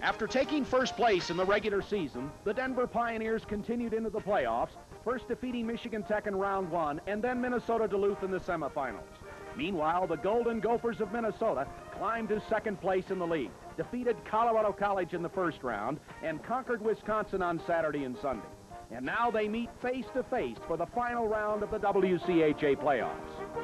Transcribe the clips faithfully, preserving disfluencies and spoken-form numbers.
After taking first place in the regular season, the Denver Pioneers continued into the playoffs, first defeating Michigan Tech in round one and then Minnesota Duluth in the semifinals. Meanwhile, the Golden Gophers of Minnesota climbed to second place in the league, defeated Colorado College in the first round, and conquered Wisconsin on Saturday and Sunday. And now they meet face to face for the final round of the W C H A playoffs.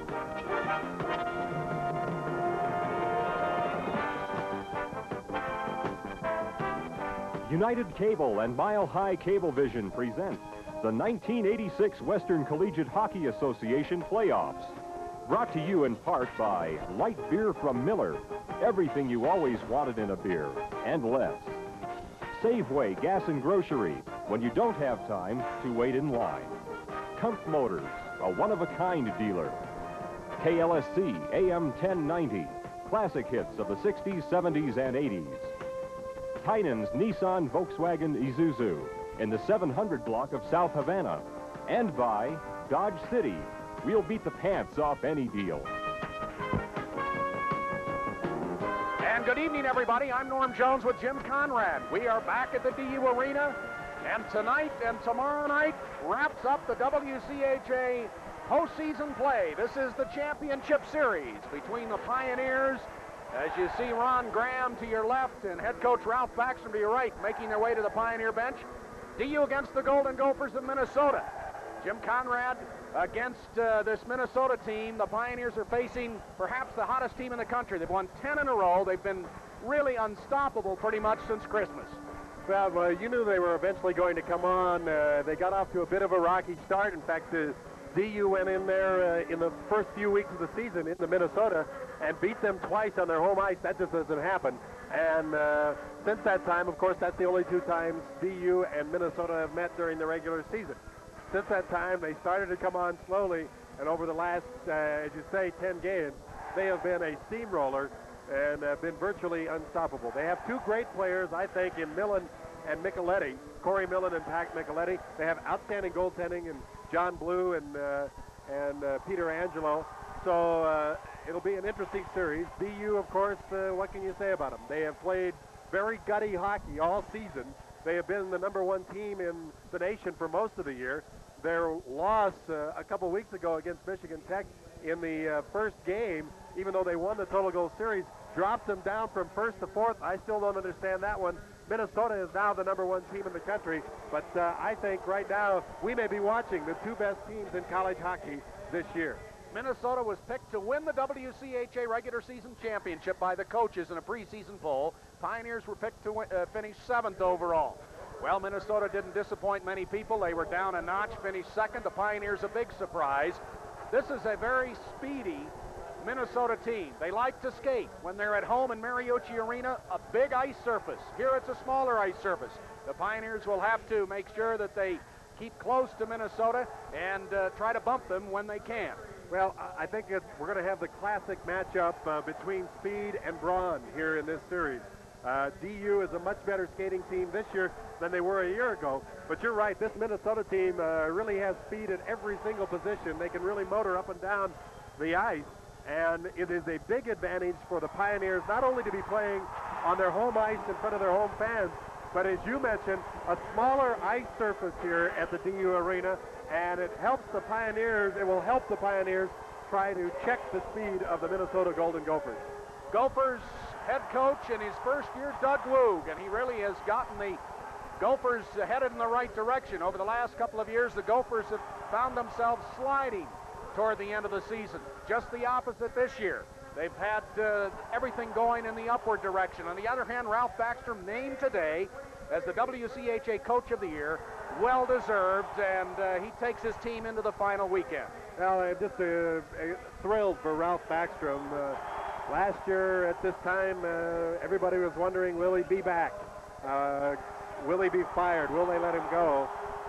United Cable and Mile High Cablevision present the nineteen eighty-six Western Collegiate Hockey Association playoffs. Brought to you in part by light beer from Miller, everything you always wanted in a beer, and less. Safeway Gas and Grocery, when you don't have time to wait in line. Kumpf Motors, a one-of-a-kind dealer. K L S C A M ten ninety, classic hits of the sixties, seventies, and eighties. Heinen's Nissan, Volkswagen, Isuzu in the seven hundred block of South Havana. And by Dodge City. We'll beat the pants off any deal. And good evening, everybody. I'm Norm Jones with Jim Conrad. We are back at the D U Arena, and tonight and tomorrow night wraps up the W C H A postseason play. This is the championship series between the Pioneers, as you see Ron Graham to your left and head coach Ralph Backstrom to your right, making their way to the Pioneer bench. D U against the Golden Gophers of Minnesota. Jim Conrad against uh, this Minnesota team. The Pioneers are facing perhaps the hottest team in the country. They've won ten in a row. They've been really unstoppable pretty much since Christmas. Well, uh, you knew they were eventually going to come on. Uh, they got off to a bit of a rocky start. In fact, the D U went in there uh, in the first few weeks of the season into Minnesota and beat them twice on their home ice. That just doesn't happen. And uh, since that time, of course, that's the only two times D U and Minnesota have met during the regular season. Since that time, they started to come on slowly, and over the last, uh, as you say, ten games, they have been a steamroller and have been virtually unstoppable. They have two great players, I think, in Millen and Micheletti, Corey Millen and Pat Micheletti. They have outstanding goaltending in John Blue and, uh, and uh, Peter Angelo. So uh, it'll be an interesting series. D U, of course, uh, what can you say about them? They have played very gutty hockey all season. They have been the number one team in the nation for most of the year. Their loss uh, a couple weeks ago against Michigan Tech in the uh, first game, even though they won the total goal series, dropped them down from first to fourth. I still don't understand that one. Minnesota is now the number one team in the country, but uh, I think right now we may be watching the two best teams in college hockey this year. Minnesota was picked to win the W C H A regular season championship by the coaches in a preseason poll. Pioneers were picked to win, uh, finish seventh overall. Well, Minnesota didn't disappoint many people. They were down a notch, finished second. The Pioneers a big surprise. This is a very speedy Minnesota team. They like to skate. When they're at home in Mariucci Arena, a big ice surface. Here it's a smaller ice surface. The Pioneers will have to make sure that they keep close to Minnesota and uh, try to bump them when they can. Well, I think it's, we're going to have the classic matchup uh, between speed and brawn here in this series. Uh, D U is a much better skating team this year than they were a year ago. But you're right, this Minnesota team uh, really has speed at every single position. They can really motor up and down the ice. And it is a big advantage for the Pioneers not only to be playing on their home ice in front of their home fans, but as you mentioned, a smaller ice surface here at the D U Arena. And it helps the Pioneers, it will help the Pioneers try to check the speed of the Minnesota Golden Gophers. Gophers head coach in his first year, Doug Woog, and he really has gotten the Gophers headed in the right direction. Over the last couple of years, the Gophers have found themselves sliding toward the end of the season. Just the opposite this year. They've had uh, everything going in the upward direction. On the other hand, Ralph Backstrom named today as the W C H A Coach of the Year. Well-deserved, and uh, he takes his team into the final weekend. Well, I'm just uh, uh, thrilled for Ralph Backstrom. Uh, last year at this time, uh, everybody was wondering, will he be back? Uh, will he be fired? Will they let him go?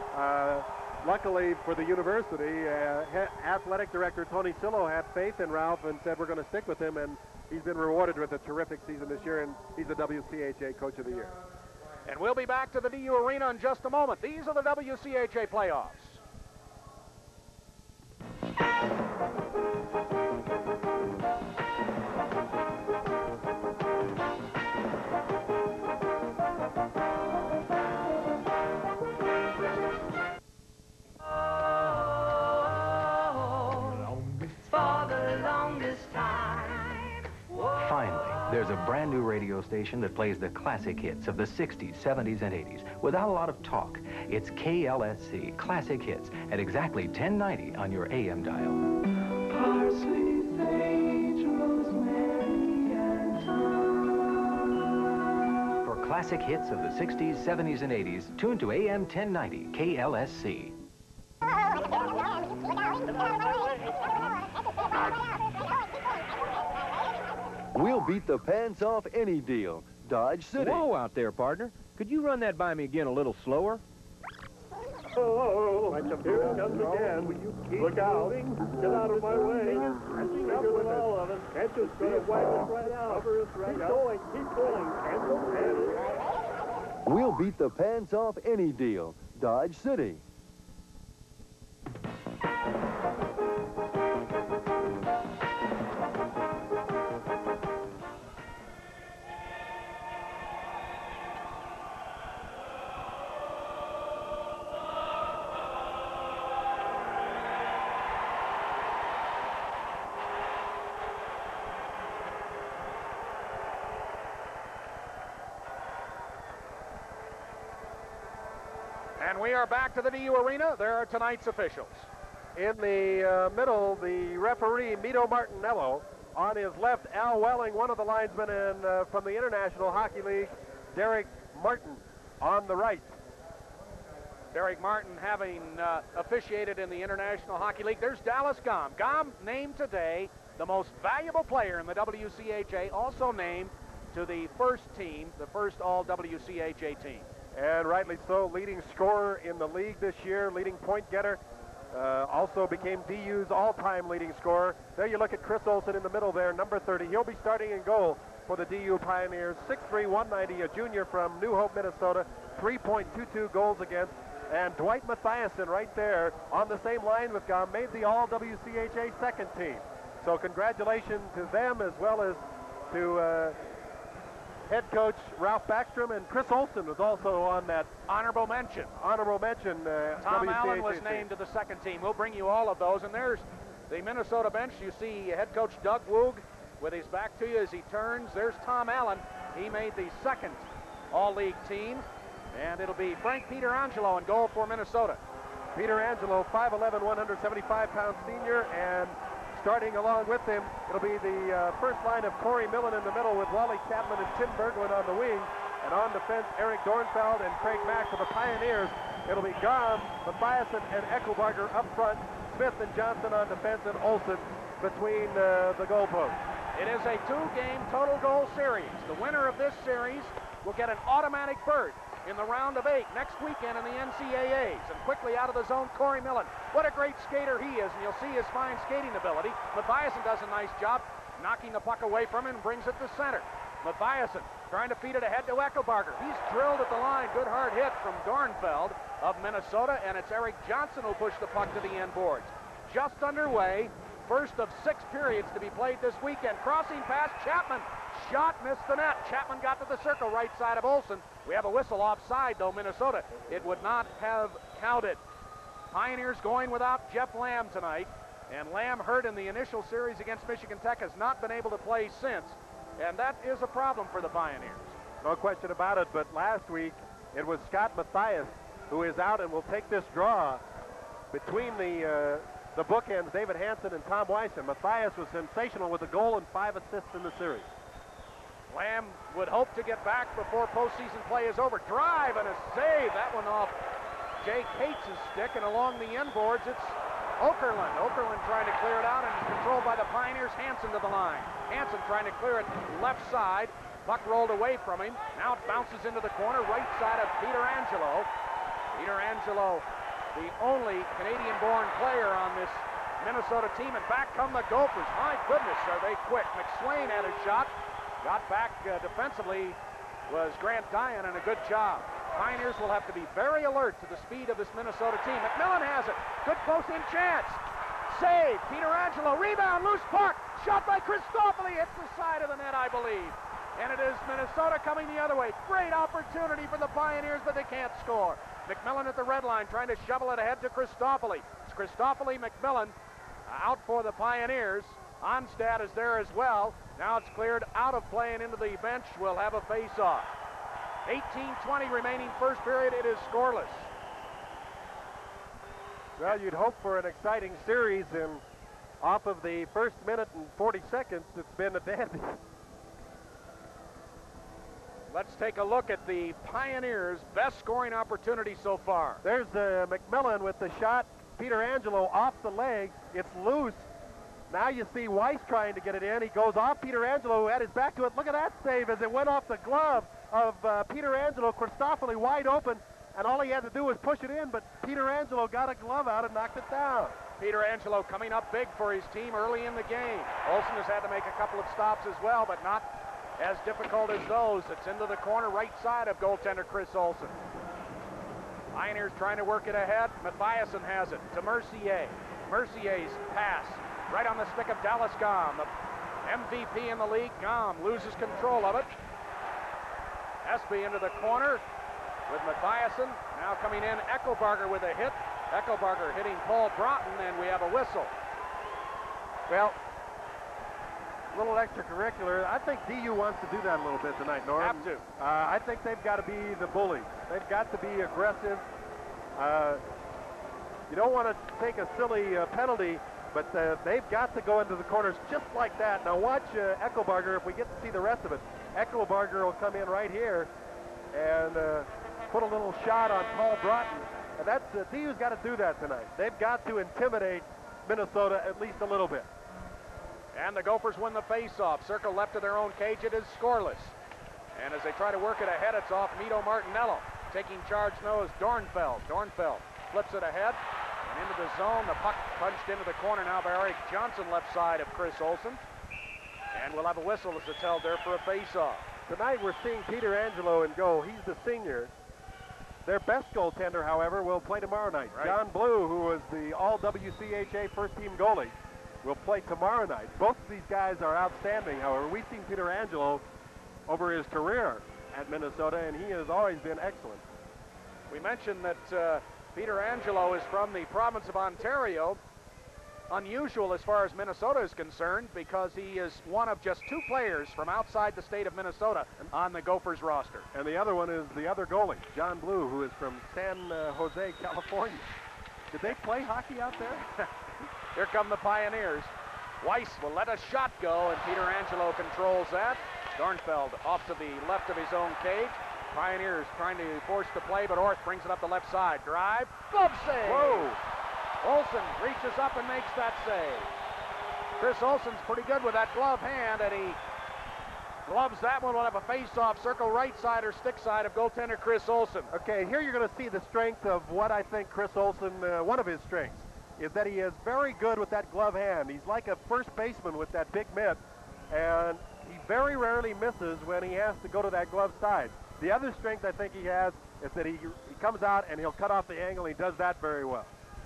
Uh, luckily for the university, uh, athletic director Tony Sillo had faith in Ralph and said, we're going to stick with him, and he's been rewarded with a terrific season this year, and he's the W C H A Coach of the Year. And we'll be back to the D U Arena in just a moment. These are the W C H A playoffs. There's a brand new radio station that plays the classic hits of the sixties, seventies, and eighties without a lot of talk. It's K L S C, Classic Hits, at exactly ten ninety on your A M dial. Parsley, sage, rosemary, and thyme. For classic hits of the sixties, seventies, and eighties, tune to A M ten ninety, K L S C. We'll beat the pants off any deal. Dodge City. Whoa out there, partner. Could you run that by me again a little slower? Oh, here it comes again. Look out. Get out of my way. I think up with all of us. Can't just go wipe us right out. Cover us right keep going. Keep going. We'll beat the pants off any deal. Dodge City. And we are back to the D U Arena. There are tonight's officials. In the uh, middle, the referee, Mito Martinello. On his left, Al Welling, one of the linesmen in, uh, from the International Hockey League, Derek Martin on the right. Derek Martin having uh, officiated in the International Hockey League. There's Dallas Gom. Gom named today the most valuable player in the W C H A, also named to the first team, the first all W C H A team. And rightly so, leading scorer in the league this year, leading point getter. Uh, also became D U's all-time leading scorer. There you look at Chris Olson in the middle there, number thirty. He'll be starting in goal for the D U Pioneers. six three, one ninety, a junior from New Hope, Minnesota. three point two two goals against. And Dwight Mathiasen right there on the same line with Gom made the all-W C H A second team. So congratulations to them as well as to uh, head coach Ralph Backstrom, and Chris Olson was also on that honorable mention. Honorable mention. Uh, Tom W C H A Allen was team. named to the second team. We'll bring you all of those. And there's the Minnesota bench. You see head coach Doug Woog with his back to you as he turns. There's Tom Allen. He made the second all-league team. And it'll be Frank Pietrangelo in goal for Minnesota. Pietrangelo, five eleven, one hundred seventy-five pound senior, and starting along with him, it'll be the uh, first line of Corey Millen in the middle with Wally Chapman and Tim Berglund on the wing. And on defense, Eric Dornfeld and Craig Mack for the Pioneers. It'll be Gom, Mathiasen, and Eckelbarger up front. Smith and Johnson on defense, and Olson between uh, the goalposts. It is a two-game total goal series. The winner of this series will get an automatic berth in the round of eight next weekend in the N C A As. And quickly out of the zone, Corey Millen. What a great skater he is, and you'll see his fine skating ability. Mathiasen does a nice job knocking the puck away from him and brings it to center. Mathiasen trying to feed it ahead to Eckelbarger. He's drilled at the line. Good hard hit from Dornfeld of Minnesota, and it's Eric Johnson who pushed the puck to the end boards. Just underway. First of six periods to be played this weekend. Crossing past Chapman. Shot missed the net. Chapman got to the circle right side of Olson. We have a whistle offside, though, Minnesota. It would not have counted. Pioneers going without Jeff Lamb tonight. And Lamb, hurt in the initial series against Michigan Tech, has not been able to play since. And that is a problem for the Pioneers. No question about it, but last week it was Scott Mathias who is out and will take this draw between the uh, the bookends, David Hansen and Tom Weiss. And Mathias was sensational with a goal and five assists in the series. Lamb would hope to get back before postseason play is over. Drive and a save. That one off Jake Hates' stick, and along the end boards, it's Okerlund. Okerlund trying to clear it out, and it's controlled by the Pioneers. Hansen to the line. Hansen trying to clear it left side. Puck rolled away from him. Now it bounces into the corner, right side of Pietrangelo. Pietrangelo, the only Canadian-born player on this Minnesota team, and back come the Gophers. My goodness, are they quick. McSwain had a shot. Got back uh, defensively was Grant Dyan, and a good job. Pioneers will have to be very alert to the speed of this Minnesota team. McMillan has it. Good close-in chance. Save. Pietrangelo. Rebound. Loose puck. Shot by Christopoli. Hits the side of the net, I believe. And it is Minnesota coming the other way. Great opportunity for the Pioneers, but they can't score. McMillan at the red line trying to shovel it ahead to Christopoli. It's Christopoli, McMillan out for the Pioneers. Onstad is there as well. Now it's cleared out of play and into the bench. We'll have a face-off. eighteen twenty remaining first period. It is scoreless. Well, you'd hope for an exciting series, and off of the first minute and forty seconds, it's been a dandy. Let's take a look at the Pioneers' best scoring opportunity so far. There's uh, McMillan with the shot. Peter Angelo off the leg. It's loose. Now you see Weiss trying to get it in. He goes off Peter Angelo, who had his back to it. Look at that save as it went off the glove of uh, Peter Angelo. Christofoli wide open, and all he had to do was push it in, but Peter Angelo got a glove out and knocked it down. Peter Angelo coming up big for his team early in the game. Olsen has had to make a couple of stops as well, but not as difficult as those. It's into the corner right side of goaltender Chris Olsen. Pioneers trying to work it ahead. Mathiasen has it to Mercier. Mercier's pass right on the stick of Dallas Gom, the M V P in the league. Gom loses control of it. Espy into the corner with Mathiasen. Now coming in, Eckelbarger with a hit. Eckelbarger hitting Paul Broughton, and we have a whistle. Well, a little extracurricular. I think D U wants to do that a little bit tonight, Norm. Have to. Uh, I think they've got to be the bullies. They've got to be aggressive. Uh, you don't want to take a silly uh, penalty, but uh, they've got to go into the corners just like that. Now watch uh, Eckelbarger, if we get to see the rest of it. Eckelbarger will come in right here and uh, put a little shot on Paul Broughton. And that's, uh, D U's got to do that tonight. They've got to intimidate Minnesota at least a little bit. And the Gophers win the face-off. Circle left of their own cage. It is scoreless. And as they try to work it ahead, it's off Mito Martinello. Taking charge now is Dornfeld. Dornfeld flips it ahead and into the zone. The puck punched into the corner now by Eric Johnson, left side of Chris Olsen. And we'll have a whistle as it's held there for a face-off. Tonight we're seeing Peter Angelo in goal. He's the senior. Their best goaltender, however, will play tomorrow night. Right. John Blue, who was the all W C H A first-team goalie, will play tomorrow night. Both of these guys are outstanding, however. We've seen Peter Angelo over his career at Minnesota, and he has always been excellent. We mentioned that uh, Peter Angelo is from the province of Ontario. Unusual as far as Minnesota is concerned, because he is one of just two players from outside the state of Minnesota on the Gophers roster. And the other one is the other goalie, John Blue, who is from San uh, Jose, California. Did they play hockey out there? Here come the Pioneers. Weiss will let a shot go, and Peter Angelo controls that. Dornfeld off to the left of his own cage. Pioneers trying to force the play, but Orth brings it up the left side. Drive, glove save. Whoa! Olsen reaches up and makes that save. Chris Olsen's pretty good with that glove hand, and he gloves that one. We'll have a face-off, circle right side or stick side of goaltender Chris Olsen. Okay, here you're going to see the strength of what I think Chris Olsen, uh, one of his strengths, is that he is very good with that glove hand. He's like a first baseman with that big mitt, and he very rarely misses when he has to go to that glove side. The other strength I think he has is that he, he comes out and he'll cut off the angle. He does that very well.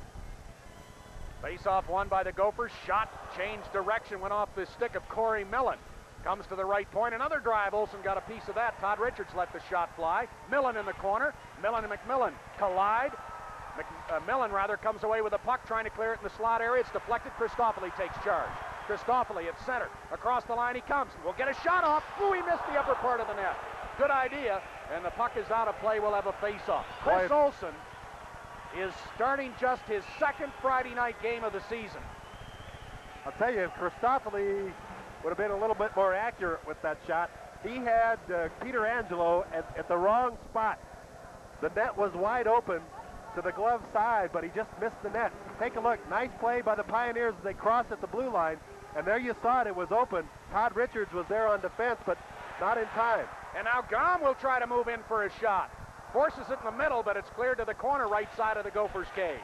Face-off won by the Gophers. Shot changed direction, went off the stick of Corey Millen. Comes to the right point. Another drive. Olsen got a piece of that. Todd Richards let the shot fly. Millen in the corner. Millen and McMillan collide. Mc, uh, Millen, rather, comes away with the puck, trying to clear it in the slot area. It's deflected. Christofoli takes charge. Christofoli at center. Across the line he comes. We'll get a shot off. Ooh, he missed the upper part of the net. Good idea. And the puck is out of play. We'll have a face-off. Chris Olsen is starting just his second Friday night game of the season. I'll tell you, if Christofoli would have been a little bit more accurate with that shot, he had uh, Peter Angelo at, at the wrong spot. The net was wide open to the glove side, but he just missed the net. Take a look. Nice play by the Pioneers as they crossed at the blue line, and there you saw it. It was open. Todd Richards was there on defense, but not in time. And now Gom will try to move in for a shot. Forces it in the middle, but it's cleared to the corner right side of the Gophers' cage.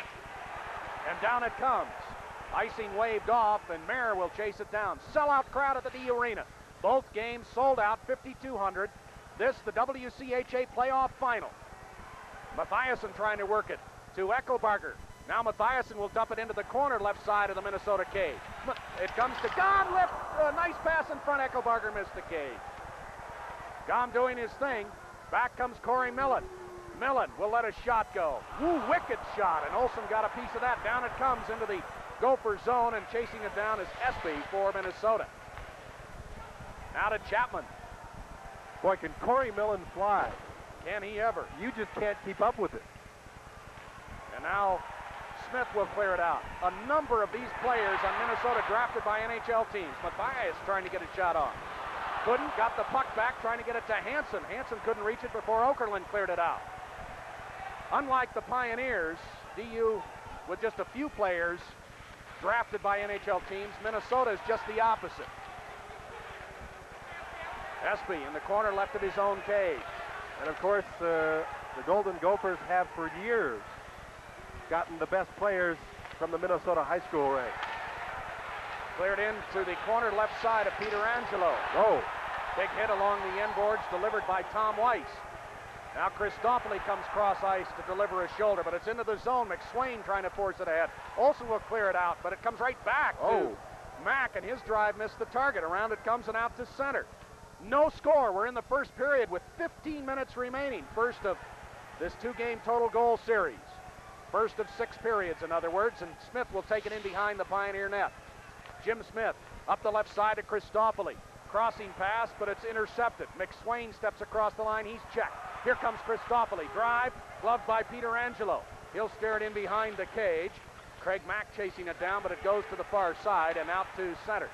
And down it comes. Icing waved off, and Mayer will chase it down. Sellout crowd at the D Arena. Both games sold out, fifty-two hundred. This, the W C H A playoff final. Mathiasen trying to work it to Eckelbarger. Now Mathiasen will dump it into the corner left side of the Minnesota cage. It comes to Gom, lift, a nice pass in front. Eckelbarger missed the cage. Gom doing his thing. Back comes Corey Millen. Millen will let a shot go. Woo, wicked shot, and Olsen got a piece of that. Down it comes into the Gopher zone, and chasing it down is Espy for Minnesota. Now to Chapman. Boy, can Corey Millen fly? Can he ever? You just can't keep up with it. And now Smith will clear it out. A number of these players on Minnesota drafted by N H L teams. Matthias trying to get a shot on. Couldn't, got the puck back, trying to get it to Hansen. Hansen couldn't reach it before Okerlund cleared it out. Unlike the Pioneers, D U with just a few players drafted by N H L teams, Minnesota is just the opposite. Espy in the corner left of his own cage. And of course, uh, the Golden Gophers have for years gotten the best players from the Minnesota high school ranks. Cleared into the corner left side of Peter Angelo. Whoa. Big hit along the end boards delivered by Tom Weiss. Now Christopoli comes cross ice to deliver a shoulder, but it's into the zone. McSwain trying to force it ahead. Olsen will clear it out, but it comes right back oh. to Mack, and his drive missed the target. Around it comes and out to center. No score. We're in the first period with fifteen minutes remaining. First of this two-game total goal series. First of six periods, in other words, and Smith will take it in behind the Pioneer net. Jim Smith up the left side to Christopoli. Crossing pass, but it's intercepted. McSwain steps across the line. He's checked. Here comes Christopoli. Drive, gloved by Peter Angelo. He'll steer it in behind the cage. Craig Mack chasing it down, but it goes to the far side and out to center.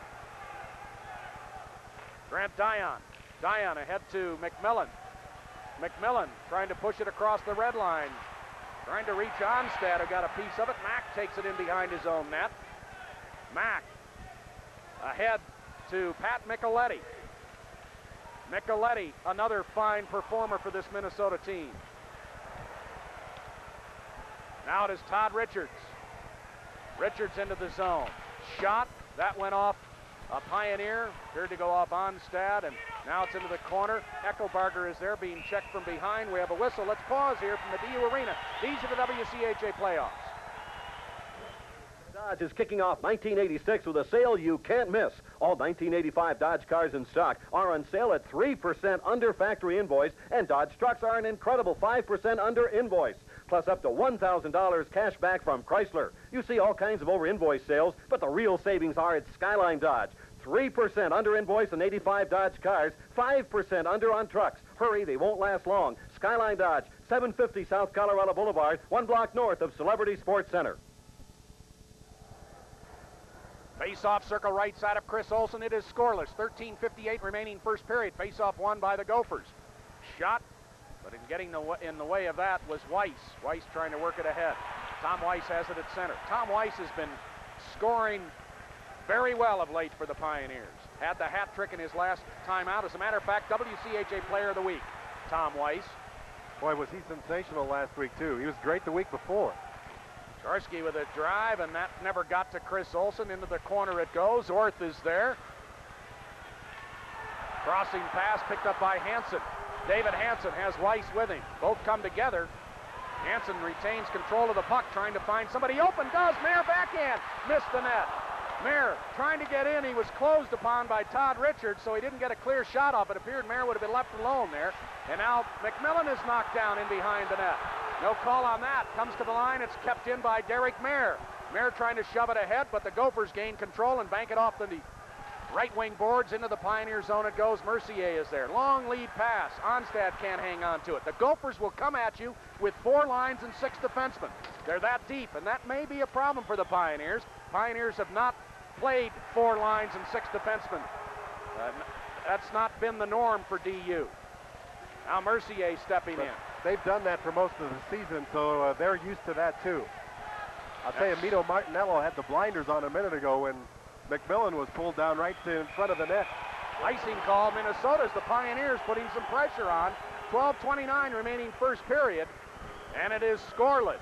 Grant Dion. Dion ahead to McMillan. McMillan trying to push it across the red line. Trying to reach Onstad, who got a piece of it. Mack takes it in behind his own net. Mack ahead to Pat Micheletti. Micheletti, another fine performer for this Minnesota team. Now it is Todd Richards. Richards into the zone. Shot, that went off a Pioneer. Appeared to go off Onstad, and now it's into the corner. Eckelbarger is there being checked from behind. We have a whistle. Let's pause here from the D U Arena. These are the W C H A playoffs. Dodge is kicking off nineteen eighty-six with a sale you can't miss. All nineteen eighty-five Dodge cars in stock are on sale at three percent under factory invoice, and Dodge trucks are an incredible five percent under invoice, plus up to one thousand dollars cash back from Chrysler. You see all kinds of over-invoice sales, but the real savings are at Skyline Dodge. three percent under invoice on eighty-five Dodge cars, five percent under on trucks. Hurry, they won't last long. Skyline Dodge, seven fifty South Colorado Boulevard, one block north of Celebrity Sports Center. Face-off circle right side of Chris Olsen. It is scoreless. thirteen fifty-eight remaining first period. Face-off won by the Gophers. Shot, but in getting the, in the way of that was Weiss. Weiss trying to work it ahead. Tom Weiss has it at center. Tom Weiss has been scoring very well of late for the Pioneers. Had the hat trick in his last time out. As a matter of fact, W C H A Player of the Week, Tom Weiss. Boy, was he sensational last week, too. He was great the week before. Charsky with a drive, and that never got to Chris Olsen. Into the corner it goes. Orth is there. Crossing pass picked up by Hansen. David Hansen has Weiss with him. Both come together. Hansen retains control of the puck, trying to find somebody open. Does. Mayer backhand. Missed the net. Mayer trying to get in. He was closed upon by Todd Richards, so he didn't get a clear shot off. It appeared Mayer would have been left alone there. And now McMillan is knocked down in behind the net. No call on that. Comes to the line. It's kept in by Derek Mayer. Mayer trying to shove it ahead, but the Gophers gain control and bank it off the right wing boards. Into the Pioneer zone it goes. Mercier is there. Long lead pass. Onstad can't hang on to it. The Gophers will come at you with four lines and six defensemen. They're that deep, and that may be a problem for the Pioneers. Pioneers have not played four lines and six defensemen. Uh, that's not been the norm for D U. Now Mercier stepping but in. They've done that for most of the season, so uh, they're used to that too. I'll tell you, Mito Martinello had the blinders on a minute ago when McMillan was pulled down right in front of the net. Icing call, Minnesota's the Pioneers putting some pressure on. twelve twenty-nine remaining first period, and it is scoreless.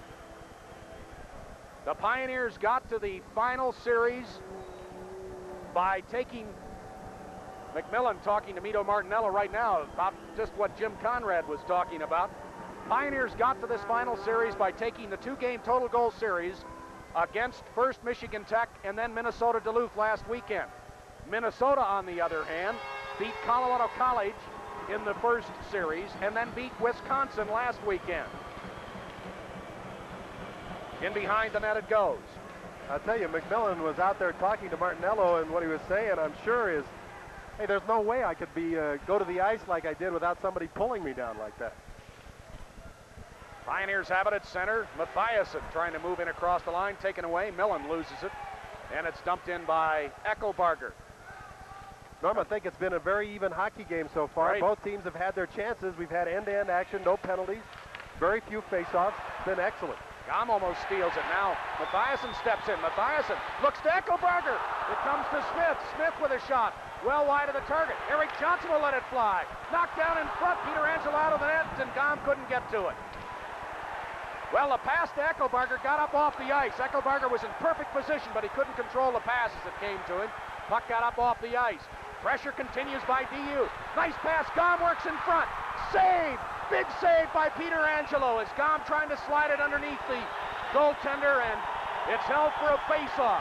The Pioneers got to the final series by taking McMillan talking to Mito Martinello right now about just what Jim Conrad was talking about. Pioneers got to this final series by taking the two-game total goal series against first Michigan Tech and then Minnesota Duluth last weekend. Minnesota, on the other hand, beat Colorado College in the first series and then beat Wisconsin last weekend. In behind the net it goes. I'll tell you, McMillan was out there talking to Martinello, and what he was saying, I'm sure, is, hey, there's no way I could be uh, go to the ice like I did without somebody pulling me down like that. Pioneers have it at center. Mathiasen trying to move in across the line, taken away. Millen loses it, and it's dumped in by Eckelbarger. Norm, I think it's been a very even hockey game so far. Right. Both teams have had their chances. We've had end-to-end action, no penalties, very few face-offs. It's been excellent. Gom almost steals it now. Mathiasen steps in. Mathiasen looks to Eckelbarger. It comes to Smith. Smith with a shot. Well wide of the target. Eric Johnson will let it fly. Knocked down in front. Peter Angelo out of the net, and Gom couldn't get to it. Well, the pass to Eckelbarger got up off the ice. Eckelbarger was in perfect position, but he couldn't control the pass as it came to him. Puck got up off the ice. Pressure continues by D U. Nice pass. Gom works in front. Save! Big save by Peter Angelo as Gom trying to slide it underneath the goaltender, and it's held for a face-off.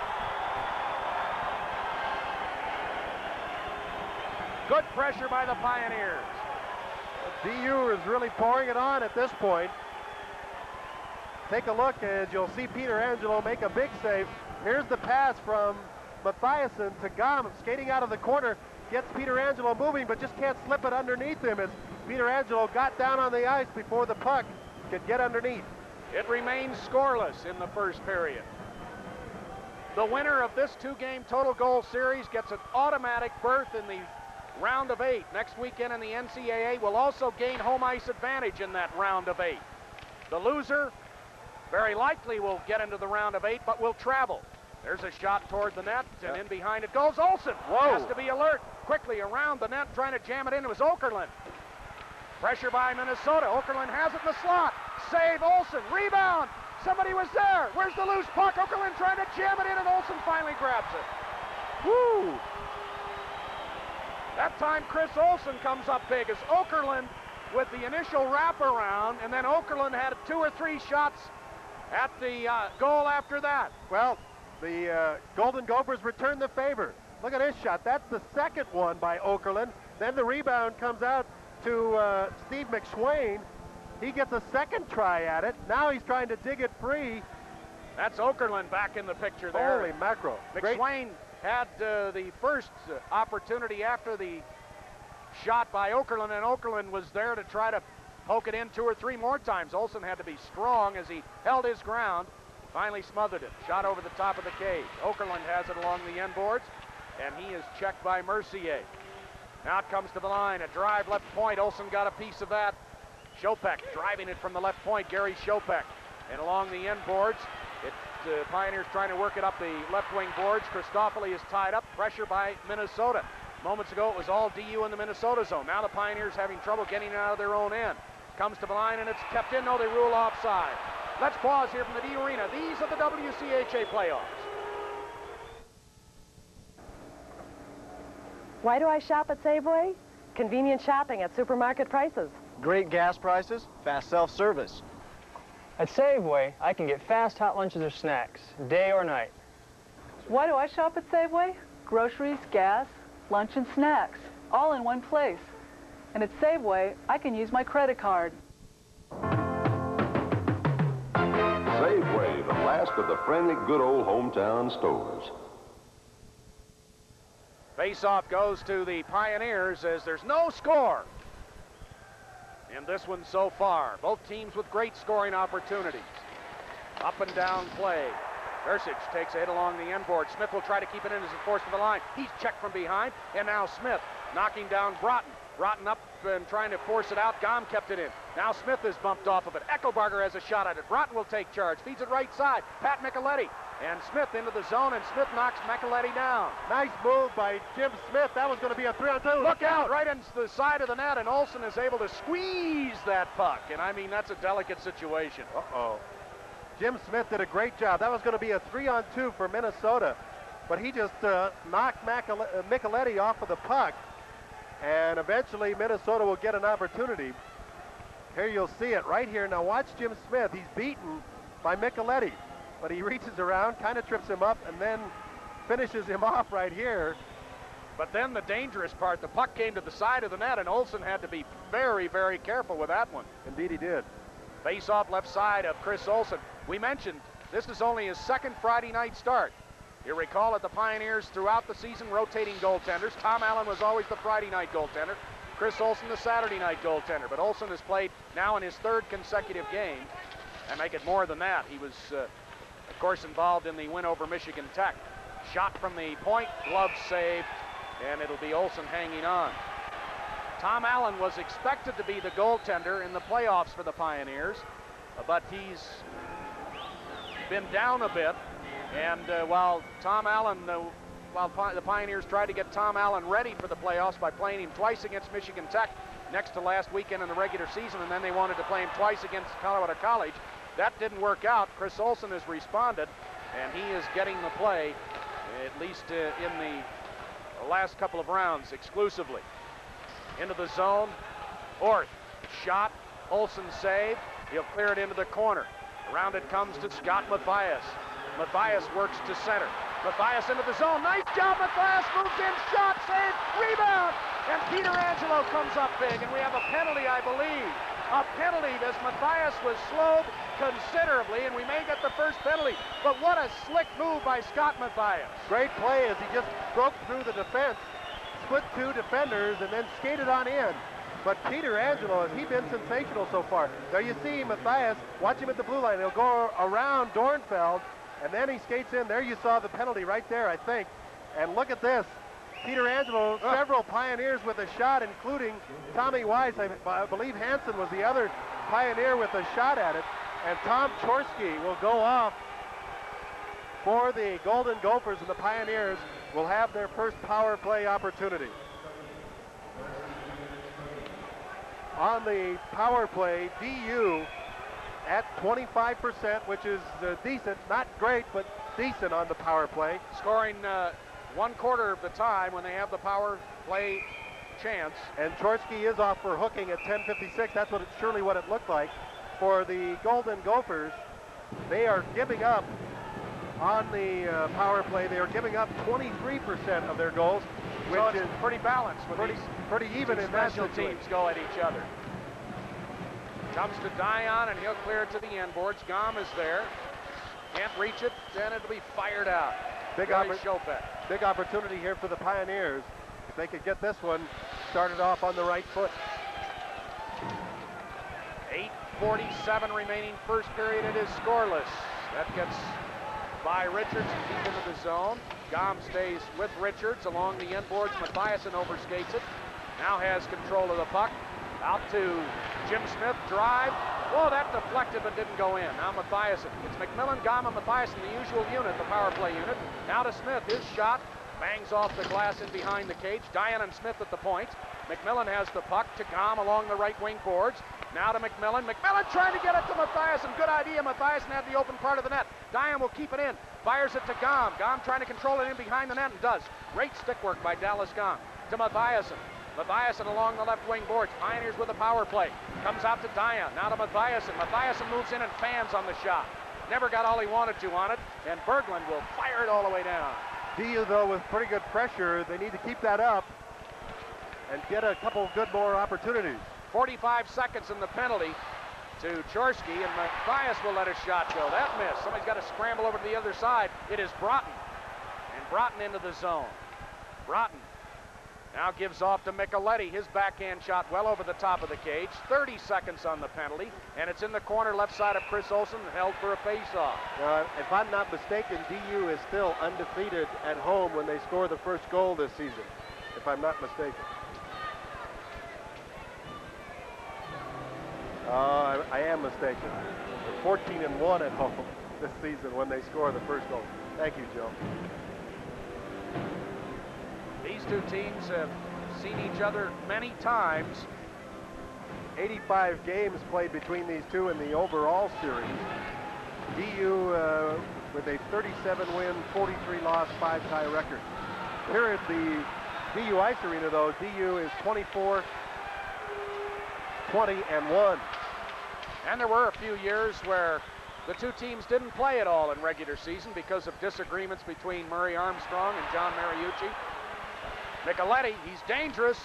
Good pressure by the Pioneers. D U is really pouring it on at this point. Take a look as you'll see Peter Angelo make a big save. Here's the pass from Mathiasen to Gom, skating out of the corner, gets Peter Angelo moving, but just can't slip it underneath him as Peter Angelo got down on the ice before the puck could get underneath. It remains scoreless in the first period. The winner of this two-game total goal series gets an automatic berth in the round of eight. Next weekend in the N C double A will also gain home ice advantage in that round of eight. The loser very likely will get into the round of eight, but will travel. There's a shot toward the net, and yeah. in behind it goes Olsen. Whoa. Has to be alert. Quickly around the net, trying to jam it in. It was Okerlund. Pressure by Minnesota. Okerlund has it in the slot. Save Olsen. Rebound. Somebody was there. Where's the loose puck? Okerlund trying to jam it in, and Olsen finally grabs it. Woo! That time Chris Olsen comes up big as Okerlund with the initial wraparound, and then Okerlund had two or three shots at the uh, goal after that. Well, the uh, Golden Gophers return the favor. Look at this shot. That's the second one by Okerlund. Then the rebound comes out to uh, Steve McSwain. He gets a second try at it. Now he's trying to dig it free. That's Okerlund back in the picture there. Holy mackerel. McSwain had uh, the first uh, opportunity after the shot by Okerlund, and Okerlund was there to try to poke it in two or three more times. Olsen had to be strong as he held his ground, finally smothered it. Shot over the top of the cage. Okerlund has it along the end boards, and he is checked by Mercier. Now it comes to the line, a drive left point. Olsen got a piece of that. Shopek driving it from the left point, Gary Shopek. And along the end boards, it, uh, Pioneers trying to work it up the left wing boards. Christoffoli is tied up, pressure by Minnesota. Moments ago, it was all D U in the Minnesota zone. Now the Pioneers having trouble getting it out of their own end. Comes to the line, and it's kept in. No, they rule offside. Let's pause here from the D Arena. These are the W C H A playoffs. Why do I shop at Safeway? Convenient shopping at supermarket prices. Great gas prices, fast self-service. At Safeway, I can get fast hot lunches or snacks, day or night. Why do I shop at Safeway? Groceries, gas, lunch, and snacks, all in one place. And at Safeway, I can use my credit card. Safeway, the last of the friendly, good old hometown stores. Face-off goes to the Pioneers as there's no score in this one so far. Both teams with great scoring opportunities. Up and down play. Ersic takes a hit along the end board. Smith will try to keep it in as it forced to the line. He's checked from behind, and now Smith knocking down Broughton. Broughton up and trying to force it out. Gom kept it in. Now Smith is bumped off of it. Eckelbarger has a shot at it. Broughton will take charge. Feeds it right side. Pat Micheletti. And Smith into the zone, and Smith knocks Micheletti down. Nice move by Jim Smith. That was going to be a three on two. Look out, right into the side of the net, and Olsen is able to squeeze that puck. And I mean, that's a delicate situation. Uh-oh. Jim Smith did a great job. That was going to be a three on two for Minnesota. But he just uh, knocked Micheletti off of the puck. And eventually Minnesota will get an opportunity. Here you'll see it right here. Now watch Jim Smith. He's beaten by Micheletti. But he reaches around, kind of trips him up, and then finishes him off right here. But then the dangerous part, the puck came to the side of the net, and Olsen had to be very, very careful with that one. Indeed he did. Face off left side of Chris Olsen. We mentioned This is only his second Friday night start. You recall that the Pioneers throughout the season rotating goaltenders. Tom Allen was always the Friday night goaltender. Chris Olson the Saturday night goaltender. But Olson has played now in his third consecutive game. And make it more than that. He was, uh, of course, involved in the win over Michigan Tech. Shot from the point, glove save, and it'll be Olson hanging on. Tom Allen was expected to be the goaltender in the playoffs for the Pioneers, but he's been down a bit. And uh, while Tom Allen, uh, while Pi the Pioneers tried to get Tom Allen ready for the playoffs by playing him twice against Michigan Tech next to last weekend in the regular season, and then they wanted to play him twice against Colorado College, that didn't work out. Chris Olson has responded, and he is getting the play, at least uh, in the last couple of rounds exclusively. Into the zone, Orth, shot, Olson save, he'll clear it into the corner. Around it comes to Scott Matthias. Matthias works to center. Matthias into the zone, nice job, Matthias moves in, shot, save, rebound, and Peter Angelo comes up big, and we have a penalty, I believe. A penalty as Matthias was slowed considerably, and we may get the first penalty. But what a slick move by Scott Matthias. Great play as he just broke through the defense, split two defenders, and then skated on in. But Peter Angelo, has he been sensational so far? There you see Matthias, watch him at the blue line. He'll go around Dornfeld, and then he skates in. There you saw the penalty right there, I think. And look at this. Peter Angelo, oh. several Pioneers with a shot, including Tommy Weiss. I, I believe Hansen was the other Pioneer with a shot at it. And Tom Chorsky will go off for the Golden Gophers, and the Pioneers will have their first power play opportunity. On the power play, D U at twenty-five percent, which is uh, decent, not great, but decent on the power play. Scoring uh, one quarter of the time when they have the power play chance. And Chorsky is off for hooking at ten fifty-six. That's what it, surely what it looked like. For the Golden Gophers, they are giving up on the uh, power play. They are giving up twenty-three percent of their goals, which so is pretty balanced. With pretty, these pretty even in that special situation. teams go at each other. Comes to Dion, and he'll clear it to the end boards. Gom is there. Can't reach it, then it'll be fired out. Big, oppor big opportunity here for the Pioneers. If they could get this one started off on the right foot. eight forty-seven remaining first period. It is scoreless. That gets by Richards deep into the zone. Gom stays with Richards along the end boards. Matthiasen overskates it. Now has control of the puck. Out to Jim Smith, drive. Whoa, that deflected but didn't go in. Now Matthiasen. It's McMillan, Gom, and Matthiasen, the usual unit, the power play unit. Now to Smith. His shot bangs off the glass in behind the cage. Dion and Smith at the points. McMillan has the puck to Gom along the right wing boards. Now to McMillan. McMillan trying to get it to Matthiasen. Good idea. Matthiasen had the open part of the net. Dion will keep it in. Fires it to Gom. Gom trying to control it in behind the net and does. Great stick work by Dallas Gom. To Matthiasen. Matthiasen along the left wing boards. Pioneers with a power play. Comes out to Dion. Now to Matthiasen. Matthiasen moves in and fans on the shot. Never got all he wanted to on it. And Berglund will fire it all the way down. D U, though, with pretty good pressure. They need to keep that up and get a couple good more opportunities. forty-five seconds in the penalty to Chorsky, and Matthias will let a shot go. That missed. Somebody's got to scramble over to the other side. It is Broughton. And Broughton into the zone. Broughton now gives off to Micheletti. His backhand shot well over the top of the cage. thirty seconds on the penalty, and it's in the corner left side of Chris Olson, held for a face-off. Uh, if I'm not mistaken, D U is still undefeated at home when they score the first goal this season, if I'm not mistaken. Uh, I, I am mistaken. They're fourteen and one at home this season when they score the first goal. Thank you, Joe. These two teams have seen each other many times. eighty-five games played between these two in the overall series. D U uh, with a thirty-seven win, forty-three loss, five tie record. Here at the D U Ice Arena, though, D U is twenty-four, twenty, and one. And there were a few years where the two teams didn't play at all in regular season because of disagreements between Murray Armstrong and John Mariucci. Micheletti, he's dangerous.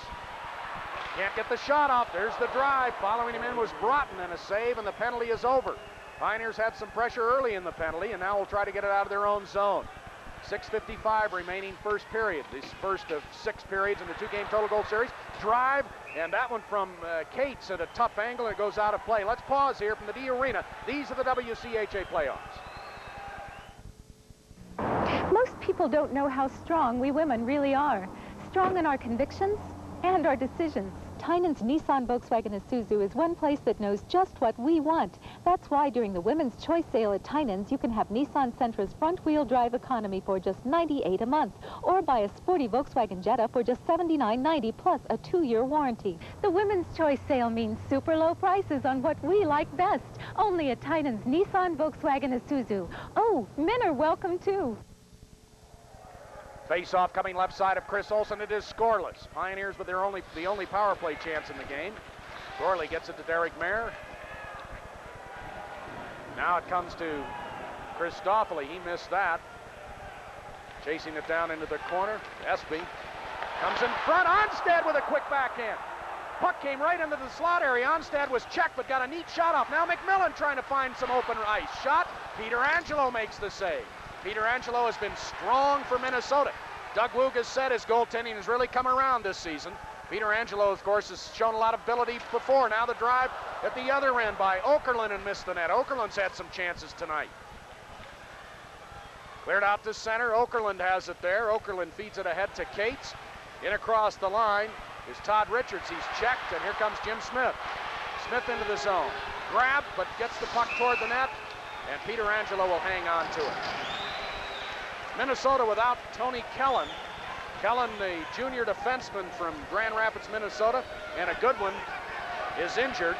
Can't get the shot off. There's the drive. Following him in was Broughton, and a save, and the penalty is over. Pioneers had some pressure early in the penalty, and now will try to get it out of their own zone. six fifty-five remaining first period. This first of six periods in the two-game total goal series. Drive, and that one from uh, Cates at a tough angle, and it goes out of play. Let's pause here from the D Arena. These are the W C H A playoffs. Most people don't know how strong we women really are. Strong in our convictions and our decisions. Tynan's Nissan Volkswagen Isuzu is one place that knows just what we want. That's why during the Women's Choice Sale at Tynan's, you can have Nissan Sentra's front-wheel drive economy for just ninety-eight dollars a month, or buy a sporty Volkswagen Jetta for just seventy-nine ninety plus a two-year warranty. The Women's Choice Sale means super low prices on what we like best. Only at Tynan's Nissan Volkswagen Isuzu. Oh, men are welcome too. Face-off coming left side of Chris Olson. It is scoreless. Pioneers with their only the only power play chance in the game. Gorley gets it to Derek Mayer. Now it comes to Christoffoli. He missed that. Chasing it down into the corner. Espy comes in front. Onstad with a quick backhand. Puck came right into the slot area. Onstad was checked, but got a neat shot off. Now McMillan trying to find some open ice. Shot. Peter Angelo makes the save. Peter Angelo has been strong for Minnesota. Doug Woog has said his goaltending has really come around this season. Peter Angelo, of course, has shown a lot of ability before. Now the drive at the other end by Okerlund and missed the net. Okerlund's had some chances tonight. Cleared out to center. Okerlund has it there. Okerlund feeds it ahead to Cates. In across the line is Todd Richards. He's checked, and here comes Jim Smith. Smith into the zone. Grab, but gets the puck toward the net, and Peter Angelo will hang on to it. Minnesota without Tony Kellen. Kellen, the junior defenseman from Grand Rapids, Minnesota, and a good one, is injured.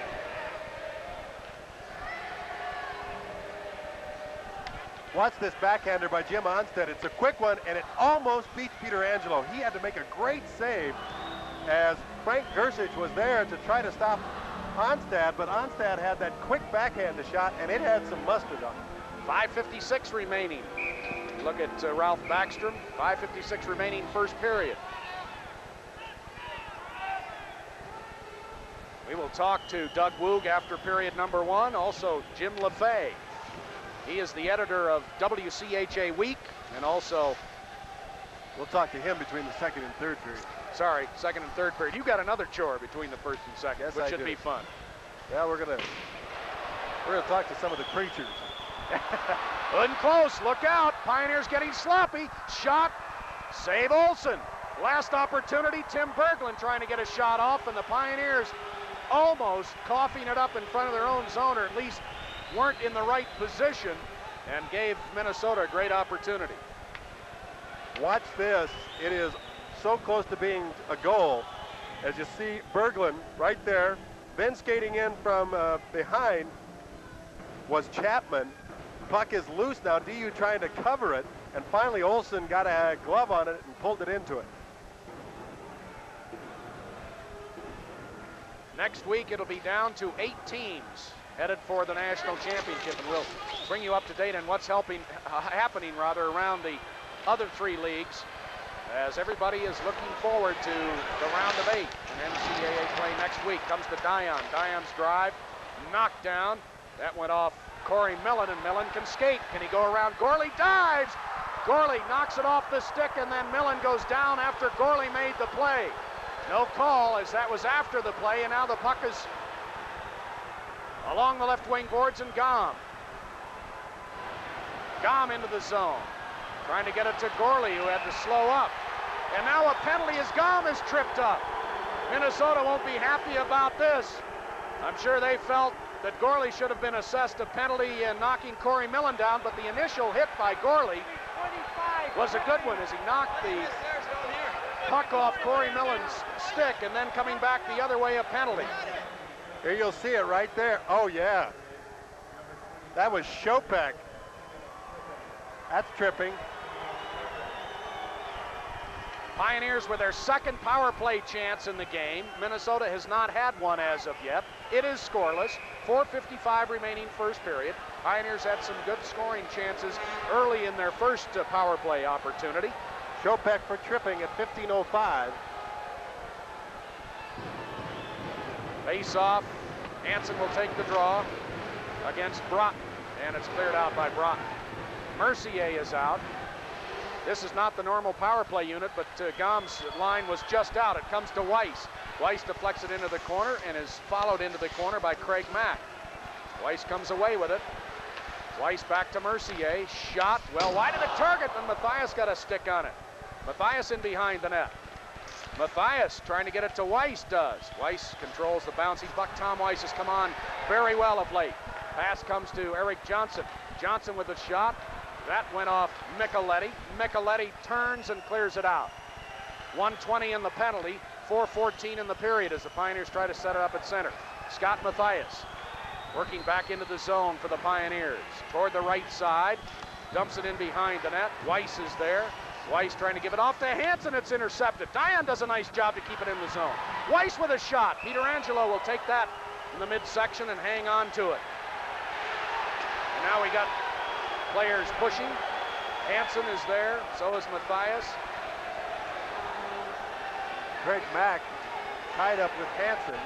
Watch this backhander by Jim Onstad. It's a quick one, and it almost beats Peter Angelo. He had to make a great save as Frank Gersich was there to try to stop Onstad, but Onstad had that quick backhand shot, and it had some mustard on it. five fifty-six remaining. Look at uh, Ralph Backstrom. five fifty-six remaining first period. We will talk to Doug Woog after period number one. Also Jim LaFay. He is the editor of W C H A Week, and also we'll talk to him between the second and third period. Sorry, second and third period. You got another chore between the first and second, yes, which I should do. be fun. Yeah, we're gonna we're gonna talk to some of the preachers. Good and close. Look out. Pioneers getting sloppy. Shot. Save Olson. Last opportunity. Tim Berglund trying to get a shot off, and the Pioneers almost coughing it up in front of their own zone, or at least weren't in the right position, and gave Minnesota a great opportunity. Watch this. It is so close to being a goal. As you see Berglund right there, then skating in from uh, behind was Chapman. Puck is loose now. D U trying to cover it, and finally Olson got a glove on it and pulled it into it. Next week it'll be down to eight teams headed for the national championship, and we'll bring you up to date on what's helping uh, happening rather around the other three leagues, as everybody is looking forward to the round of eight in N C double A play next week. Comes to Dion. Dion's drive, knocked down. That went off Corey Millen, and Millen can skate. Can he go around? Gorley dives. Gorley knocks it off the stick, and then Millen goes down after Gorley made the play. No call, as that was after the play, and now the puck is along the left wing boards, and Gom. Gom into the zone. Trying to get it to Gorley, who had to slow up. And now a penalty as Gom is tripped up. Minnesota won't be happy about this. I'm sure they felt that Gorley should have been assessed a penalty in knocking Corey Millen down, but the initial hit by Gorley was a good one as he knocked the puck off Corey Millen's stick, and then coming back the other way, a penalty. Here you'll see it right there. Oh yeah, that was Chopek. That's tripping. Pioneers with their second power play chance in the game. Minnesota has not had one as of yet. It is scoreless. four fifty-five remaining first period. Pioneers had some good scoring chances early in their first uh, power play opportunity. Chopek for tripping at fifteen oh five. Face off. Hansen will take the draw. against Broughton, and it's cleared out by Broughton. Mercier is out. This is not the normal power play unit, but uh, Gom's line was just out. It comes to Weiss. Weiss deflects it into the corner and is followed into the corner by Craig Mack. Weiss comes away with it. Weiss back to Mercier. Shot well wide of the target, and Matthias got a stick on it. Matthias in behind the net. Matthias trying to get it to Weiss does. Weiss controls the bouncy buck. Tom Weiss has come on very well of late. Pass comes to Eric Johnson. Johnson with the shot. That went off Micheletti. Micheletti turns and clears it out. one twenty in the penalty, four fourteen in the period as the Pioneers try to set it up at center. Scott Matthias working back into the zone for the Pioneers. Toward the right side, dumps it in behind the net. Weiss is there. Weiss trying to give it off to Hansen. It's intercepted. Dion does a nice job to keep it in the zone. Weiss with a shot. Pietrangelo will take that in the midsection and hang on to it. And now we got players pushing. Hansen is there. So is Matthias. Craig Mack tied up with Hansen.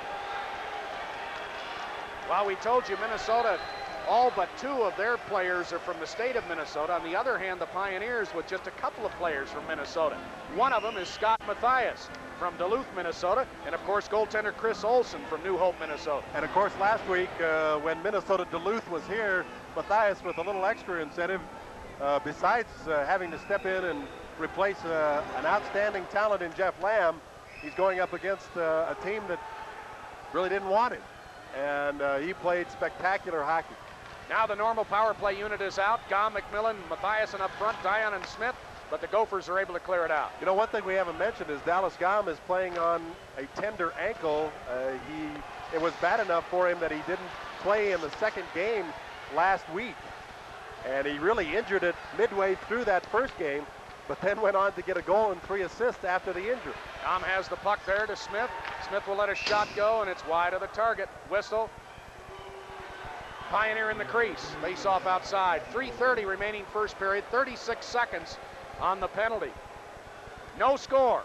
Well, we told you Minnesota, all but two of their players are from the state of Minnesota. On the other hand, the Pioneers with just a couple of players from Minnesota. One of them is Scott Matthias from Duluth, Minnesota, and of course goaltender Chris Olson from New Hope, Minnesota. And of course last week uh, when Minnesota Duluth was here, Matthias with a little extra incentive, uh, besides uh, having to step in and replace uh, an outstanding talent in Jeff Lamb, he's going up against uh, a team that really didn't want him. And uh, he played spectacular hockey. Now the normal power play unit is out. Gom, McMillan, Matthias, and up front, Dion and Smith, but the Gophers are able to clear it out. You know, one thing we haven't mentioned is Dallas Gom is playing on a tender ankle. Uh, he, it was bad enough for him that he didn't play in the second game last week. And he really injured it midway through that first game, but then went on to get a goal and three assists after the injury. Gom has the puck there to Smith. Smith will let a shot go, and it's wide of the target. Whistle. Pioneer in the crease. Face off outside. three thirty remaining first period. thirty-six seconds on the penalty. No score.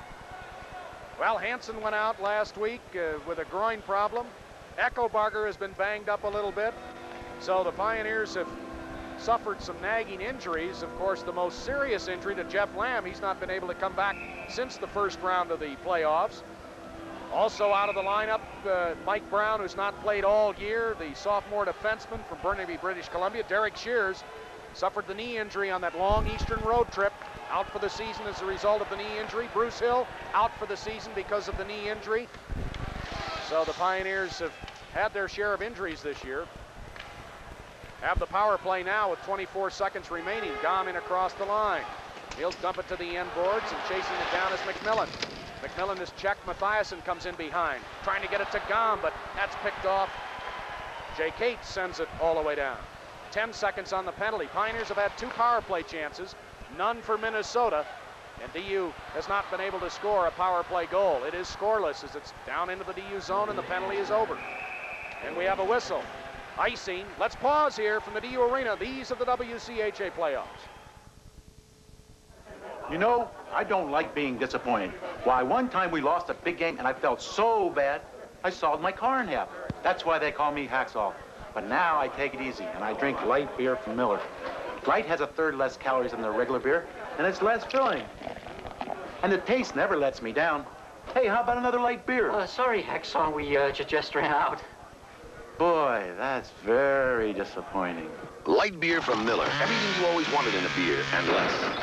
Well, Hansen went out last week uh, with a groin problem. Eckelbarger has been banged up a little bit. So the Pioneers have suffered some nagging injuries. Of course, the most serious injury to Jeff Lamb. He's not been able to come back since the first round of the playoffs. Also out of the lineup, uh, Mike Brown, who's not played all year, the sophomore defenseman from Burnaby, British Columbia. Derek Shears suffered the knee injury on that long eastern road trip, out for the season as a result of the knee injury. Bruce Hill out for the season because of the knee injury. So the Pioneers have had their share of injuries this year. Have the power play now with twenty-four seconds remaining. Gom in across the line. He'll dump it to the end boards, and chasing it down is McMillan. McMillan is checked. Mathiasen comes in behind, trying to get it to Gom, but that's picked off. Jay Cates sends it all the way down. ten seconds on the penalty. Pioneers have had two power play chances, none for Minnesota, and D U has not been able to score a power play goal. It is scoreless as it's down into the D U zone, and the penalty is over. And we have a whistle. Icing. Let's pause here from the D U Arena. These are the W C H A playoffs. You know, I don't like being disappointed. Why, one time we lost a big game and I felt so bad, I sawed my car in half. That's why they call me Hacksaw. But now I take it easy and I drink light beer from Miller. Light has a third less calories than the regular beer, and it's less filling. And the taste never lets me down. Hey, how about another light beer? Uh, sorry, Hacksaw, we uh, just ran out. Boy, that's very disappointing. Light beer from Miller. Everything you always wanted in a beer, and less.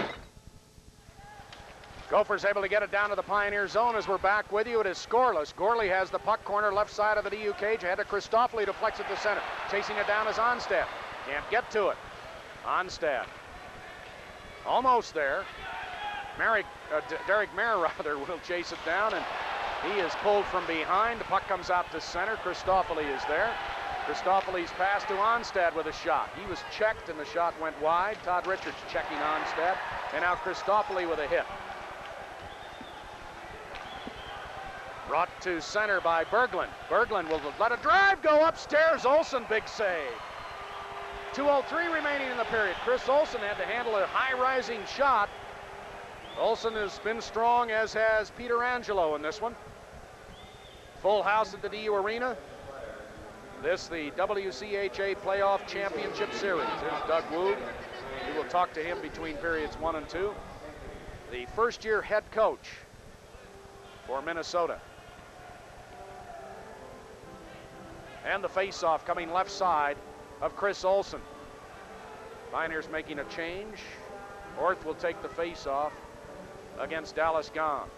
Gophers able to get it down to the Pioneer zone as we're back with you. It is scoreless. Gorley has the puck, corner left side of the D U cage. Ahead to Christoffoli, deflects it to center. Chasing it down is Onstad. Can't get to it. Onstad. Almost there. Merrick, uh, Derek Mayer, rather, will chase it down, and he is pulled from behind. The puck comes out to center. Christoffoli is there. Christoffoli's pass to Onstad with a shot. He was checked, and the shot went wide. Todd Richards checking Onstad, and now Christoffoli with a hit. Brought to center by Berglund. Berglund will let a drive go upstairs. Olson, big save. two oh three remaining in the period. Chris Olson had to handle a high-rising shot. Olson has been strong, as has Pietrangelo in this one. Full house at the D U Arena. This, the W C H A Playoff Championship Series. Here's Doug Woog. We will talk to him between periods one and two. The first-year head coach for Minnesota. And the face-off coming left side of Chris Olson. Pioneers making a change. Orth will take the face-off against Dallas Gahn.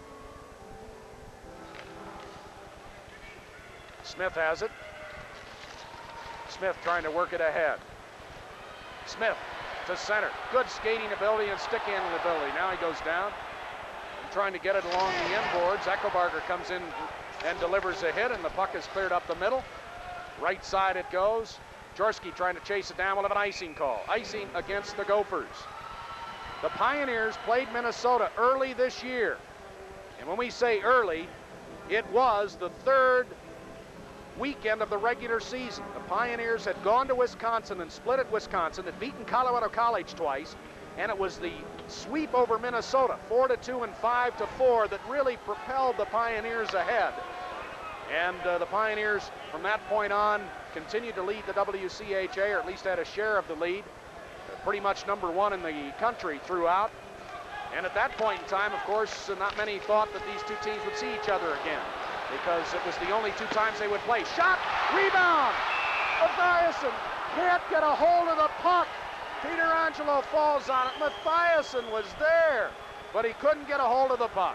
Smith has it. Smith trying to work it ahead. Smith to center. Good skating ability and stick handling ability. Now he goes down and trying to get it along the inboards. Eckelbarger comes in and delivers a hit, and the puck is cleared up the middle. Right side it goes. Jaworski trying to chase it down. We'll have an icing call. Icing against the Gophers. The Pioneers played Minnesota early this year. And when we say early, it was the third weekend of the regular season. The Pioneers had gone to Wisconsin and split at Wisconsin, had beaten Colorado College twice, and it was the sweep over Minnesota, four to two and five to four, that really propelled the Pioneers ahead. And uh, the Pioneers, from that point on, continued to lead the W C H A, or at least had a share of the lead. Uh, pretty much number one in the country throughout. And at that point in time, of course, uh, not many thought that these two teams would see each other again, because it was the only two times they would play. Shot, rebound! Mathiasen can't get a hold of the puck. Peter Angelo falls on it. Mathiasen was there, but he couldn't get a hold of the puck.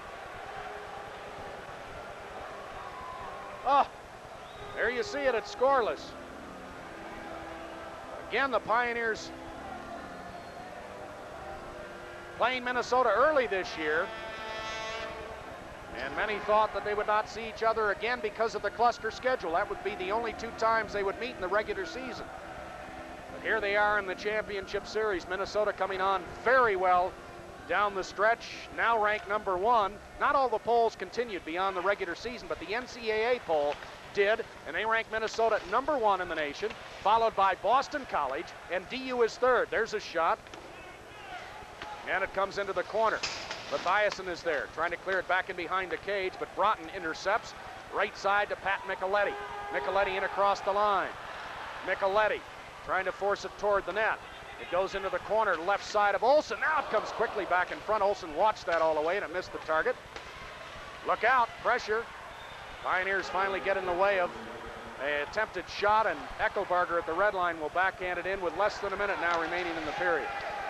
Oh, there you see it, it's scoreless. Again, the Pioneers playing Minnesota early this year. And many thought that they would not see each other again because of the cluster schedule. That would be the only two times they would meet in the regular season. But here they are in the championship series. Minnesota coming on very well down the stretch, now ranked number one. Not all the polls continued beyond the regular season, but the N C double A poll did, and they ranked Minnesota at number one in the nation, followed by Boston College, and D U is third. There's a shot, and it comes into the corner. Mathiasen is there, trying to clear it back in behind the cage, but Broughton intercepts. Right side to Pat Micheletti. Micheletti in across the line. Micheletti trying to force it toward the net. It goes into the corner, left side of Olson. Now it comes quickly back in front. Olson watched that all the way, and it missed the target. Look out, pressure. Pioneers finally get in the way of an attempted shot, and Eckelbarger at the red line will backhand it in with less than a minute now remaining in the period.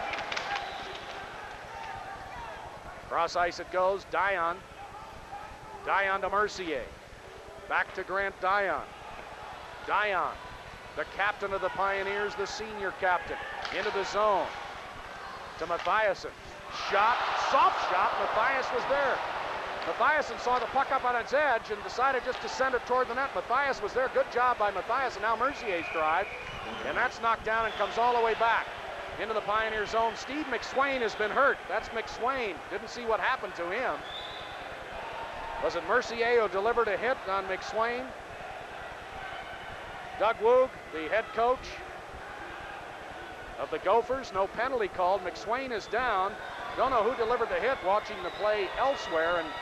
Cross ice it goes, Dion. Dion to Mercier. Back to Grant Dion. Dion, the captain of the Pioneers, the senior captain, into the zone. To Mathiasen. Shot, soft shot, Mathias was there. Mathiasen saw the puck up on its edge and decided just to send it toward the net. Mathias was there, good job by Mathias, and now Mercier's drive. And that's knocked down and comes all the way back into the Pioneer zone. Steve McSwain has been hurt. That's McSwain. Didn't see what happened to him. Was it Mercier who delivered a hit on McSwain? Doug Woog, the head coach of the Gophers. No penalty called. McSwain is down. Don't know who delivered the hit, watching the play elsewhere, and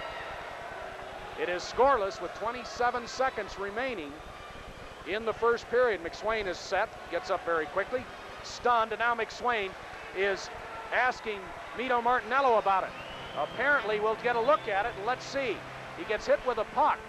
it is scoreless with twenty-seven seconds remaining in the first period. McSwain is set, gets up very quickly. Stunned, and now McSwain is asking Mito Martinello about it. Apparently, we'll get a look at it, and let's see. He gets hit with a puck.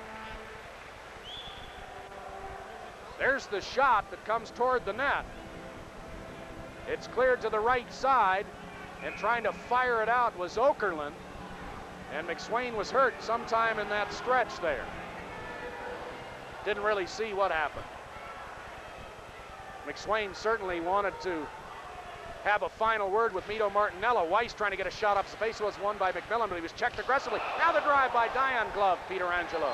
There's the shot that comes toward the net. It's cleared to the right side, and trying to fire it out was Okerlund, and McSwain was hurt sometime in that stretch there. Didn't really see what happened. McSwain certainly wanted to have a final word with Mito Martinello. Weiss trying to get a shot up. The face was won by McMillan, but he was checked aggressively. Now the drive by Dion glove, Peter Angelo.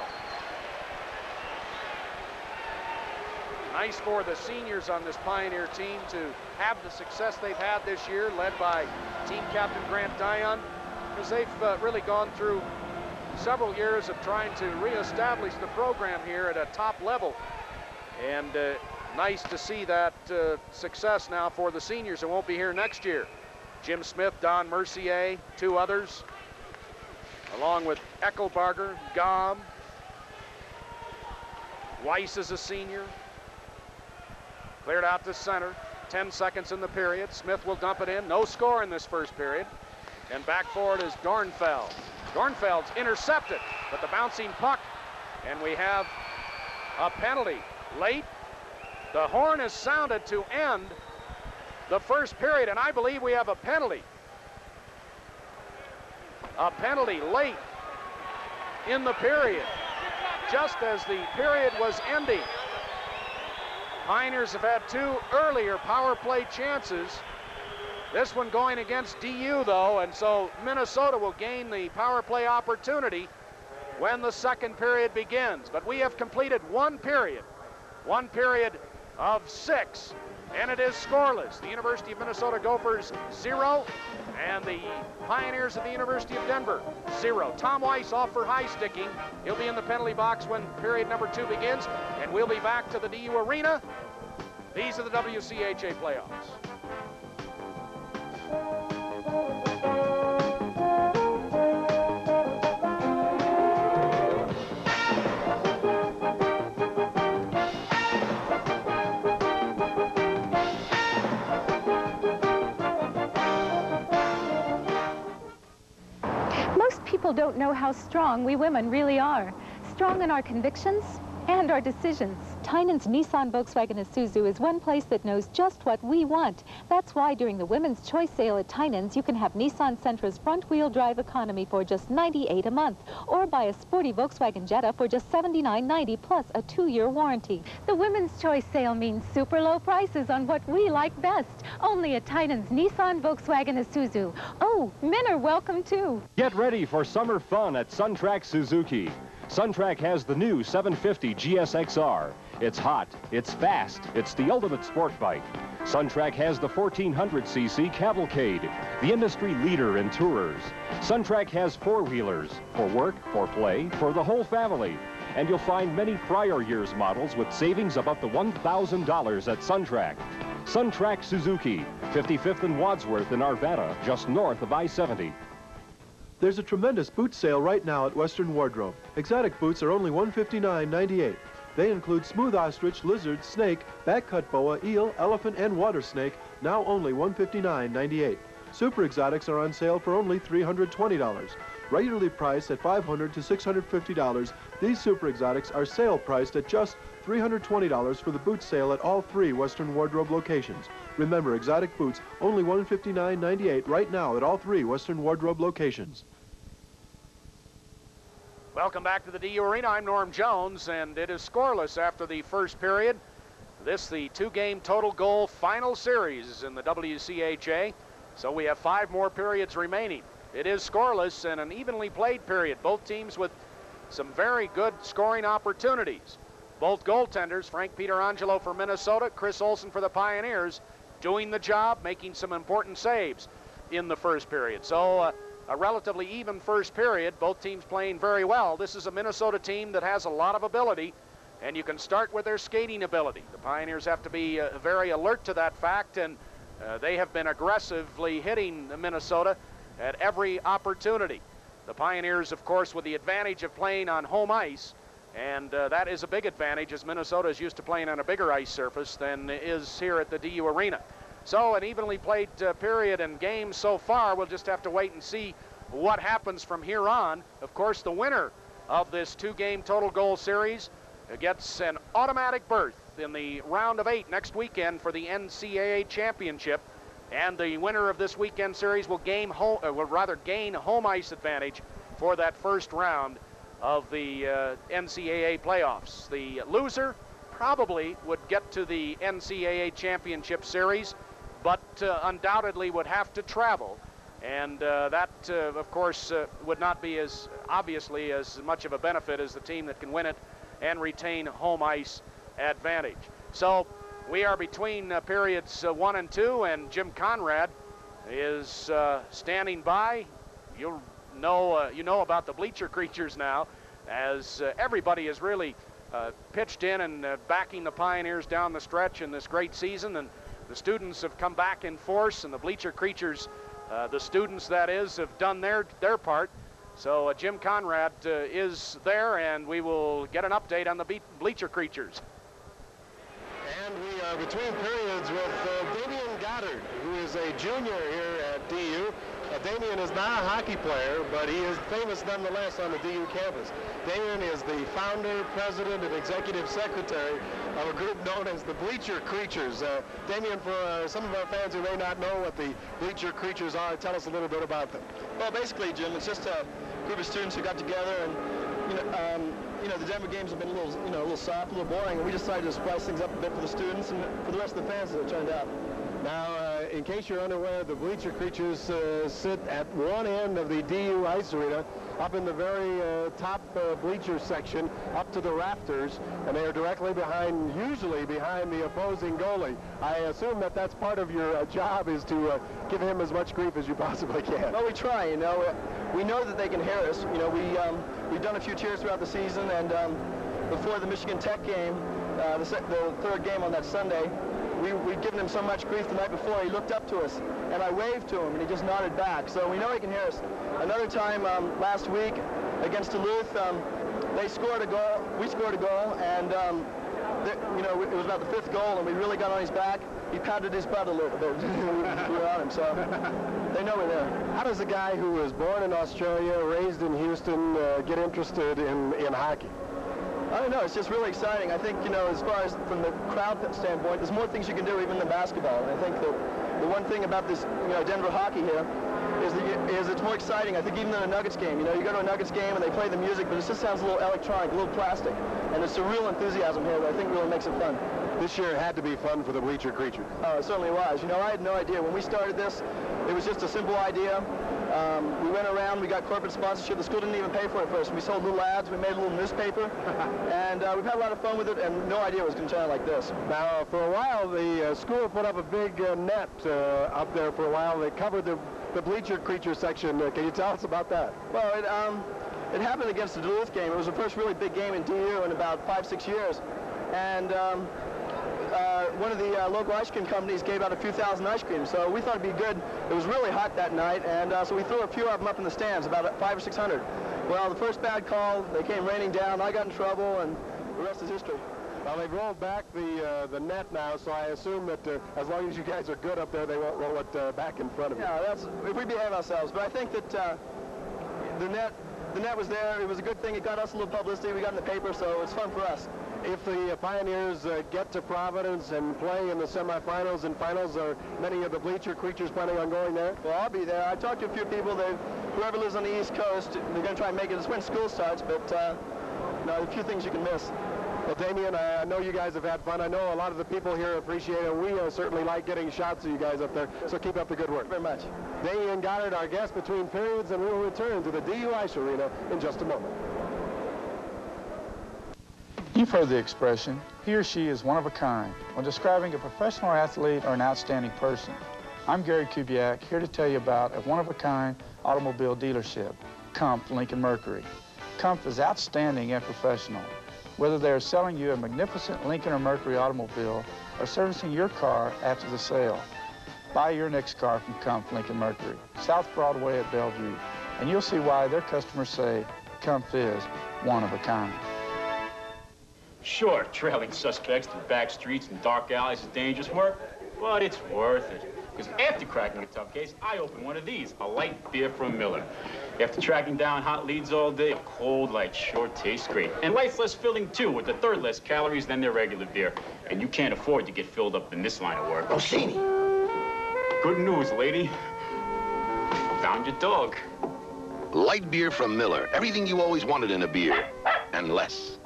Nice for the seniors on this Pioneer team to have the success they've had this year, led by team captain Grant Dion, because they've uh, really gone through several years of trying to reestablish the program here at a top level. And uh, nice to see that uh, success now for the seniors that won't be here next year. Jim Smith, Don Mercier, two others, along with Eckelbarger, Gom, Weiss is a senior. Cleared out to center. Ten seconds in the period. Smith will dump it in. No score in this first period. And back forward is Dornfeld. Dornfeld's intercepted, but the bouncing puck, and we have a penalty late. The horn is sounded to end the first period, and I believe we have a penalty. A penalty late in the period, just as the period was ending. Pioneers have had two earlier power play chances. This one going against D U, though, and so Minnesota will gain the power play opportunity when the second period begins. But we have completed one period, one period of six, and it is scoreless. The University of Minnesota Gophers, zero, and the Pioneers of the University of Denver, zero. Tom Weiss off for high sticking. He'll be in the penalty box when period number two begins, and we'll be back to the D U Arena. These are the W C H A playoffs. Most people don't know how strong we women really are. Strong in our convictions and our decisions. Tynan's Nissan, Volkswagen, Isuzu is one place that knows just what we want. That's why during the Women's Choice Sale at Tynan's, you can have Nissan Sentra's front-wheel drive economy for just ninety-eight dollars a month, or buy a sporty Volkswagen Jetta for just seventy-nine ninety plus a two-year warranty. The Women's Choice Sale means super low prices on what we like best. Only at Tynan's Nissan, Volkswagen, Isuzu. Oh, men are welcome too. Get ready for summer fun at Suntrack Suzuki. Suntrack has the new seven fifty G S X R. It's hot, it's fast, it's the ultimate sport bike. Suntrack has the fourteen hundred c c Cavalcade, the industry leader in tourers. Suntrack has four-wheelers for work, for play, for the whole family. And you'll find many prior year's models with savings of up to one thousand dollars at Suntrack. Suntrack Suzuki, fifty-fifth and Wadsworth in Arvada, just north of I seventy. There's a tremendous boot sale right now at Western Wardrobe. Exotic boots are only one fifty-nine ninety-eight. They include smooth ostrich, lizard, snake, back-cut boa, eel, elephant, and water snake, now only one fifty-nine ninety-eight. Super exotics are on sale for only three hundred twenty dollars. Regularly priced at five hundred to six hundred fifty dollars, these super exotics are sale priced at just three hundred twenty dollars for the boot sale at all three Western Wardrobe locations. Remember, exotic boots only one fifty-nine ninety-eight right now at all three Western Wardrobe locations. Welcome back to the D U Arena. I'm Norm Jones, and it is scoreless after the first period. This, the two-game total goal final series in the W C H A. So we have five more periods remaining. It is scoreless and an evenly played period. Both teams with some very good scoring opportunities. Both goaltenders, Frank Pietrangelo for Minnesota, Chris Olson for the Pioneers, doing the job, making some important saves in the first period. So uh, a relatively even first period, both teams playing very well. This is a Minnesota team that has a lot of ability, and you can start with their skating ability. The Pioneers have to be uh, very alert to that fact, and uh, they have been aggressively hitting Minnesota at every opportunity. The Pioneers, of course, with the advantage of playing on home ice, and uh, that is a big advantage, as Minnesota is used to playing on a bigger ice surface than is here at the D U Arena. So an evenly played uh, period and game so far. We'll just have to wait and see what happens from here on. Of course, the winner of this two-game total goal series gets an automatic berth in the round of eight next weekend for the N C double A championship. And the winner of this weekend series will gain home, uh, will rather gain home ice advantage for that first round of the uh, N C double A playoffs. The loser probably would get to the N C double A championship series, but uh, undoubtedly would have to travel. And uh, that, uh, of course, uh, would not be as obviously as much of a benefit as the team that can win it and retain home ice advantage. So we are between uh, periods uh, one and two, and Jim Conrad is uh, standing by. You'll know, uh, you know about the bleacher creatures now, as uh, everybody has really uh, pitched in and uh, backing the Pioneers down the stretch in this great season, and the students have come back in force, and the bleacher creatures, uh, the students that is, have done their their part. So uh, Jim Conrad uh, is there, and we will get an update on the be bleacher creatures. And we are between periods with uh, Damian Goddard, who is a junior here at D U. Uh, Damian is not a hockey player, but he is famous nonetheless on the D U campus. Damian is the founder, president, and executive secretary of a group known as the Bleacher Creatures. Uh, Damian, for uh, some of our fans who may not know what the Bleacher Creatures are, tell us a little bit about them. Well, basically, Jim, it's just a group of students who got together, and you know, um, you know, the Denver games have been a little, you know, a little soft, a little boring, and we decided to spice things up a bit for the students and for the rest of the fans that it turned out. Now, uh, in case you're unaware, the Bleacher Creatures uh, sit at one end of the D U Ice Arena, up in the very uh, top uh, bleacher section, up to the rafters, and they are directly behind, usually behind the opposing goalie. I assume that that's part of your uh, job, is to uh, give him as much grief as you possibly can. Well, we try, you know. We know that they can hear us. You know, we, um, we've done a few cheers throughout the season, and um, before the Michigan Tech game, uh, the, the third game on that Sunday, we, we'd given him so much grief the night before, he looked up to us, and I waved to him, and he just nodded back. So we know he can hear us. Another time um, last week against Duluth, um, they scored a goal, we scored a goal, and um, you know, it was about the fifth goal, and we really got on his back. He pounded his butt a little bit. We were on him, so they know we're there. How does a guy who was born in Australia, raised in Houston, uh, get interested in, in hockey? I don't know. It's just really exciting. I think, you know, as far as from the crowd standpoint, there's more things you can do even than basketball. And I think that the one thing about this, you know, Denver hockey here is, that, is it's more exciting, I think, even than a Nuggets game. You know, you go to a Nuggets game and they play the music, but it just sounds a little electronic, a little plastic. And it's a real enthusiasm here that I think really makes it fun. This year had to be fun for the Bleacher Creatures. Oh, it certainly was. You know, I had no idea. When we started this, it was just a simple idea. Um, we went around, we got corporate sponsorship. The school didn't even pay for it first. We sold little ads, we made a little newspaper, and uh, we've had a lot of fun with it, and no idea it was going to turn out like this. Now, for a while, the uh, school put up a big uh, net uh, up there for a while. They covered the, the Bleacher Creature section. Uh, can you tell us about that? Well, it, um, it happened against the Duluth game. It was the first really big game in D U in about five, six years. And um, Uh, one of the uh, local ice cream companies gave out a few thousand ice creams, so we thought it'd be good. It was really hot that night, and uh, so we threw a few of them up in the stands, about five or six hundred. Well, the first bad call, they came raining down. I got in trouble, and the rest is history. Well, they've rolled back the uh, the net now, so I assume that uh, as long as you guys are good up there, they won't roll it uh, back in front of you. Yeah, that's if we behave ourselves. But I think that uh, the net the net was there. It was a good thing. It got us a little publicity. We got in the paper, so it's fun for us. If the uh, Pioneers uh, get to Providence and play in the semifinals and finals, are many of the Bleacher Creatures planning on going there? Well, I'll be there. I talked to a few people. They've, whoever lives on the East Coast, they're going to try and make it. It's when school starts, but uh, no, a few things you can miss. Well, Damian, I know you guys have had fun. I know a lot of the people here appreciate it. We uh, certainly like getting shots of you guys up there, so keep up the good work. Thank you very much. Damian Goddard, our guest between periods, and we will return to the D U Ice Arena in just a moment. You've heard the expression, he or she is one of a kind, when describing a professional athlete or an outstanding person. I'm Gary Kubiak, here to tell you about a one-of-a-kind automobile dealership, Kumpf Lincoln Mercury. Kumpf is outstanding and professional. Whether they are selling you a magnificent Lincoln or Mercury automobile or servicing your car after the sale, buy your next car from Kumpf Lincoln Mercury, South Broadway at Bellevue, and you'll see why their customers say Kumpf is one of a kind. Sure, trailing suspects through back streets and dark alleys is dangerous work, but it's worth it. Because after cracking a tough case, I open one of these, a light beer from Miller. After tracking down hot leads all day, a cold light sure tastes great. And light's less filling, too, with a third less calories than their regular beer. And you can't afford to get filled up in this line of work. Rossini. Good news, lady. Found your dog. Light beer from Miller. Everything you always wanted in a beer, and less.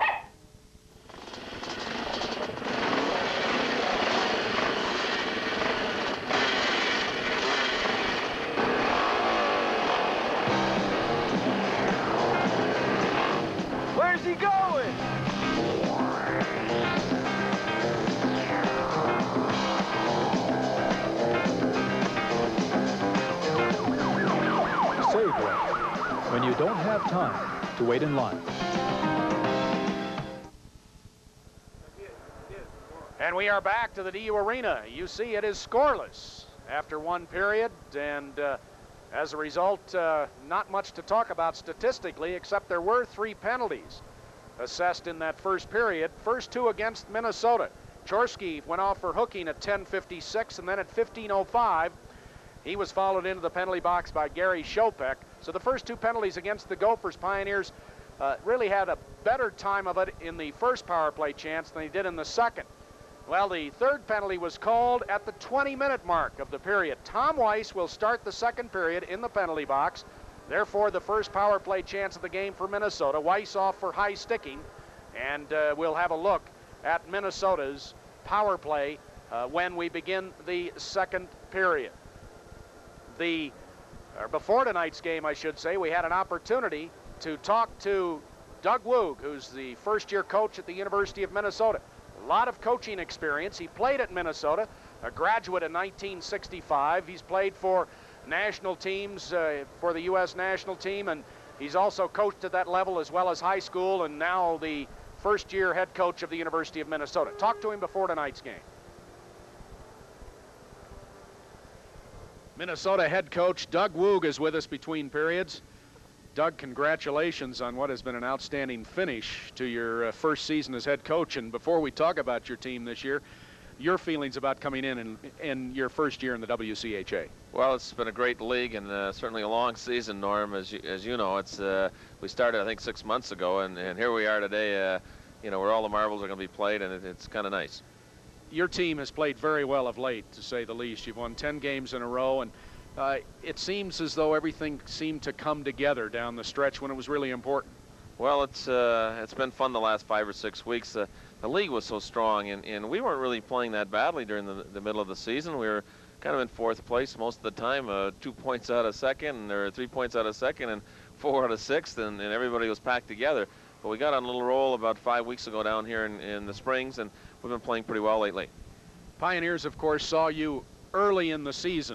Where's he going? Safeway, when you don't have time to wait in line. And we are back to the D U Arena. You see it is scoreless after one period, and uh, As a result, uh, not much to talk about statistically, except there were three penalties assessed in that first period. First two against Minnesota. Chorsky went off for hooking at ten fifty-six, and then at fifteen oh five, he was followed into the penalty box by Gary Shopek. So the first two penalties against the Gophers, Pioneers uh, really had a better time of it in the first power play chance than they did in the second. Well, the third penalty was called at the twenty minute mark of the period. Tom Weiss will start the second period in the penalty box. Therefore, the first power play chance of the game for Minnesota. Weiss off for high sticking, and uh, we'll have a look at Minnesota's power play uh, when we begin the second period. The, or before tonight's game, I should say, we had an opportunity to talk to Doug Woog, who's the first-year coach at the University of Minnesota. A lot of coaching experience. He played at Minnesota, a graduate in nineteen sixty-five. He's played for national teams, uh, for the U S national team, and he's also coached at that level as well as high school, and now the first-year head coach of the University of Minnesota. Talk to him before tonight's game. Minnesota head coach Doug Woog is with us between periods. Doug, congratulations on what has been an outstanding finish to your uh, first season as head coach. And before we talk about your team this year, your feelings about coming in in, in your first year in the W C H A. Well, it's been a great league and uh, certainly a long season, Norm. As you, as you know, it's uh, we started I think six months ago, and, and here we are today. Uh, you know, where all the marbles are going to be played, and it, it's kind of nice. Your team has played very well of late, to say the least. You've won ten games in a row, and uh, it seems as though everything seemed to come together down the stretch when it was really important. Well, it's uh, it's been fun the last five or six weeks. Uh, the league was so strong, and, and we weren't really playing that badly during the, the middle of the season. We were kind of in fourth place most of the time, uh, two points out of second, or three points out of second, and four out of sixth, and, and everybody was packed together. But we got on a little roll about five weeks ago down here in, in the Springs, and we've been playing pretty well lately. Pioneers, of course, saw you early in the season,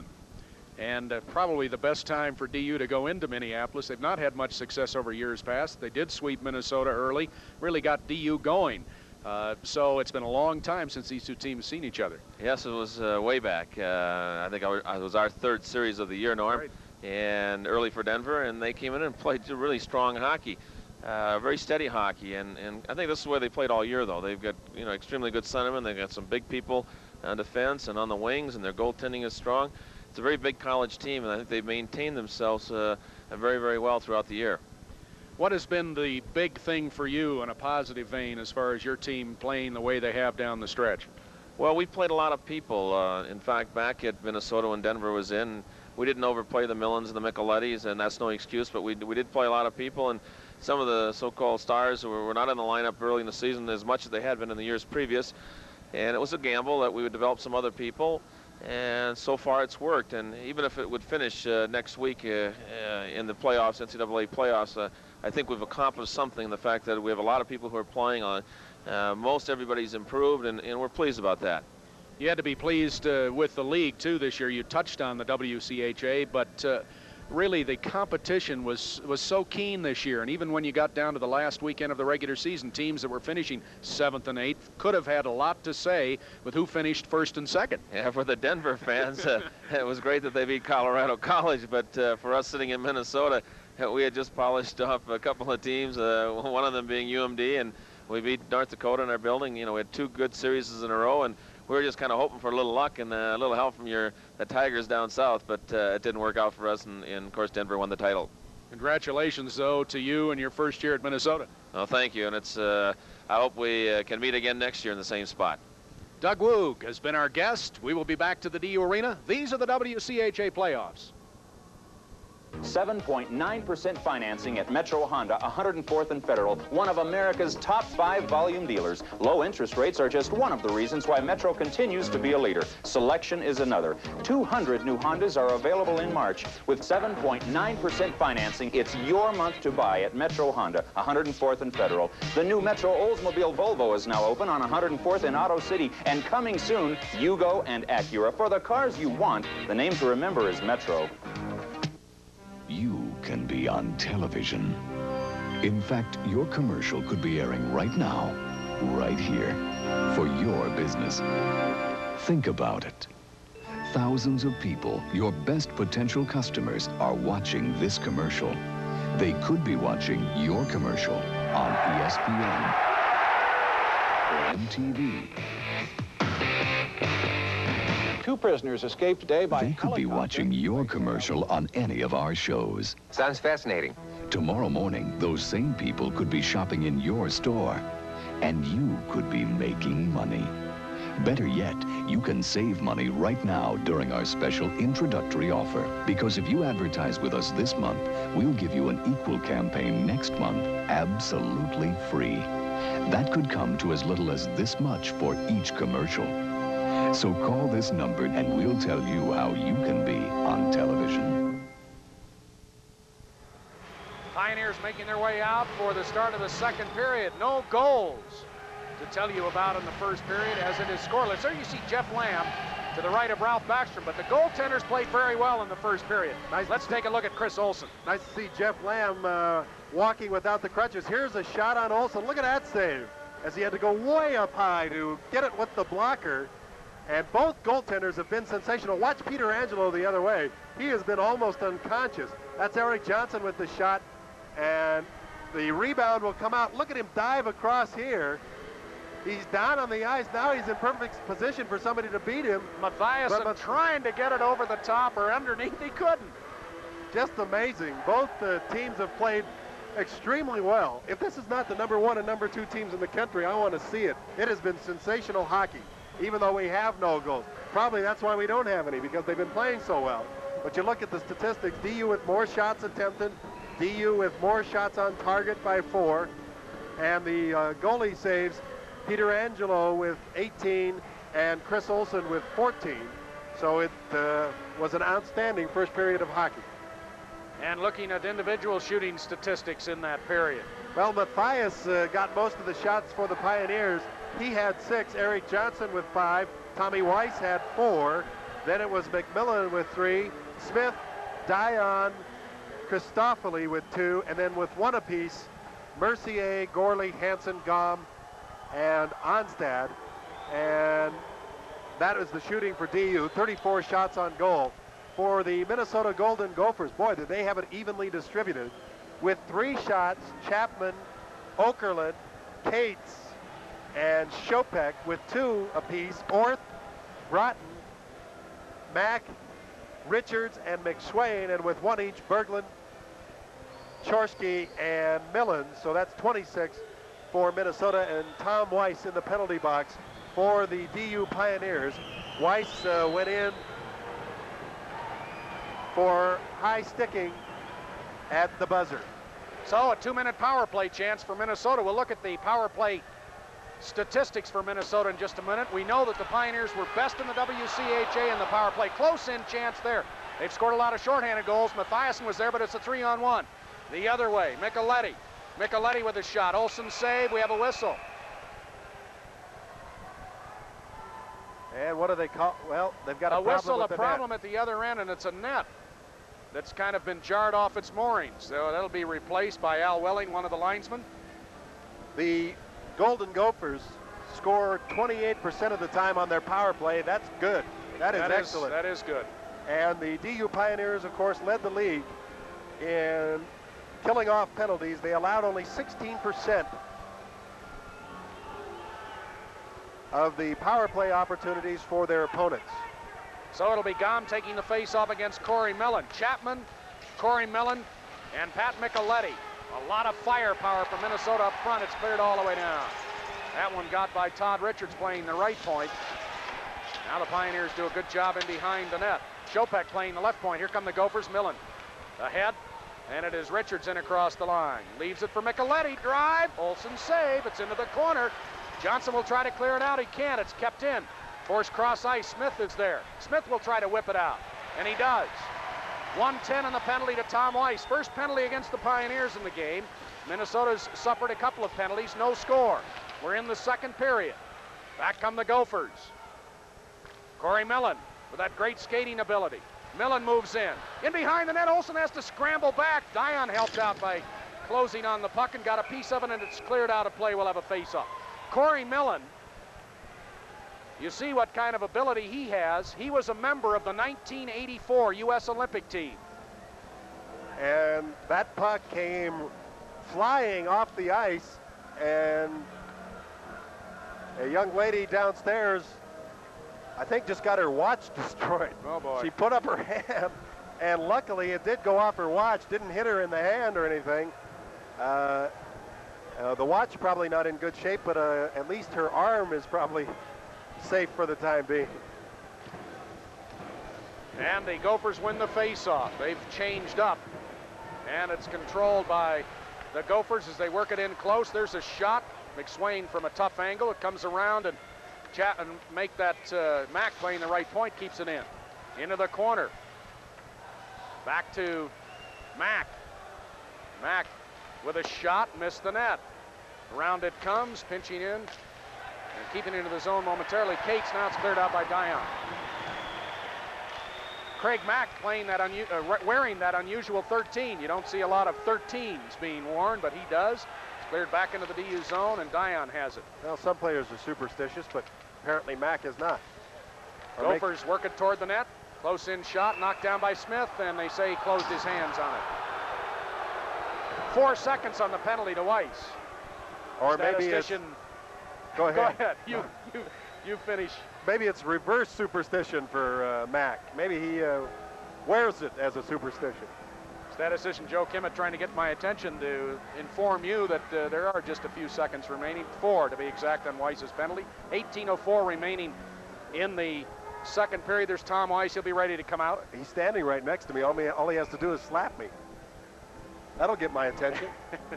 and uh, probably the best time for D U to go into Minneapolis. They've not had much success over years past. They did sweep Minnesota early, really got D U going. Uh, so it's been a long time since these two teams seen each other. Yes, it was uh, way back. Uh, I think our, it was our third series of the year, Norm, right. And early for Denver, and they came in and played really strong hockey. Uh, very steady hockey, and, and I think this is the way they played all year, though. They've got, you know, extremely good centermen. They've got some big people on defense and on the wings, and their goaltending is strong. It's a very big college team, and I think they've maintained themselves uh, very, very well throughout the year. What has been the big thing for you in a positive vein as far as your team playing the way they have down the stretch? Well, we played a lot of people. Uh, in fact, back at Minnesota when Denver was in, we didn't overplay the Millens and the Michelettis, and that's no excuse, but we, we did play a lot of people, and some of the so-called stars who were not in the lineup early in the season as much as they had been in the years previous. And it was a gamble that we would develop some other people, and so far it's worked. And even if it would finish uh, next week uh, uh, in the playoffs, N C double A playoffs, uh, I think we've accomplished something, the fact that we have a lot of people who are playing on. Uh, most everybody's improved, and, and we're pleased about that. You had to be pleased uh, with the league, too, this year. You touched on the W C H A, but uh, really the competition was was so keen this year, and even when you got down to the last weekend of the regular season, teams that were finishing seventh and eighth could have had a lot to say with who finished first and second. Yeah, for the Denver fans, uh, it was great that they beat Colorado College, but uh, for us sitting in Minnesota, uh, we had just polished off a couple of teams, uh, one of them being U M D, and we beat North Dakota in our building. You know, we had two good series in a row, and we were just kind of hoping for a little luck and a little help from your the Tigers down south, but uh, it didn't work out for us, and, and of course Denver won the title. Congratulations, though, to you and your first year at Minnesota. Oh, thank you, and it's uh, I hope we uh, can meet again next year in the same spot. Doug Woog has been our guest. We will be back to the D U Arena. These are the W C H A playoffs. seven point nine percent financing at Metro Honda, one hundred fourth and Federal, one of America's top five volume dealers. Low interest rates are just one of the reasons why Metro continues to be a leader. Selection is another. two hundred new Hondas are available in March. With seven point nine percent financing, it's your month to buy at Metro Honda, one hundred fourth and Federal. The new Metro Oldsmobile Volvo is now open on one hundred fourth in Auto City, and coming soon, Yugo and Acura. For the cars you want, the name to remember is Metro. You can be on television. In fact, your commercial could be airing right now, right here, for your business. Think about it. Thousands of people, your best potential customers, are watching this commercial. They could be watching your commercial on E S P N or M T V. Two prisoners escaped today by They could be watching your commercial on any of our shows. Sounds fascinating. Tomorrow morning, those same people could be shopping in your store, and you could be making money. Better yet, you can save money right now during our special introductory offer. Because if you advertise with us this month, we'll give you an equal campaign next month, absolutely free. That could come to as little as this much for each commercial. So call this number and we'll tell you how you can be on television. Pioneers making their way out for the start of the second period. No goals to tell you about in the first period as it is scoreless. There you see Jeff Lamb to the right of Ralph Backstrom, but the goaltenders played very well in the first period. Nice. Let's take a look at Chris Olson. Nice to see Jeff Lamb uh, walking without the crutches. Here's a shot on Olson. Look at that save as he had to go way up high to get it with the blocker. And both goaltenders have been sensational. Watch Peter Angelo the other way. He has been almost unconscious. That's Eric Johnson with the shot. And the rebound will come out. Look at him dive across here. He's down on the ice. Now he's in perfect position for somebody to beat him. Mathiasen but, trying to get it over the top or underneath. He couldn't. Just amazing. Both uh, teams have played extremely well. If this is not the number one and number two teams in the country, I want to see it. It has been sensational hockey, even though we have no goals. Probably that's why we don't have any, because they've been playing so well. But you look at the statistics, D U with more shots attempted, D U with more shots on target by four, and the uh, goalie saves, Peter Angelo with eighteen and Chris Olson with fourteen. So it uh, was an outstanding first period of hockey. And looking at individual shooting statistics in that period. Well, Mathias uh, got most of the shots for the Pioneers. He had six, Eric Johnson with five, Tommy Weiss had four, then it was McMillan with three, Smith, Dion, Christoffoli with two, and then with one apiece, Mercier, Gorley, Hansen, Gom, and Onstad. And that is the shooting for D U, thirty-four shots on goal. For the Minnesota Golden Gophers, boy, did they have it evenly distributed. With three shots, Chapman, Okerlund, Cates, and Chopek with two apiece, Orth, Broughton, Mack, Richards, and McSwain, and with one each, Berglund, Chorsky, and Millen. So that's twenty-six for Minnesota, and Tom Weiss in the penalty box for the D U Pioneers. Weiss uh, went in for high sticking at the buzzer. So a two-minute power play chance for Minnesota. We'll look at the power play statistics for Minnesota in just a minute. We know that the Pioneers were best in the W C H A in the power play. Close-in chance there. They've scored a lot of shorthanded goals. Mathiasen was there, but it's a three-on-one. The other way, Micheletti. Micheletti with a shot. Olsen save. We have a whistle. And what do they call? Well, they've got a, a problem whistle, with a the problem net. at the other end, and it's a net that's kind of been jarred off its moorings. So that'll be replaced by Al Welling, one of the linesmen. The Golden Gophers score twenty-eight percent of the time on their power play. That's good. That is that excellent. Is, that is good. And the D U Pioneers, of course, led the league in killing off penalties. They allowed only sixteen percent of the power play opportunities for their opponents. So it'll be Gom taking the face-off against Corey Millen. Chapman, Corey Millen, and Pat Micheletti. A lot of firepower from Minnesota up front. It's cleared all the way down. That one got by Todd Richards playing the right point. Now the Pioneers do a good job in behind the net. Chopek playing the left point. Here come the Gophers. Millen ahead, and it is Richards in across the line. Leaves it for Micheletti. Drive. Olsen save. It's into the corner. Johnson will try to clear it out. He can't. It's kept in. Forced cross ice. Smith is there. Smith will try to whip it out, and he does. one ten on the penalty to Tom Weiss. First penalty against the Pioneers in the game. Minnesota's suffered a couple of penalties. No score. We're in the second period. Back come the Gophers. Corey Millen with that great skating ability. Millen moves in. In behind the net, Olsen has to scramble back. Dion helped out by closing on the puck and got a piece of it, and it's cleared out of play. We'll have a face-off. Corey Millen You see what kind of ability he has. He was a member of the nineteen eighty-four U S Olympic team. And that puck came flying off the ice, and a young lady downstairs, I think, just got her watch destroyed. Oh, boy. She put up her hand, and luckily it did go off her watch, didn't hit her in the hand or anything. Uh, uh, the watch probably not in good shape, but uh, at least her arm is probably safe for the time being. And the Gophers win the face-off. They've changed up, and it's controlled by the Gophers as they work it in close. There's a shot. McSwain from a tough angle. It comes around, and chat and make that uh, Mack playing the right point, keeps it in. Into the corner. Back to Mack. Mack with a shot, missed the net. Around it comes, pinching in and keeping into the zone momentarily. Cates, now it's cleared out by Dion. Craig Mack playing that unu uh, wearing that unusual thirteen. You don't see a lot of thirteens being worn, but he does. It's cleared back into the D U zone, and Dion has it. Well, some players are superstitious, but apparently Mack is not. Or Gophers make... work it toward the net. Close in shot, knocked down by Smith, and they say he closed his hands on it. Four seconds on the penalty to Weiss. Or maybe it's... Go ahead. Go ahead. You, you, you finish. Maybe it's reverse superstition for uh, Mack. Maybe he uh, wears it as a superstition. Statistician Joe Kimmett trying to get my attention to inform you that uh, there are just a few seconds remaining. Four, to be exact, on Weiss's penalty. eighteen oh four remaining in the second period. There's Tom Weiss. He'll be ready to come out. He's standing right next to me. All, me, all he has to do is slap me. That'll get my attention.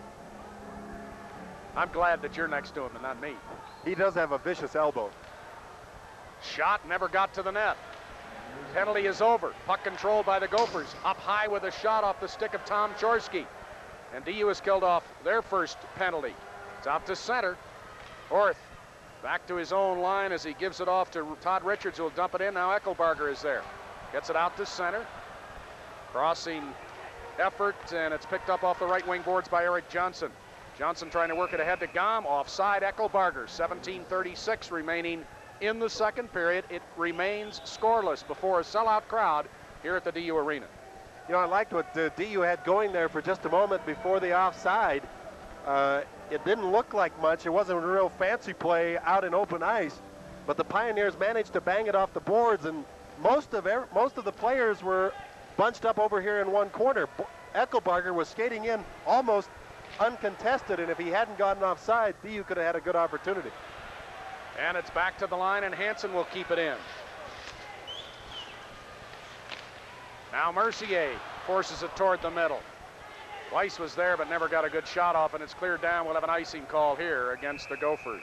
I'm glad that you're next to him and not me. He does have a vicious elbow. Shot never got to the net. Penalty is over. Puck controlled by the Gophers. Up high with a shot off the stick of Tom Chorsky. And D U has killed off their first penalty. It's out to center. Orth back to his own line as he gives it off to Todd Richards, who will dump it in. Now Eckelbarger is there. Gets it out to center. Crossing effort, and it's picked up off the right wing boards by Eric Johnson. Johnson trying to work it ahead to Gom. Offside Eckelbarger. seventeen thirty-six remaining in the second period. It remains scoreless before a sellout crowd here at the D U Arena. You know, I liked what uh, D U had going there for just a moment before the offside. Uh, it didn't look like much. It wasn't a real fancy play out in open ice, but the Pioneers managed to bang it off the boards, and most of er most of the players were bunched up over here in one corner. B Eckelbarger was skating in almost uncontested, and if he hadn't gotten offside, D U could have had a good opportunity. And it's back to the line, and Hansen will keep it in. Now Mercier forces it toward the middle. Weiss was there but never got a good shot off, and it's cleared down. We'll have an icing call here against the Gophers.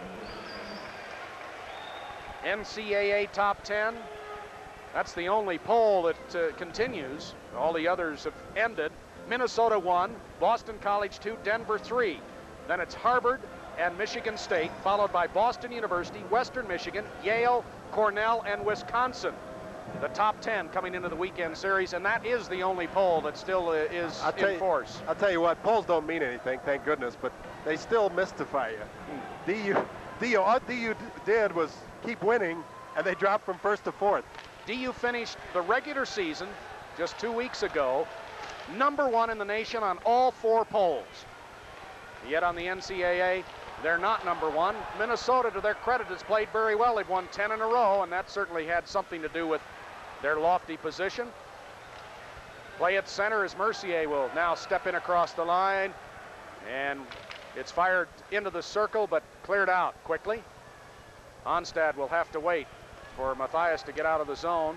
N C A A top ten. That's the only poll that uh, continues. All the others have ended. Minnesota one, Boston College two, Denver three. Then it's Harvard and Michigan State, followed by Boston University, Western Michigan, Yale, Cornell, and Wisconsin. The top ten coming into the weekend series, and that is the only poll that still uh, is I'll in force. You, I'll tell you what, polls don't mean anything, thank goodness, but they still mystify you. D U, D U, all D U did was keep winning, and they dropped from first to fourth. D U finished the regular season just two weeks ago, number one in the nation on all four polls. Yet on the N C A A, they're not number one. Minnesota, to their credit, has played very well. They've won ten in a row, and that certainly had something to do with their lofty position. Play at center as Mercier will now step in across the line, and it's fired into the circle, but cleared out quickly. Onstad will have to wait for Matthias to get out of the zone.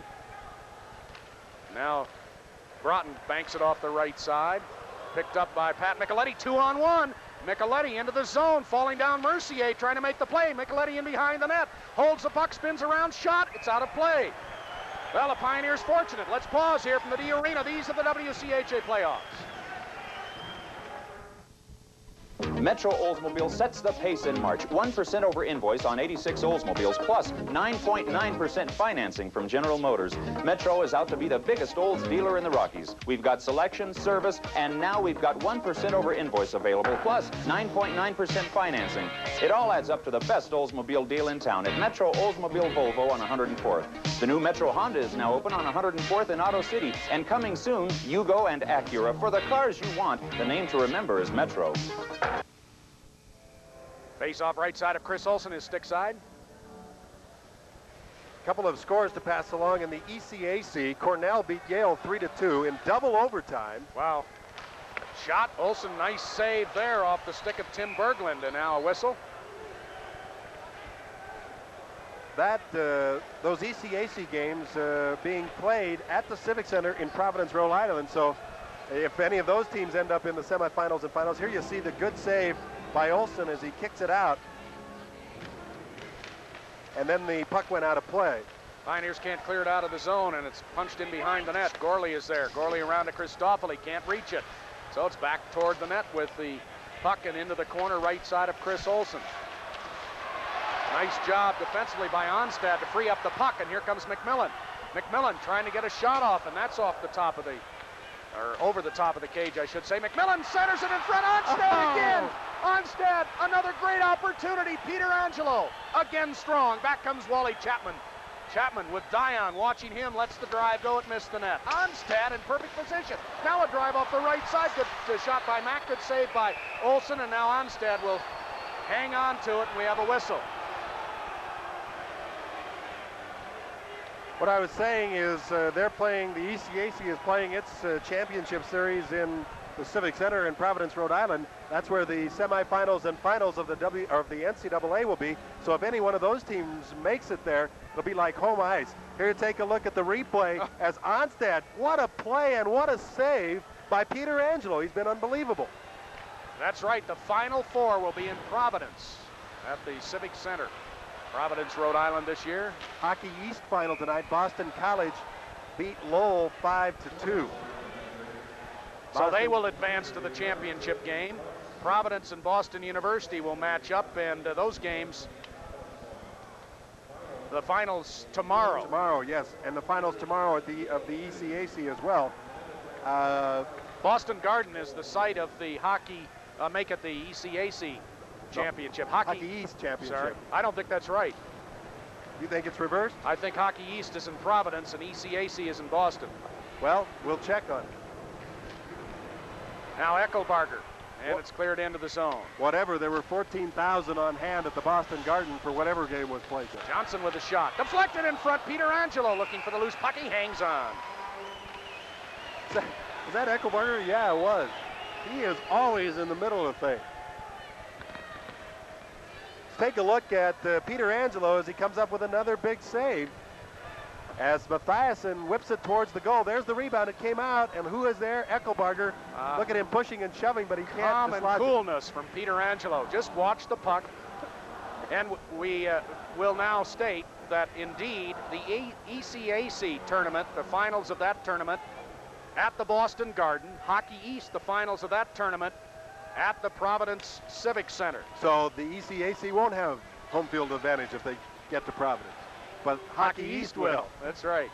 Now Broughton banks it off the right side. Picked up by Pat Micheletti, two on one. Micheletti into the zone, falling down Mercier, trying to make the play. Micheletti in behind the net, holds the puck, spins around, shot, it's out of play. Well, the Pioneers fortunate. Let's pause here from the D Arena. These are the W C H A playoffs. Metro Oldsmobile sets the pace in March. one percent over invoice on eighty-six Oldsmobiles, plus nine point nine percent financing from General Motors. Metro is out to be the biggest Olds dealer in the Rockies. We've got selection, service, and now we've got one percent over invoice available, plus nine point nine percent financing. It all adds up to the best Oldsmobile deal in town at Metro Oldsmobile Volvo on one hundred fourth. The new Metro Honda is now open on one hundred fourth in Auto City, and coming soon, Yugo and Acura. For the cars you want, the name to remember is Metro. Face off right side of Chris Olson, his stick side. Couple of scores to pass along in the E C A C. Cornell beat Yale three to two in double overtime. Wow. Shot, Olson, nice save there off the stick of Tim Berglund, and now a whistle. That, uh, those E C A C games uh, being played at the Civic Center in Providence, Rhode Island. So if any of those teams end up in the semifinals and finals, here you see the good save by Olson as he kicks it out. And then the puck went out of play. Pioneers can't clear it out of the zone, and it's punched in behind the net. Gorley is there. Gorley around to Christoffel. Can't reach it. So it's back toward the net with the puck and into the corner right side of Chris Olson. Nice job defensively by Onstad to free up the puck, and here comes McMillan. McMillan trying to get a shot off, and that's off the top of the, or over the top of the cage, I should say. McMillan centers it in front. Onstad oh. again. Onstad, another great opportunity. Peter Angelo, again strong. Back comes Wally Chapman. Chapman with Dion watching him, lets the drive go, it missed the net. Onstad in perfect position. Now a drive off the right side. Good, good shot by Mack, good save by Olson, and now Onstad will hang on to it, and we have a whistle. What I was saying is uh, they're playing, the E C A C is playing its uh, championship series in the Civic Center in Providence, Rhode Island. That's where the semifinals and finals of the W or of the N C double A will be. So if any one of those teams makes it there, it'll be like home ice. Here, take a look at the replay oh. as Onstad. What a play and what a save by Peter Angelo. He's been unbelievable. That's right. The Final Four will be in Providence at the Civic Center. Providence, Rhode Island this year. Hockey East final tonight. Boston College beat Lowell five to two. So they will advance to the championship game. Providence and Boston University will match up, and uh, those games, the finals tomorrow. Tomorrow, yes, and the finals tomorrow at the of the E C A C as well. Uh, Boston Garden is the site of the hockey, uh, make it the E C A C championship. No, Hockey, Hockey East championship. Sorry, I don't think that's right. You think it's reversed? I think Hockey East is in Providence and E C A C is in Boston. Well, we'll check on it. Now Eckelbarger, and what? It's cleared into the zone. Whatever, there were fourteen thousand on hand at the Boston Garden for whatever game was played there. Johnson with a shot. Deflected in front, Peter Angelo looking for the loose puck, he hangs on. Is that, is that Eckelbarger? Yeah, it was. He is always in the middle of things. Take a look at uh, Peter Angelo as he comes up with another big save. As Mathiasen whips it towards the goal. There's the rebound. It came out, and who is there? Eckelbarger. Uh, Look at him pushing and shoving, but he can't calm dislodge and coolness it. From Peter Angelo. Just watch the puck. And we uh, will now state that indeed the E C A C tournament, the finals of that tournament, at the Boston Garden. Hockey East, the finals of that tournament, at the Providence Civic Center. So the E C A C won't have home field advantage if they get to Providence. But Hockey, Hockey East will. will. That's right.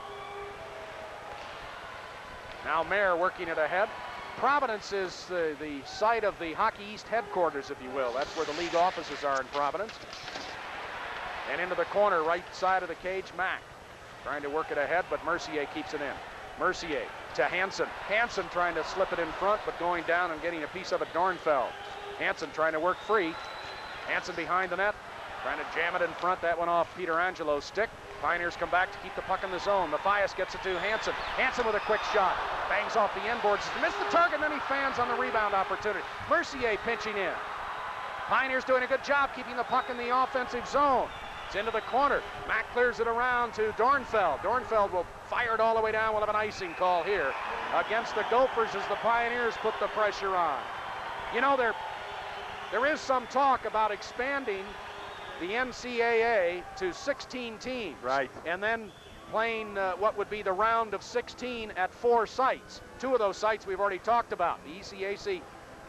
Now Mayer working it ahead. Providence is the, the site of the Hockey East headquarters, if you will. That's where the league offices are in Providence. And into the corner, right side of the cage, Mack. Trying to work it ahead, but Mercier keeps it in. Mercier to Hansen. Hansen trying to slip it in front, but going down and getting a piece of it, Dornfeld. Hansen trying to work free. Hansen behind the net. Trying to jam it in front. That went off Peter Angelo's stick. Pioneers come back to keep the puck in the zone. Mathias gets it to Hansen. Hansen with a quick shot. Bangs off the end boards. Missed the target, and then he fans on the rebound opportunity. Mercier pinching in. Pioneers doing a good job keeping the puck in the offensive zone. It's into the corner. Mack clears it around to Dornfeld. Dornfeld will fire it all the way down. We'll have an icing call here against the Gophers as the Pioneers put the pressure on. You know, there, there is some talk about expanding the N C A A to sixteen teams. Right. And then playing uh, what would be the round of sixteen at four sites. Two of those sites we've already talked about. The E C A C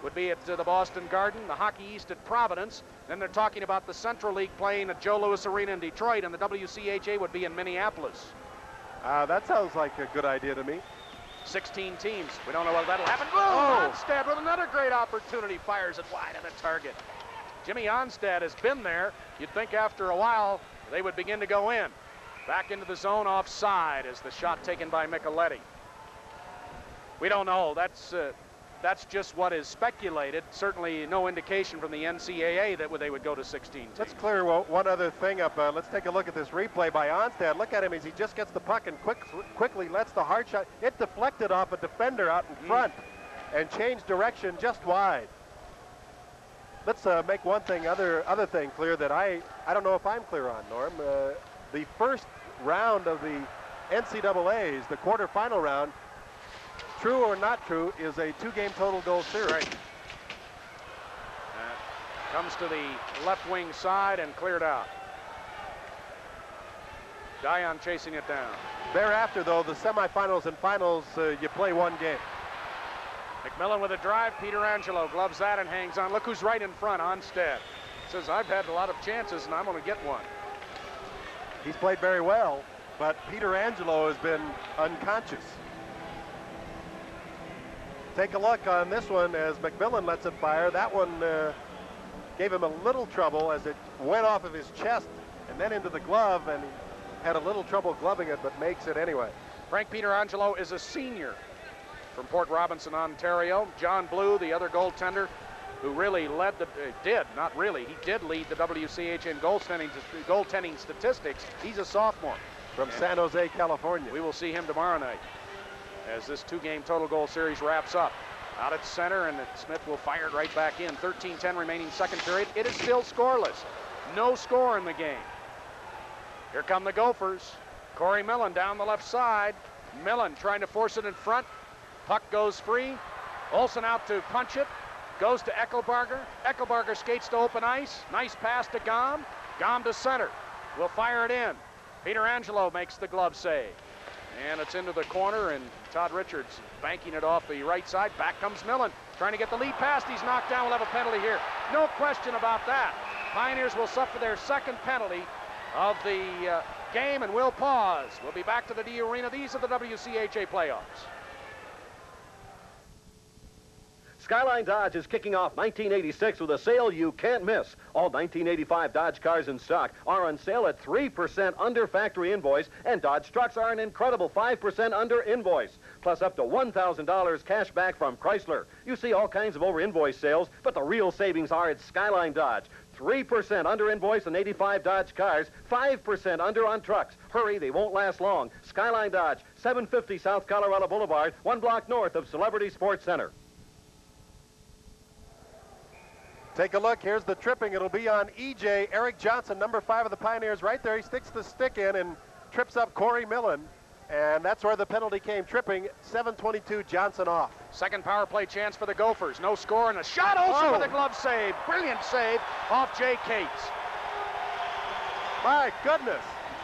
would be at uh, the Boston Garden, the Hockey East at Providence. Then they're talking about the Central League playing at Joe Louis Arena in Detroit, and the W C H A would be in Minneapolis. Uh, that sounds like a good idea to me. sixteen teams. We don't know whether that'll happen. Oh, Onstad with another great opportunity, fires it wide of the target. Jimmy Onstad has been there. You'd think after a while they would begin to go in. Back into the zone, offside is the shot taken by Micheletti. We don't know. That's uh, that's just what is speculated. Certainly no indication from the N C A A that they would go to sixteen teams. Let's clear one other thing up. Uh, let's take a look at this replay by Onstad. Look at him as he just gets the puck and quick, quickly lets the hard shot. It deflected off a defender out in front mm. and changed direction just wide. Let's uh, make one thing, other other thing clear that I, I don't know if I'm clear on, Norm. Uh, the first round of the N C double A's, the quarterfinal round, true or not true, is a two-game total goal series. Right. Uh, comes to the left wing side and cleared out. Dion chasing it down. Thereafter, though, the semifinals and finals, uh, you play one game. McMillan with a drive. Peter Angelo gloves that and hangs on. Look who's right in front, Onstad. Says, I've had a lot of chances and I'm going to get one. He's played very well, but Peter Angelo has been unconscious. Take a look on this one as McMillan lets it fire. That one uh, gave him a little trouble as it went off of his chest and then into the glove, and he had a little trouble gloving it, but makes it anyway. Frank Pietrangelo is a senior from Port Robinson, Ontario. John Blue, the other goaltender, who really led the, uh, did, not really, he did lead the W C H A in goaltending, goaltending statistics. He's a sophomore. From San Jose, California. We will see him tomorrow night as this two-game total goal series wraps up. Out at center, and Smith will fire it right back in. thirteen ten remaining second period. It is still scoreless. No score in the game. Here come the Gophers. Corey Millen down the left side. Millen trying to force it in front. Puck goes free. Olsen out to punch it. Goes to Eckelbarger. Eckelbarger skates to open ice. Nice pass to Gom. Gom to center. Will fire it in. Peter Angelo makes the glove save. And it's into the corner, and Todd Richards banking it off the right side. Back comes Millen, trying to get the lead past. He's knocked down. We'll have a penalty here. No question about that. Pioneers will suffer their second penalty of the uh, game, and we'll pause. We'll be back to the D Arena. These are the W C H A playoffs. Skyline Dodge is kicking off nineteen eighty-six with a sale you can't miss. All nineteen eighty-five Dodge cars in stock are on sale at three percent under factory invoice, and Dodge trucks are an incredible five percent under invoice, plus up to one thousand dollars cash back from Chrysler. You see all kinds of over-invoice sales, but the real savings are at Skyline Dodge. three percent under invoice on eighty-five Dodge cars, five percent under on trucks. Hurry, they won't last long. Skyline Dodge, seven fifty South Colorado Boulevard, one block north of Celebrity Sports Center. Take a look. Here's the tripping. It'll be on E J. Eric Johnson, number five of the Pioneers, right there. He sticks the stick in and trips up Corey Millen. And that's where the penalty came, tripping. seven twenty-two, Johnson off. Second power play chance for the Gophers. No score, and a shot. Olsen with a glove save. Brilliant save off Jay Cates. My goodness.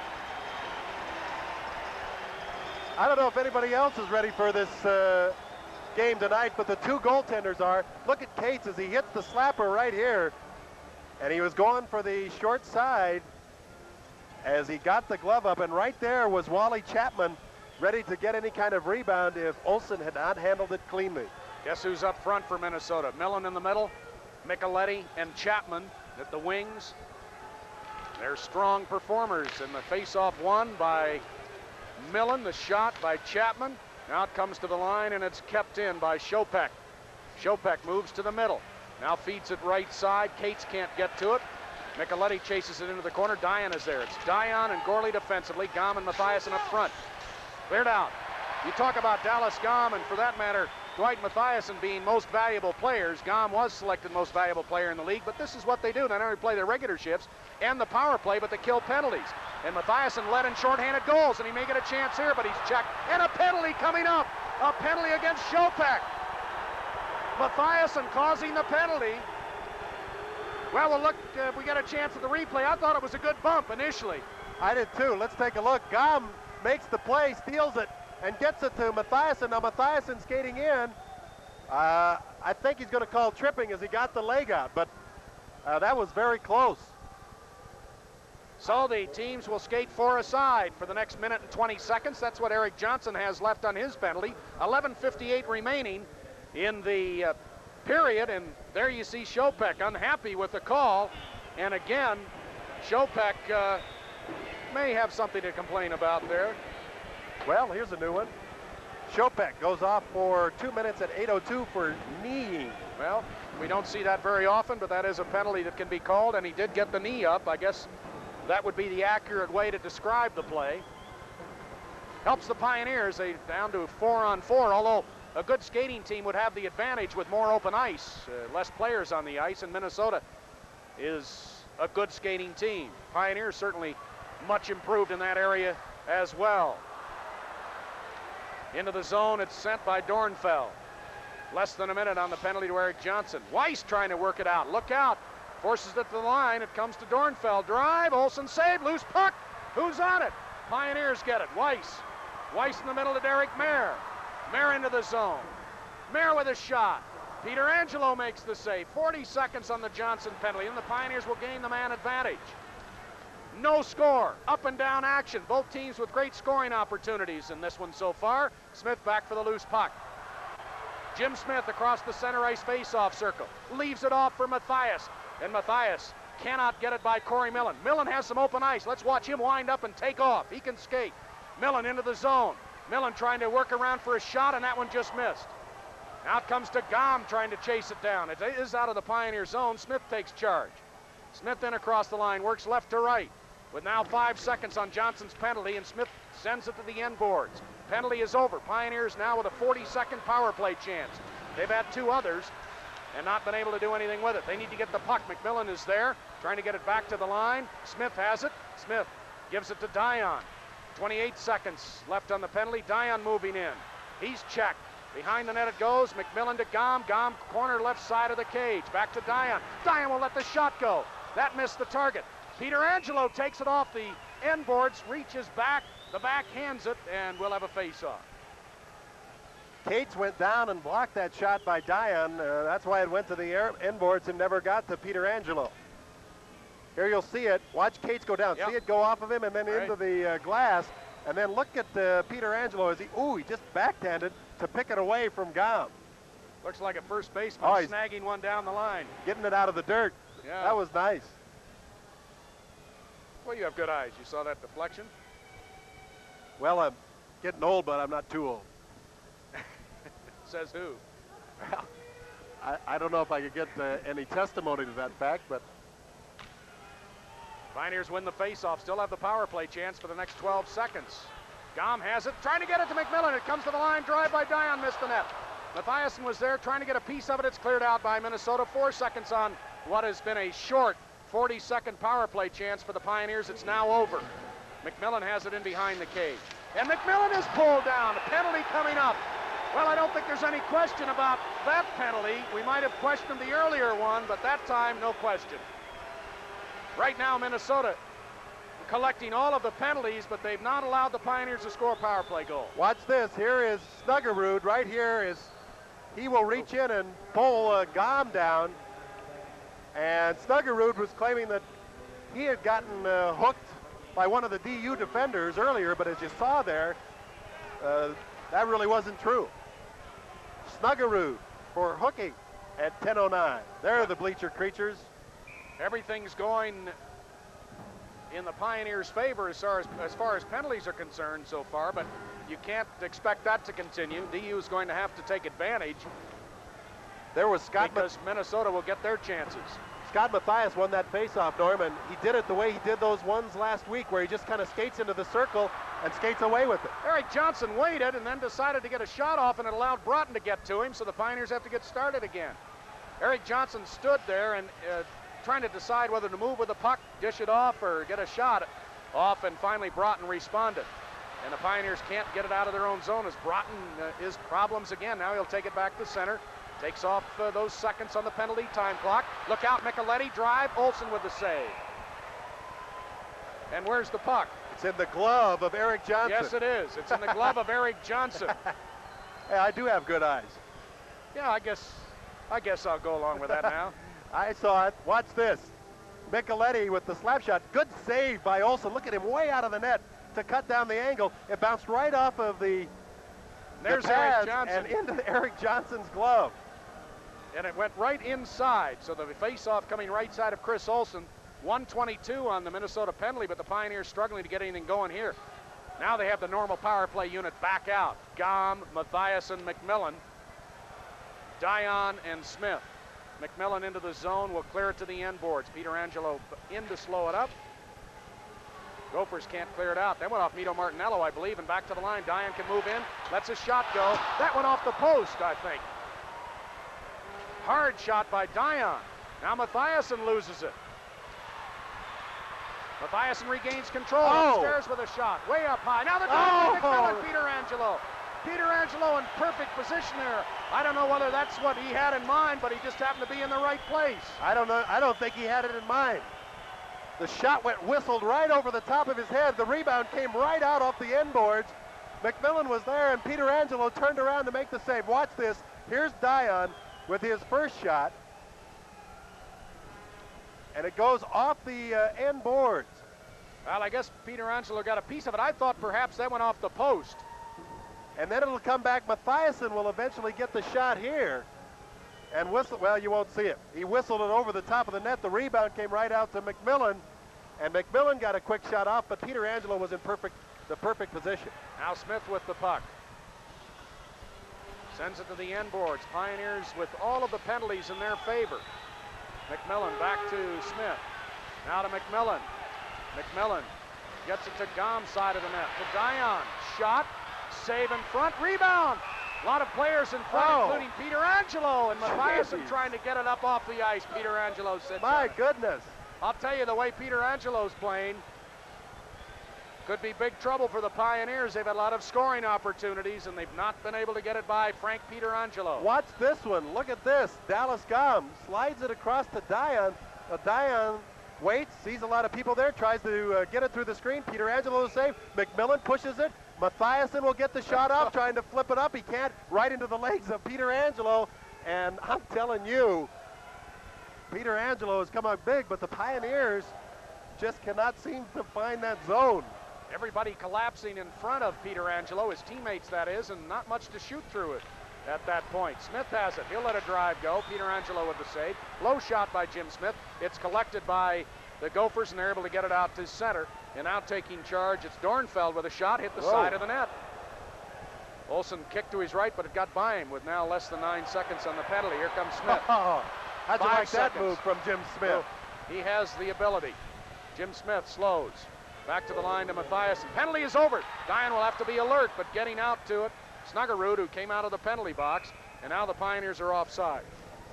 I don't know if anybody else is ready for this uh, game tonight, but the two goaltenders are. Look at Cates as he hits the slapper right here. And he was going for the short side as he got the glove up, and right there was Wally Chapman ready to get any kind of rebound if Olsen had not handled it cleanly. Guess who's up front for Minnesota? Millen in the middle, Micheletti and Chapman at the wings. They're strong performers, and the face-off won by Millen, the shot by Chapman. Now it comes to the line, and it's kept in by Chopek. Chopek moves to the middle. Now feeds it right side. Cates can't get to it. Micheletti chases it into the corner. Dion is there. It's Dion and Gorley defensively. Gom and Mathiasen up front. Cleared out. You talk about Dallas Gom, and for that matter, Dwight Mathiasen being most valuable players. Gom was selected most valuable player in the league, but this is what they do. They not only play their regular shifts and the power play, but they kill penalties. And Mathiasen led in shorthanded goals, and he may get a chance here, but he's checked. And a penalty coming up. A penalty against Chopek. Mathiasen causing the penalty. Well, we'll look, uh, if we get a chance at the replay. I thought it was a good bump initially. I did too. Let's take a look. Gom makes the play, steals it, and gets it to Mathiasen. Now Mathiasen skating in. Uh, I think he's going to call tripping as he got the leg out, but uh, that was very close. So the teams will skate four aside for the next minute and twenty seconds. That's what Eric Johnson has left on his penalty. eleven fifty-eight remaining in the uh, period, and there you see Shopek unhappy with the call. And again, Shopek uh, may have something to complain about there. Well, here's a new one. Shopek goes off for two minutes at eight oh two for kneeing. Well, we don't see that very often, but that is a penalty that can be called, and he did get the knee up. I guess that would be the accurate way to describe the play. Helps the Pioneers. They down to four on four, although a good skating team would have the advantage with more open ice, uh, less players on the ice, and Minnesota is a good skating team. Pioneers certainly much improved in that area as well. Into the zone, it's sent by Dornfeld. Less than a minute on the penalty to Eric Johnson. Weiss trying to work it out. Look out. Forces it to the line. It comes to Dornfeld. Drive. Olsen save. Loose puck. Who's on it? Pioneers get it. Weiss. Weiss in the middle to Derek Mayer. Mayer into the zone. Mayer with a shot. Peter Angelo makes the save. forty seconds on the Johnson penalty, and the Pioneers will gain the man advantage. No score. Up and down action. Both teams with great scoring opportunities in this one so far. Smith back for the loose puck. Jim Smith across the center ice face-off circle. Leaves it off for Matthias. And Matthias cannot get it by Corey Millen. Millen has some open ice. Let's watch him wind up and take off. He can skate. Millen into the zone. Millen trying to work around for a shot, and that one just missed. Out comes to Gom trying to chase it down. It is out of the Pioneer zone. Smith takes charge. Smith in across the line, works left to right. With now five seconds on Johnson's penalty, and Smith sends it to the end boards. Penalty is over. Pioneers now with a forty-second power play chance. They've had two others and not been able to do anything with it. They need to get the puck. McMillan is there, trying to get it back to the line. Smith has it. Smith gives it to Dion. twenty-eight seconds left on the penalty. Dion moving in. He's checked. Behind the net it goes. McMillan to Gom. Gom corner left side of the cage. Back to Dion. Dion will let the shot go. That missed the target. Peter Angelo takes it off the end boards, reaches back, the back hands it, and we'll have a face-off. Cates went down and blocked that shot by Dion. Uh, that's why it went to the air, end boards and never got to Peter Angelo. Here you'll see it. Watch Cates go down. Yep. See it go off of him and then right into the uh, glass. And then look at uh, Peter Angelo as he, ooh, he just backhanded to pick it away from Gom. Looks like a first baseman oh, snagging one down the line. Getting it out of the dirt. Yeah. That was nice. Well, you have good eyes. You saw that deflection? Well, I'm getting old, but I'm not too old. Says who? Well, I, I don't know if I could get uh, any testimony to that fact, but... Pioneers win the face-off. Still have the power play chance for the next twelve seconds. Gom has it, trying to get it to McMillan. It comes to the line, drive by Dion, missed the net. Mathiasen was there, trying to get a piece of it. It's cleared out by Minnesota. Four seconds on what has been a short forty-second power play chance for the Pioneers. It's now over. McMillan has it in behind the cage. And McMillan is pulled down. A penalty coming up. Well, I don't think there's any question about that penalty. We might have questioned the earlier one, but that time, no question. Right now, Minnesota collecting all of the penalties, but they've not allowed the Pioneers to score a power play goal. Watch this. Here is Snuggerud. Right here is, he will reach in and pull uh, Gom down. And Snuggerud was claiming that he had gotten uh, hooked by one of the D U defenders earlier, but as you saw there, uh, that really wasn't true. Snuggerud for hooking at ten oh nine. There are the bleacher creatures. Everything's going in the Pioneers' favor as far as, as far as penalties are concerned so far, but you can't expect that to continue. D U is going to have to take advantage. There was Scott because Minnesota will get their chances. Scott Matthias won that faceoff, Norm, and he did it the way he did those ones last week, where he just kind of skates into the circle and skates away with it. Eric Johnson waited and then decided to get a shot off, and it allowed Broughton to get to him, so the Pioneers have to get started again. Eric Johnson stood there and uh, trying to decide whether to move with the puck, dish it off, or get a shot off, and finally Broughton responded. And the Pioneers can't get it out of their own zone as Broughton uh, is problems again. Now he'll take it back to center. Takes off uh, those seconds on the penalty time clock. Look out, Micheletti, drive, Olsen with the save. And where's the puck? It's in the glove of Eric Johnson. Yes, it is. It's in the glove of Eric Johnson. Hey, I do have good eyes. Yeah, I guess, I guess I'll go along with that now. I saw it. Watch this. Micheletti with the slap shot. Good save by Olsen. Look at him way out of the net to cut down the angle. It bounced right off of the, There's the pads Eric Johnson. and into Eric Johnson's glove. And it went right inside, so the face-off coming right side of Chris Olsen. one twenty-two on the Minnesota penalty, but the Pioneers struggling to get anything going here. Now they have the normal power play unit back out. Gom, Mathiasen, McMillan, Dion, and Smith. McMillan into the zone, will clear it to the end boards. Peter Angelo in to slow it up. Gophers can't clear it out. That went off Mito Martinello, I believe, and back to the line. Dion can move in, lets a shot go. That went off the post, I think. Hard shot by Dion. Now Mathiasen loses it. Mathiasen regains control. Oh. Upstairs with a shot, way up high. Now the Oh. McMillan, Peter Angelo. Peter Angelo in perfect position there. I don't know whether that's what he had in mind, but he just happened to be in the right place. I don't know. I don't think he had it in mind. The shot went whistled right over the top of his head. The rebound came right out off the end boards. McMillan was there, and Peter Angelo turned around to make the save. Watch this. Here's Dion with his first shot. And it goes off the uh, end boards. Well, I guess Peter Angelo got a piece of it. I thought perhaps that went off the post. And then it'll come back. Mathiasen will eventually get the shot here. And whistle, well, you won't see it. He whistled it over the top of the net. The rebound came right out to McMillan. And McMillan got a quick shot off, but Peter Angelo was in perfect, the perfect position. Now Smith with the puck. Sends it to the end boards. Pioneers with all of the penalties in their favor. McMillan back to Smith. Now to McMillan. McMillan gets it to Gom's side of the net. To Dion. Shot. Save in front. Rebound. A lot of players in front, oh. including Peter Angelo. And Mathiasen Jeez. trying to get it up off the ice. Peter Angelo sits My on it. goodness. I'll tell you, the way Peter Angelo's playing could be big trouble for the Pioneers. They've had a lot of scoring opportunities, and they've not been able to get it by Frank Peter Angelo. Watch this one. Look at this. Dallas Gom slides it across to Dion. Uh, Dion waits, sees a lot of people there, tries to uh, get it through the screen. Peter Angelo is safe. McMillan pushes it. Mathiasen will get the shot off, trying to flip it up. He can't. Right into the legs of Peter Angelo. And I'm telling you, Peter Angelo has come out big, but the Pioneers just cannot seem to find that zone. Everybody collapsing in front of Peter Angelo, his teammates that is, and not much to shoot through it at that point. Smith has it. He'll let a drive go. Peter Angelo with the save. Low shot by Jim Smith. It's collected by the Gophers, and they're able to get it out to center. And now taking charge, it's Dornfeld with a shot, hit the Whoa. side of the net. Olsen kicked to his right, but it got by him with now less than nine seconds on the penalty. Here comes Smith. Oh, how'd you Five like that seconds. move from Jim Smith? He has the ability. Jim Smith slows. Back to the line to Mathiasen. Penalty is over. Dion will have to be alert, but getting out to it, Snuggerud, who came out of the penalty box, and now the Pioneers are offside.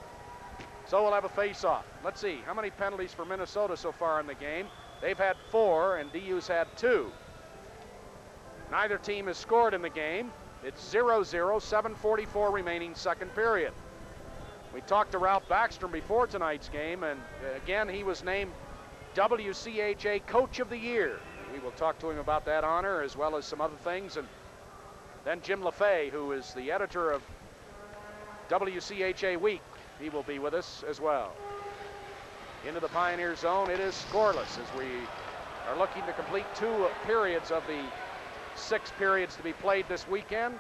So we'll have a face-off. Let's see, how many penalties for Minnesota so far in the game? They've had four, and D U's had two. Neither team has scored in the game. It's zero zero, seven forty-four remaining second period. We talked to Ralph Backstrom before tonight's game, and uh, again, he was named W C H A Coach of the Year. We will talk to him about that honor as well as some other things. And then Jim LaFay, who is the editor of W C H A Week, he will be with us as well. Into the Pioneer zone, it is scoreless as we are looking to complete two periods of the six periods to be played this weekend.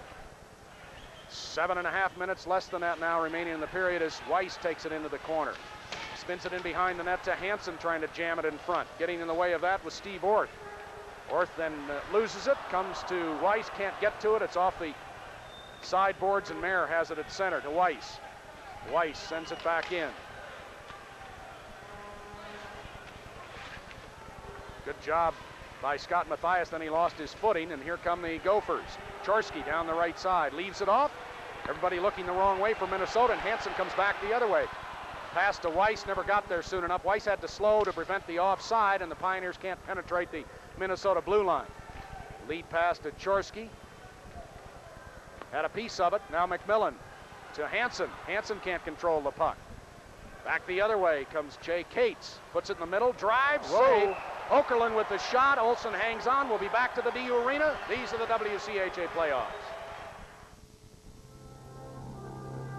Seven and a half minutes, less than that now remaining in the period as Weiss takes it into the corner. Spins it in behind the net to Hansen, trying to jam it in front. Getting in the way of that was Steve Orth. Orth then uh, loses it, comes to Weiss, can't get to it. It's off the sideboards, and Mayer has it at center to Weiss. Weiss sends it back in. Good job by Scott Mathias, then he lost his footing, and here come the Gophers. Chorsky down the right side, leaves it off. Everybody looking the wrong way for Minnesota, and Hansen comes back the other way. Pass to Weiss, never got there soon enough. Weiss had to slow to prevent the offside, and the Pioneers can't penetrate the Minnesota blue line. Lead pass to Chorsky. Had a piece of it. Now McMillan to Hansen. Hansen can't control the puck. Back the other way comes Jay Cates. Puts it in the middle, drives, save. Okerlund with the shot. Olsen hangs on. We'll be back to the D U Arena. These are the W C H A playoffs.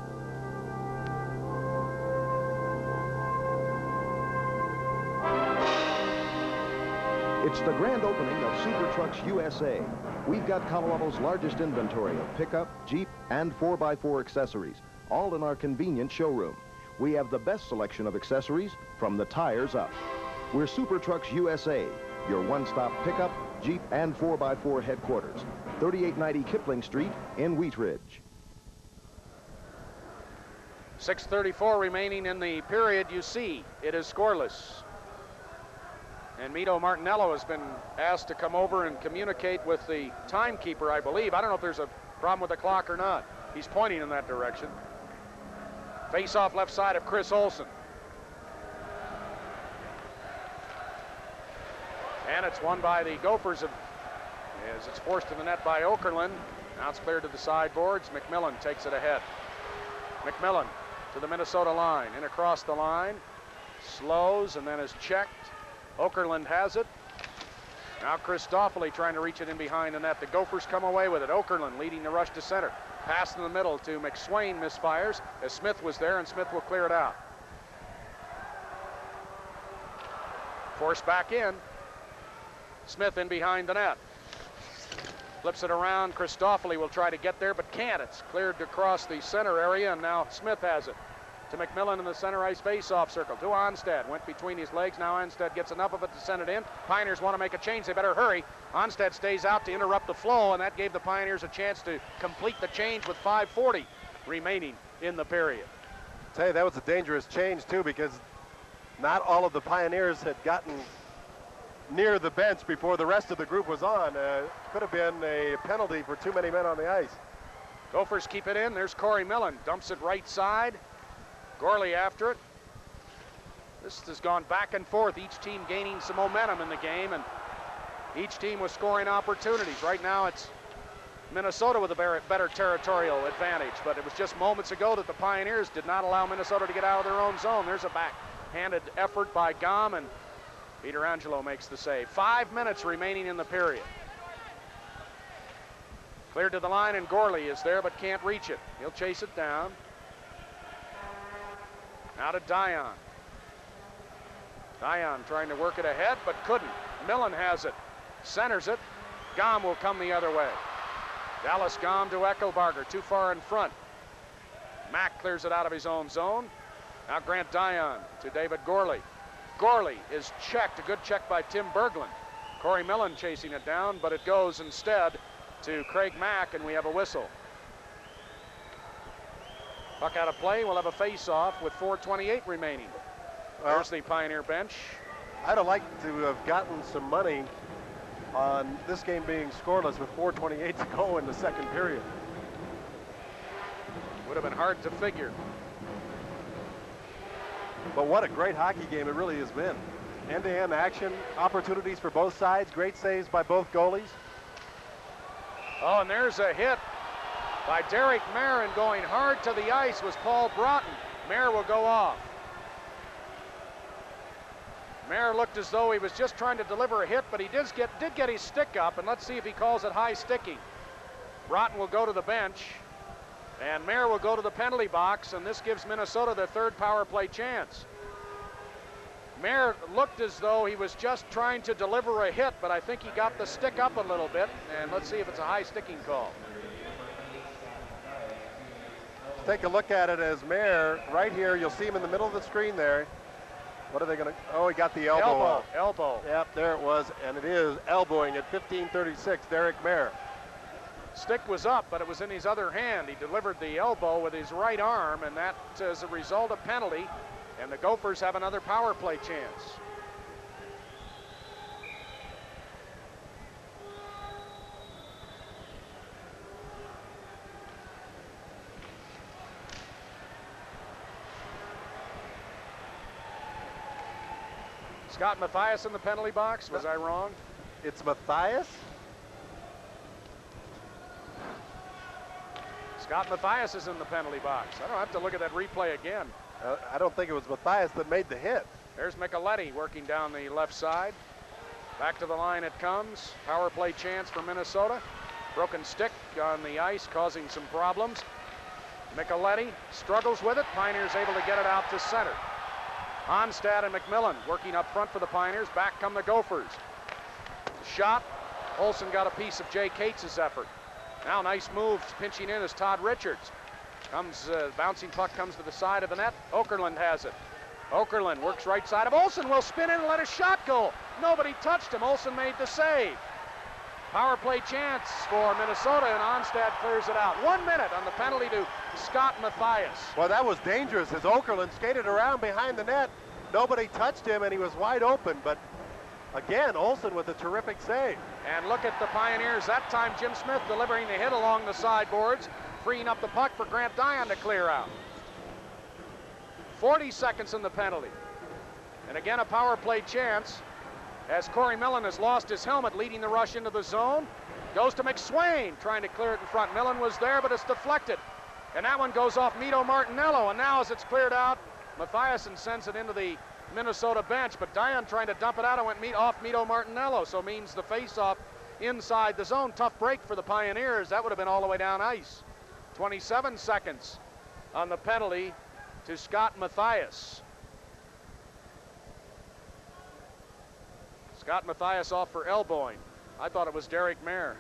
It's the grand opening of Super Trucks U S A. We've got Colorado's largest inventory of pickup, Jeep, and four by four accessories, all in our convenient showroom. We have the best selection of accessories from the tires up. We're Super Trucks U S A, your one-stop pickup, Jeep, and four by four headquarters. thirty-eight ninety Kipling Street in Wheat Ridge. six thirty-four remaining in the period. You see, it is scoreless. And Mito Martinello has been asked to come over and communicate with the timekeeper, I believe. I don't know if there's a problem with the clock or not. He's pointing in that direction. Face off left side of Chris Olson. And it's won by the Gophers of, as it's forced to the net by Okerlund. Now it's cleared to the sideboards. McMillan takes it ahead. McMillan to the Minnesota line, in across the line, slows and then is checked. Okerlund has it. Now Christoffoli trying to reach it in behind the net. The Gophers come away with it. Okerlund leading the rush to center. Pass in the middle to McSwain, misfires as Smith was there, and Smith will clear it out. Forced back in. Smith in behind the net. Flips it around. Christoffoli will try to get there, but can't. It's cleared across the center area, and now Smith has it. To McMillan in the center ice face-off circle. To Onstad. Went between his legs. Now Onstad gets enough of it to send it in. Pioneers want to make a change. They better hurry. Onstad stays out to interrupt the flow, and that gave the Pioneers a chance to complete the change with five forty remaining in the period. I'll tell you, that was a dangerous change, too, because not all of the Pioneers had gotten near the bench before the rest of the group was on. Uh, could have been a penalty for too many men on the ice. Gophers keep it in. There's Corey Millen. Dumps it right side. Gorley after it. This has gone back and forth, each team gaining some momentum in the game, and each team was scoring opportunities. Right now it's Minnesota with a better territorial advantage, but it was just moments ago that the Pioneers did not allow Minnesota to get out of their own zone. There's a backhanded effort by Gom, and Peter Angelo makes the save. Five minutes remaining in the period. Cleared to the line, and Gorley is there but can't reach it. He'll chase it down. Now to Dion. Dion trying to work it ahead, but couldn't. Millen has it. Centers it. Gom will come the other way. Dallas Gom to Eckelbarger, too far in front. Mack clears it out of his own zone. Now Grant Dion to David Gorley. Gorley is checked. A good check by Tim Berglund. Corey Millen chasing it down, but it goes instead to Craig Mack, and we have a whistle. Puck out of play. We'll have a face-off with four twenty-eight remaining. Well, there's the Pioneer bench. I'd have liked to have gotten some money on this game being scoreless with four twenty-eight to go in the second period. Would have been hard to figure. But what a great hockey game it really has been. End-to-end action, opportunities for both sides, great saves by both goalies. Oh, and there's a hit by Derek Marin. Going hard to the ice was Paul Broughton. Mayer will go off. Mayer looked as though he was just trying to deliver a hit, but he did get, did get his stick up, and let's see if he calls it high sticking. Broughton will go to the bench, and Mayer will go to the penalty box, and this gives Minnesota their third power play chance. Mayer looked as though he was just trying to deliver a hit, but I think he got the stick up a little bit, and let's see if it's a high sticking call. Take a look at it as Mayer, right here, you'll see him in the middle of the screen there. What are they going to, oh, he got the elbow. Elbow, off. elbow. Yep, there it was, and it is elbowing at fifteen thirty-six, Derek Mayer. Stick was up, but it was in his other hand. He delivered the elbow with his right arm, and that is a result of penalty, and the Gophers have another power play chance. Scott Mathias in the penalty box. Was I wrong? It's Mathias? Scott Mathias is in the penalty box. I don't have to look at that replay again. Uh, I don't think it was Mathias that made the hit. There's Micheletti working down the left side. Back to the line it comes. Power play chance for Minnesota. Broken stick on the ice causing some problems. Micheletti struggles with it. Pioneers able to get it out to center. Onstad and McMillan working up front for the Pioneers. Back come the Gophers. shot. Olson got a piece of Jay Cates' effort. Now nice moves, pinching in is Todd Richards. Comes, uh, bouncing puck comes to the side of the net. Okerlund has it. Okerlund works right side of Olson, will spin in and let a shot go. Nobody touched him. Olson made the save. Power play chance for Minnesota, and Onstad clears it out. One minute on the penalty to Scott Mathias. Well, that was dangerous as Okerlund skated around behind the net. Nobody touched him, and he was wide open. But again, Olson with a terrific save. And look at the Pioneers. That time, Jim Smith delivering the hit along the sideboards, freeing up the puck for Grant Dion to clear out. forty seconds in the penalty. And again, a power play chance as Corey Millen has lost his helmet, leading the rush into the zone. Goes to McSwain, trying to clear it in front. Millen was there, but it's deflected. And that one goes off Mito Martinello. And now as it's cleared out, Mathiasen sends it into the Minnesota bench, but Dion trying to dump it out and went meet off Mito Martinello, so means the face-off inside the zone. Tough break for the Pioneers. That would have been all the way down ice. twenty-seven seconds on the penalty to Scott Mathias. Scott Mathias off for elbowing. I thought it was Derek Mayer.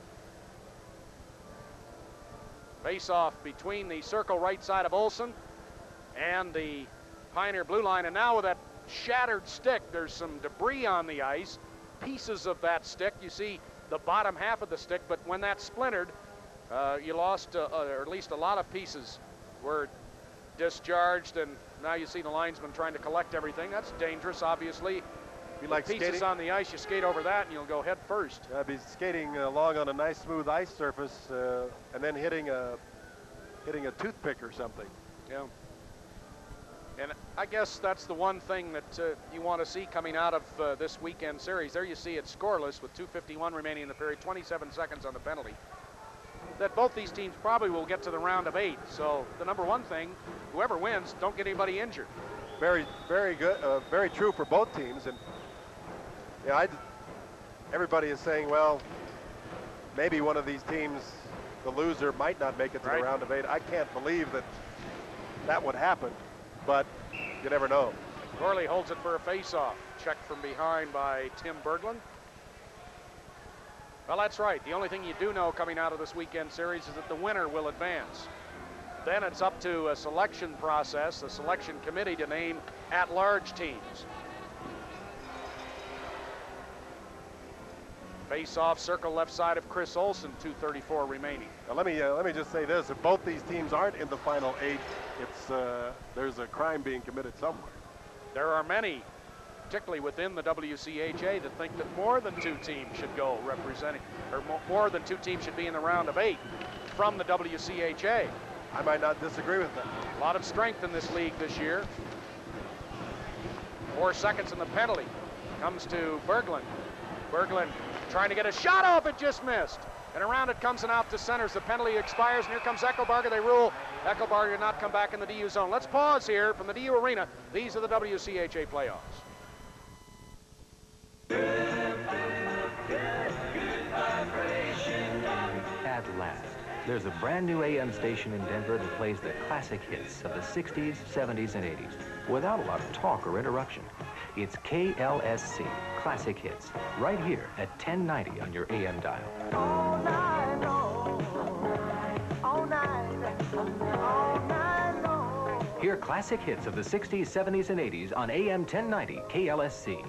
Face-off between the circle right side of Olson and the Pioneer blue line, and now with that shattered stick, there's some debris on the ice. Pieces of that stick, you see the bottom half of the stick, but when that splintered, uh, you lost, uh, or at least a lot of pieces were discharged, and now you see the linesman trying to collect everything. That's dangerous, obviously. Be like pieces skating on the ice, you skate over that and you'll go head first. I'd be skating along on a nice smooth ice surface uh, and then hitting a hitting a toothpick or something. Yeah. And I guess that's the one thing that uh, you want to see coming out of uh, this weekend series. There you see it scoreless with two fifty-one remaining in the period, twenty-seven seconds on the penalty. That both these teams probably will get to the round of eight. So the number one thing, whoever wins, don't get anybody injured. Very, very good, uh, very true for both teams. And yeah, I, everybody is saying, well, maybe one of these teams, the loser, might not make it to right. the round of eight. I can't believe that that would happen, but you never know. Corley holds it for a face-off. Checked from behind by Tim Berglund. Well, that's right. The only thing you do know coming out of this weekend series is that the winner will advance. Then it's up to a selection process, a selection committee to name at-large teams. Face-off, circle left side of Chris Olson, two thirty-four remaining. Now let me uh, let me just say this: if both these teams aren't in the final eight, it's uh, there's a crime being committed somewhere. There are many, particularly within the W C H A, that think that more than two teams should go representing, or mo more than two teams should be in the round of eight from the W C H A. I might not disagree with that. A lot of strength in this league this year. Four seconds in the penalty. Comes to Berglund. Berglund trying to get a shot off, it just missed. And around it comes and out to centers. The penalty expires, and here comes Eckelbarger. They rule Eckelbarger did not come back in the D U zone. Let's pause here from the D U Arena. These are the W C H A playoffs. At last, there's a brand new A M station in Denver that plays the classic hits of the sixties, seventies, and eighties without a lot of talk or interruption. It's K L S C, Classic Hits, right here at ten ninety on your A M dial. All night long, all night, all night long. Hear classic hits of the sixties, seventies, and eighties on A M ten ninety K L S C.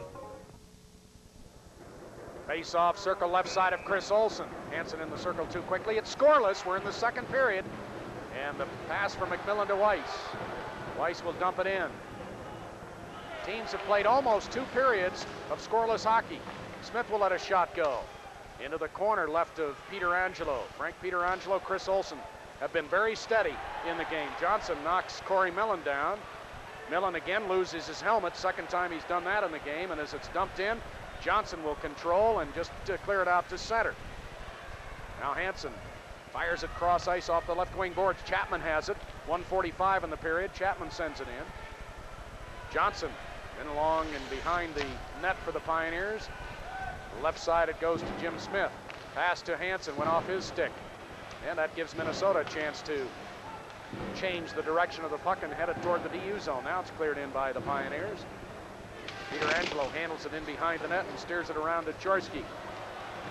Face-off, circle left side of Chris Olson. Hansen in the circle too quickly. It's scoreless. We're in the second period. And the pass from McMillan to Weiss. Weiss will dump it in. Teams have played almost two periods of scoreless hockey. Smith will let a shot go. Into the corner left of Pietrangelo. Frank Pietrangelo, Chris Olson have been very steady in the game. Johnson knocks Corey Millen down. Millen again loses his helmet. Second time he's done that in the game. And as it's dumped in, Johnson will control and just uh, clear it out to center. Now Hansen fires it cross ice off the left wing boards. Chapman has it. one forty-five in the period. Chapman sends it in. Johnson in along and behind the net for the Pioneers. Left side it goes to Jim Smith. Pass to Hansen, went off his stick. And that gives Minnesota a chance to change the direction of the puck and head it toward the D U zone. Now it's cleared in by the Pioneers. Pietrangelo handles it in behind the net and steers it around to Jaworski.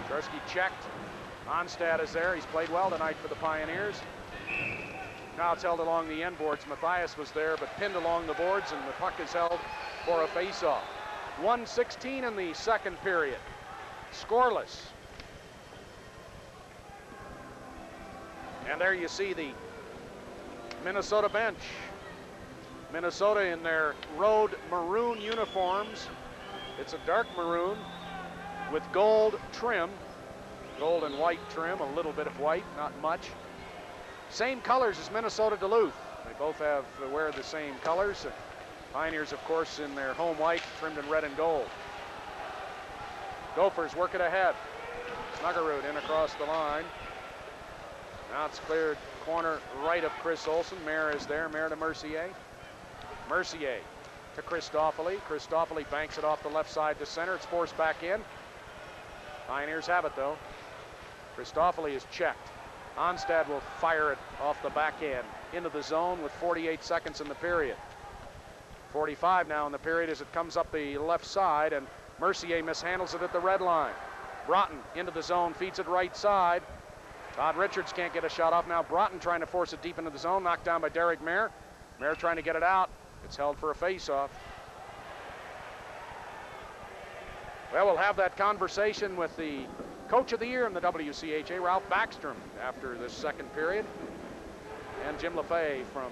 Chersky checked. Onstad is there. He's played well tonight for the Pioneers. Now it's held along the end boards. Matthias was there, but pinned along the boards, and the puck is held for a face-off. one sixteen in the second period. Scoreless. And there you see the Minnesota bench. Minnesota in their road maroon uniforms. It's a dark maroon with gold trim. Gold and white trim, a little bit of white, not much. Same colors as Minnesota Duluth. They both have uh, wear the same colors. Uh, Pioneers, of course, in their home white, trimmed in red and gold. Gophers work it ahead. Snuggerud in across the line. Now it's cleared corner right of Chris Olson. Mayer is there. Mayer to Mercier. Mercier to Christoffoli. Christoffoli banks it off the left side to center. It's forced back in. Pioneers have it, though. Christoffoli is checked. Onstad will fire it off the back end into the zone with forty-eight seconds in the period. forty-five now in the period as it comes up the left side, and Mercier mishandles it at the red line. Broughton into the zone, feeds it right side. Todd Richards can't get a shot off now. Broughton trying to force it deep into the zone, knocked down by Derek Mayer. Mayer trying to get it out. It's held for a face-off. Well, we'll have that conversation with the Coach of the Year in the W C H A, Ralph Backstrom, after this second period. And Jim LaFay from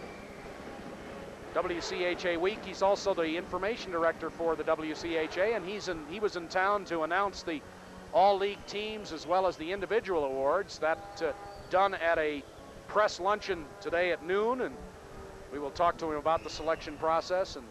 W C H A Week. He's also the information director for the W C H A, and he's in, he was in town to announce the all-league teams as well as the individual awards. That uh, done at a press luncheon today at noon, and we will talk to him about the selection process and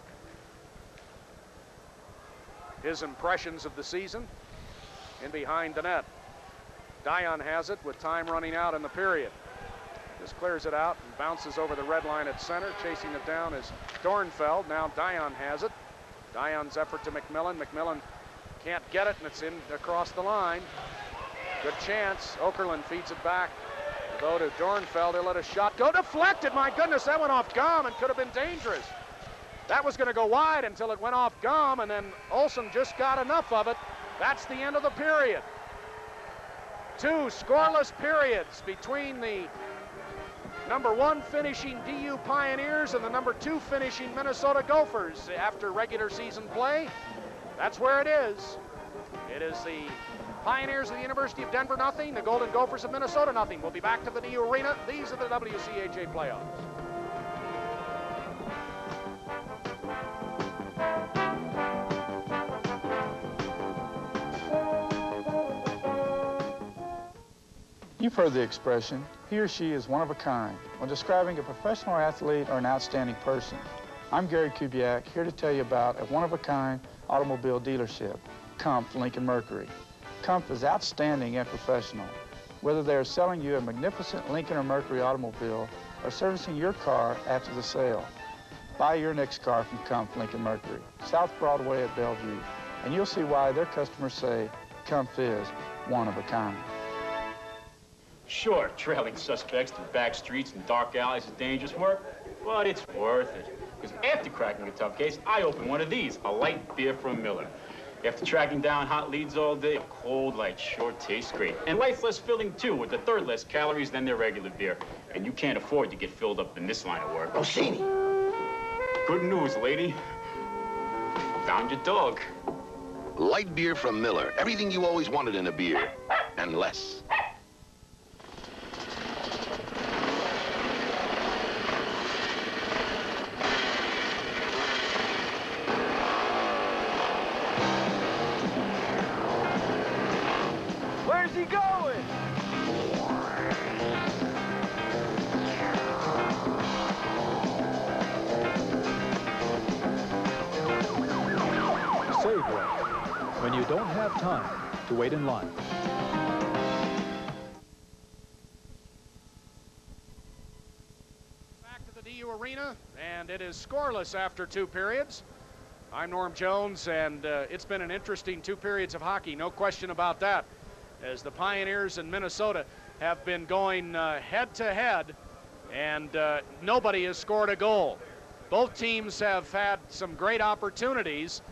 his impressions of the season. In behind the net, Dion has it with time running out in the period. Just clears it out and bounces over the red line at center. Chasing it down is Dornfeld. Now Dion has it. Dion's effort to McMillan. McMillan can't get it, and it's in across the line. Good chance. Okerlund feeds it back. Though to Dornfeld, he'll let a shot go. Deflected. My goodness, that went off gum and could have been dangerous. That was going to go wide until it went off gum, and then Olson just got enough of it. That's the end of the period. Two scoreless periods between the number one finishing D U Pioneers and the number two finishing Minnesota Gophers after regular season play. That's where it is. It is the Pioneers of the University of Denver nothing, the Golden Gophers of Minnesota nothing. We'll be back to the D U Arena. These are the W C H A playoffs. You've heard the expression, he or she is one of a kind, when describing a professional athlete or an outstanding person. I'm Gary Kubiak, here to tell you about a one-of-a-kind automobile dealership, Kumpf Lincoln Mercury. Kumpf is outstanding and professional. Whether they are selling you a magnificent Lincoln or Mercury automobile or servicing your car after the sale, buy your next car from Kumpf Lincoln Mercury, South Broadway at Bellevue, and you'll see why their customers say Kumpf is one of a kind. Sure, trailing suspects through back streets and dark alleys is dangerous work, but it's worth it. Because after cracking a tough case, I open one of these, a light beer from Miller. After tracking down hot leads all day, a cold, light, sure tastes great. And life's less filling, too, with a third less calories than their regular beer. And you can't afford to get filled up in this line of work. Rossini. Good news, lady. Found your dog. Light beer from Miller. Everything you always wanted in a beer, and less. Where's he going? Safeway, when you don't have time to wait in line. Back to the D U Arena, and it is scoreless after two periods. I'm Norm Jones, and uh, it's been an interesting two periods of hockey, no question about that, as the Pioneers in Minnesota have been going uh, head to head, and uh, nobody has scored a goal. Both teams have had some great opportunities,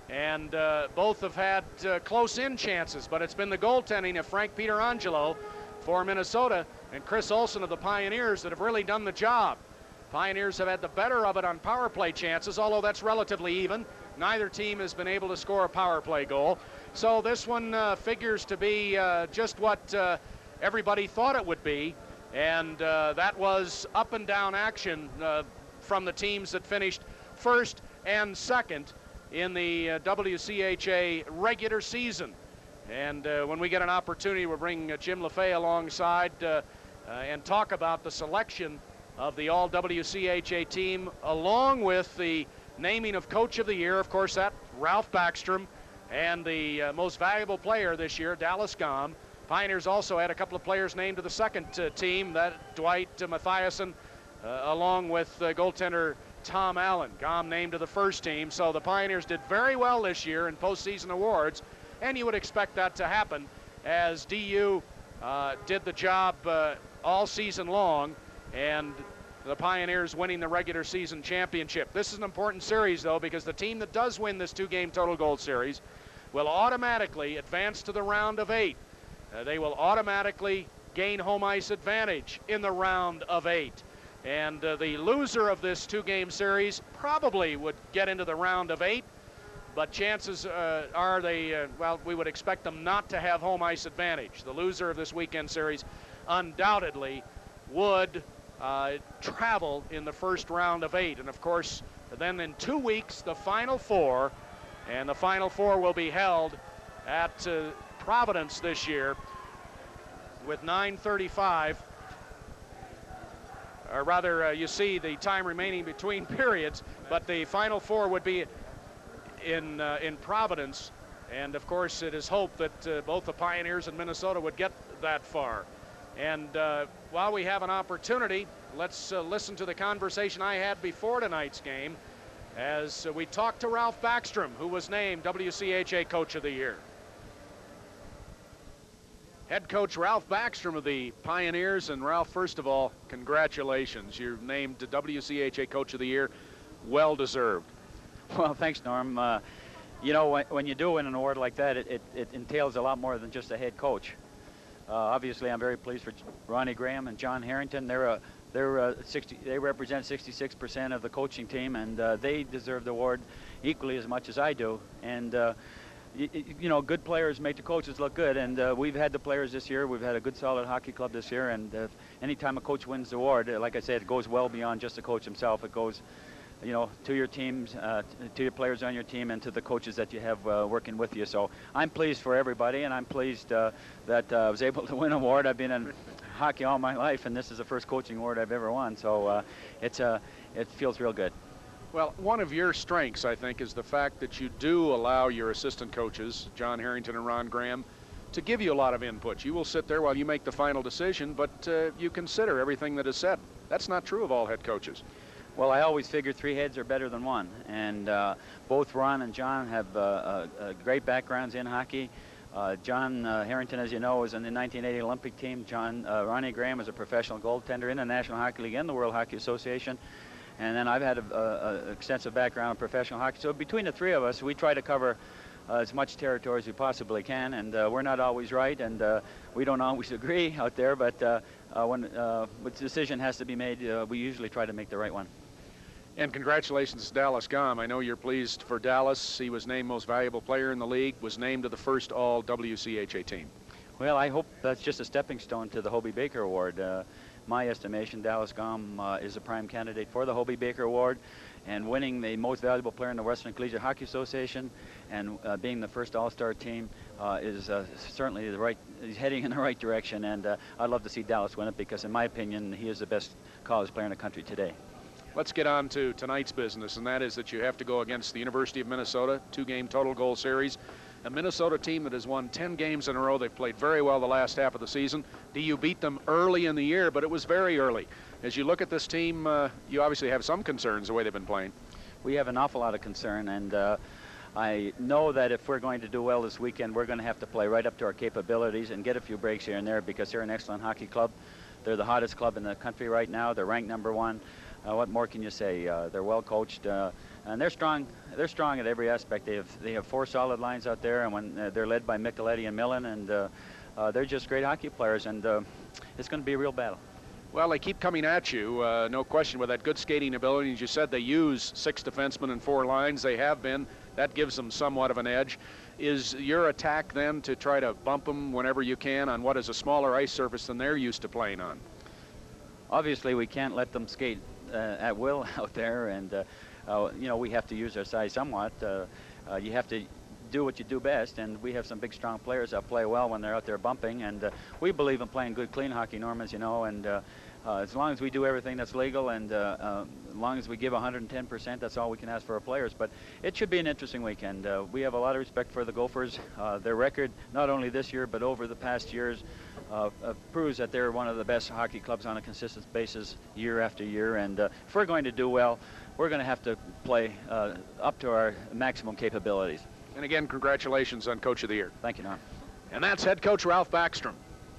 And uh, both have had uh, close-in chances, but it's been the goaltending of Frank Pietrangelo for Minnesota and Chris Olsen of the Pioneers that have really done the job. Pioneers have had the better of it on power play chances, although that's relatively even. Neither team has been able to score a power play goal. So this one uh, figures to be uh, just what uh, everybody thought it would be, and uh, that was up and down action uh, from the teams that finished first and second in the uh, W C H A regular season. And uh, when we get an opportunity, we'll bring uh, Jim LaFay alongside uh, uh, and talk about the selection of the all W C H A team, along with the naming of Coach of the Year. Of course, that Ralph Backstrom, and the uh, most valuable player this year, Dallas Gom. Pioneers also had a couple of players named to the second uh, team, that Dwight uh, Mathiasen, uh, along with uh, goaltender Tom Allen. Gom named to the first team. So the Pioneers did very well this year in postseason awards, and you would expect that to happen as D U uh, did the job uh, all season long, and the Pioneers winning the regular season championship. This is an important series, though, because the team that does win this two-game total goal series will automatically advance to the round of eight. Uh, they will automatically gain home ice advantage in the round of eight. And uh, the loser of this two-game series probably would get into the round of eight, but chances uh, are they, uh, well, we would expect them not to have home ice advantage. The loser of this weekend series undoubtedly would uh, travel in the first round of eight. And of course, then in two weeks, the Final Four, and the Final Four will be held at uh, Providence this year with nine thirty-five. Or rather, uh, you see the time remaining between periods, but the Final Four would be in uh, in Providence, and of course it is hoped that uh, both the Pioneers and Minnesota would get that far. And uh, while we have an opportunity, let's uh, listen to the conversation I had before tonight's game as uh, we talked to Ralph Backstrom, who was named W C H A Coach of the Year. Head coach Ralph Backstrom of the Pioneers. And Ralph, first of all, congratulations. You're named W C H A Coach of the Year. Well deserved. Well, thanks, Norm. Uh, you know, when, when you do win an award like that, it, it, it entails a lot more than just a head coach. Uh, obviously, I'm very pleased for Ronnie Graham and John Harrington. They're a, they're a sixty. They represent sixty-six percent of the coaching team, and uh, they deserve the award equally as much as I do. And uh, you, you know, good players make the coaches look good. And uh, we've had the players this year. We've had a good, solid hockey club this year. And uh, anytime a coach wins the award, like I said, it goes well beyond just the coach himself. It goes, you know, to your teams, uh, to your players on your team, and to the coaches that you have uh, working with you. So I'm pleased for everybody, and I'm pleased uh, that uh, I was able to win an award. I've been in hockey all my life, and this is the first coaching award I've ever won. So uh, it's uh, it feels real good. Well, one of your strengths, I think, is the fact that you do allow your assistant coaches, John Harrington and Ron Graham, to give you a lot of input. You will sit there while you make the final decision, but uh, you consider everything that is said. That's not true of all head coaches. Well, I always figure three heads are better than one, and uh, both Ron and John have uh, uh, uh, great backgrounds in hockey. Uh, John uh, Harrington, as you know, was in the nineteen eighty Olympic team. John uh, Ronnie Graham is a professional goaltender in the National Hockey League and the World Hockey Association. And then I've had an extensive background in professional hockey. So between the three of us, we try to cover uh, as much territory as we possibly can. And uh, we're not always right, and uh, we don't always agree out there. But uh, uh, when uh, when the decision has to be made, uh, we usually try to make the right one. And congratulations to Dallas Gom. I know you're pleased for Dallas. He was named most valuable player in the league, was named to the first all W C H A team. Well, I hope that's just a stepping stone to the Hobey Baker Award. Uh, my estimation, Dallas Gom uh, is a prime candidate for the Hobey Baker Award, and winning the most valuable player in the Western Collegiate Hockey Association and uh, being the first all-star team uh, is uh, certainly the right, he's heading in the right direction, and uh, I'd love to see Dallas win it because, in my opinion, he is the best college player in the country today. Let's get on to tonight's business, and that is that you have to go against the University of Minnesota, two-game total goal series. A Minnesota team that has won ten games in a row. They've played very well the last half of the season. D U beat them early in the year, but it was very early. As you look at this team, uh, you obviously have some concerns the way they've been playing. We have an awful lot of concern, and uh, I know that if we're going to do well this weekend, we're going to have to play right up to our capabilities and get a few breaks here and there because they're an excellent hockey club. They're the hottest club in the country right now. They're ranked number one. uh, what more can you say? Uh, they're well coached, uh, and they're strong. They're strong at every aspect. They have they have four solid lines out there, and when uh, they're led by Micheletti and Millen, and uh, uh, they're just great hockey players, and uh, it's going to be a real battle. Well, they keep coming at you, uh, no question, with that good skating ability. As you said, they use six defensemen and four lines. They have been. That gives them somewhat of an edge. Is your attack then to try to bump them whenever you can on what is a smaller ice surface than they're used to playing on? Obviously, we can't let them skate uh, at will out there, and uh, uh, you know, we have to use our size somewhat. Uh, uh, you have to do what you do best, and we have some big, strong players that play well when they're out there bumping, and uh, we believe in playing good, clean hockey, Norm, as you know, and uh, uh, as long as we do everything that's legal, and uh, uh, as long as we give one hundred ten percent, that's all we can ask for our players. But it should be an interesting weekend. Uh, we have a lot of respect for the Gophers. Uh, their record, not only this year, but over the past years, uh, uh, proves that they're one of the best hockey clubs on a consistent basis year after year, and uh, if we're going to do well, we're going to have to play uh, up to our maximum capabilities. And again, congratulations on Coach of the Year. Thank you, Norm. And that's head coach Ralph Backstrom.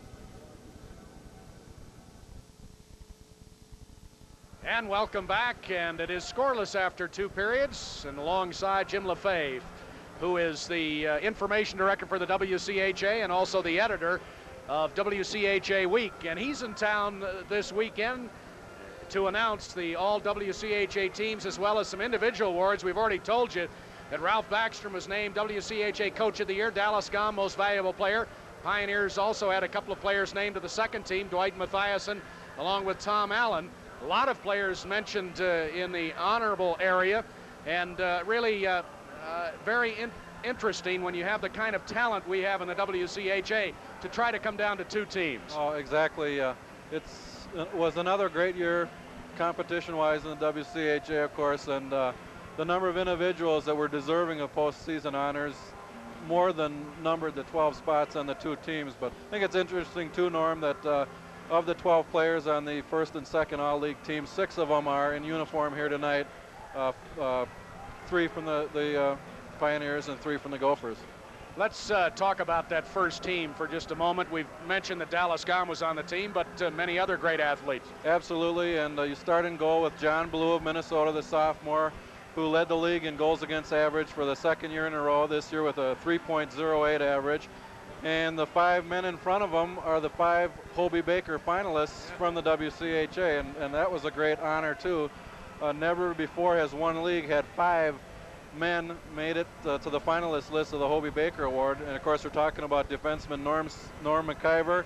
And welcome back, and it is scoreless after two periods, and alongside Jim LaFave, who is the uh, information director for the W C H A and also the editor of W C H A Week, and he's in town uh, this weekend to announce the all W C H A teams as well as some individual awards. We've already told you that Ralph Backstrom was named W C H A Coach of the Year, Dallas Gom Most Valuable Player. Pioneers also had a couple of players named to the second team, Dwight Mathiasen along with Tom Allen. A lot of players mentioned uh, in the honorable area, and uh, really uh, uh, very in interesting when you have the kind of talent we have in the W C H A to try to come down to two teams. Oh, exactly. Uh, it's, it was another great year competition-wise in the W C H A, of course, and uh, the number of individuals that were deserving of postseason honors more than numbered the twelve spots on the two teams. But I think it's interesting, too, Norm, that uh, of the twelve players on the first and second all-league teams, six of them are in uniform here tonight, uh, uh, three from the, the uh, Pioneers and three from the Gophers. Let's uh, talk about that first team for just a moment. We've mentioned that Dallas Gom was on the team, but uh, many other great athletes. Absolutely, and uh, you start in goal with John Blue of Minnesota, the sophomore, who led the league in goals against average for the second year in a row, this year with a three point oh eight average. And the five men in front of them are the five Hobie Baker finalists from the W C H A, and, and that was a great honor, too. Uh, never before has one league had five men made it uh, to the finalist list of the Hobie Baker Award. And, of course, we're talking about defenseman Norm, Norm McIver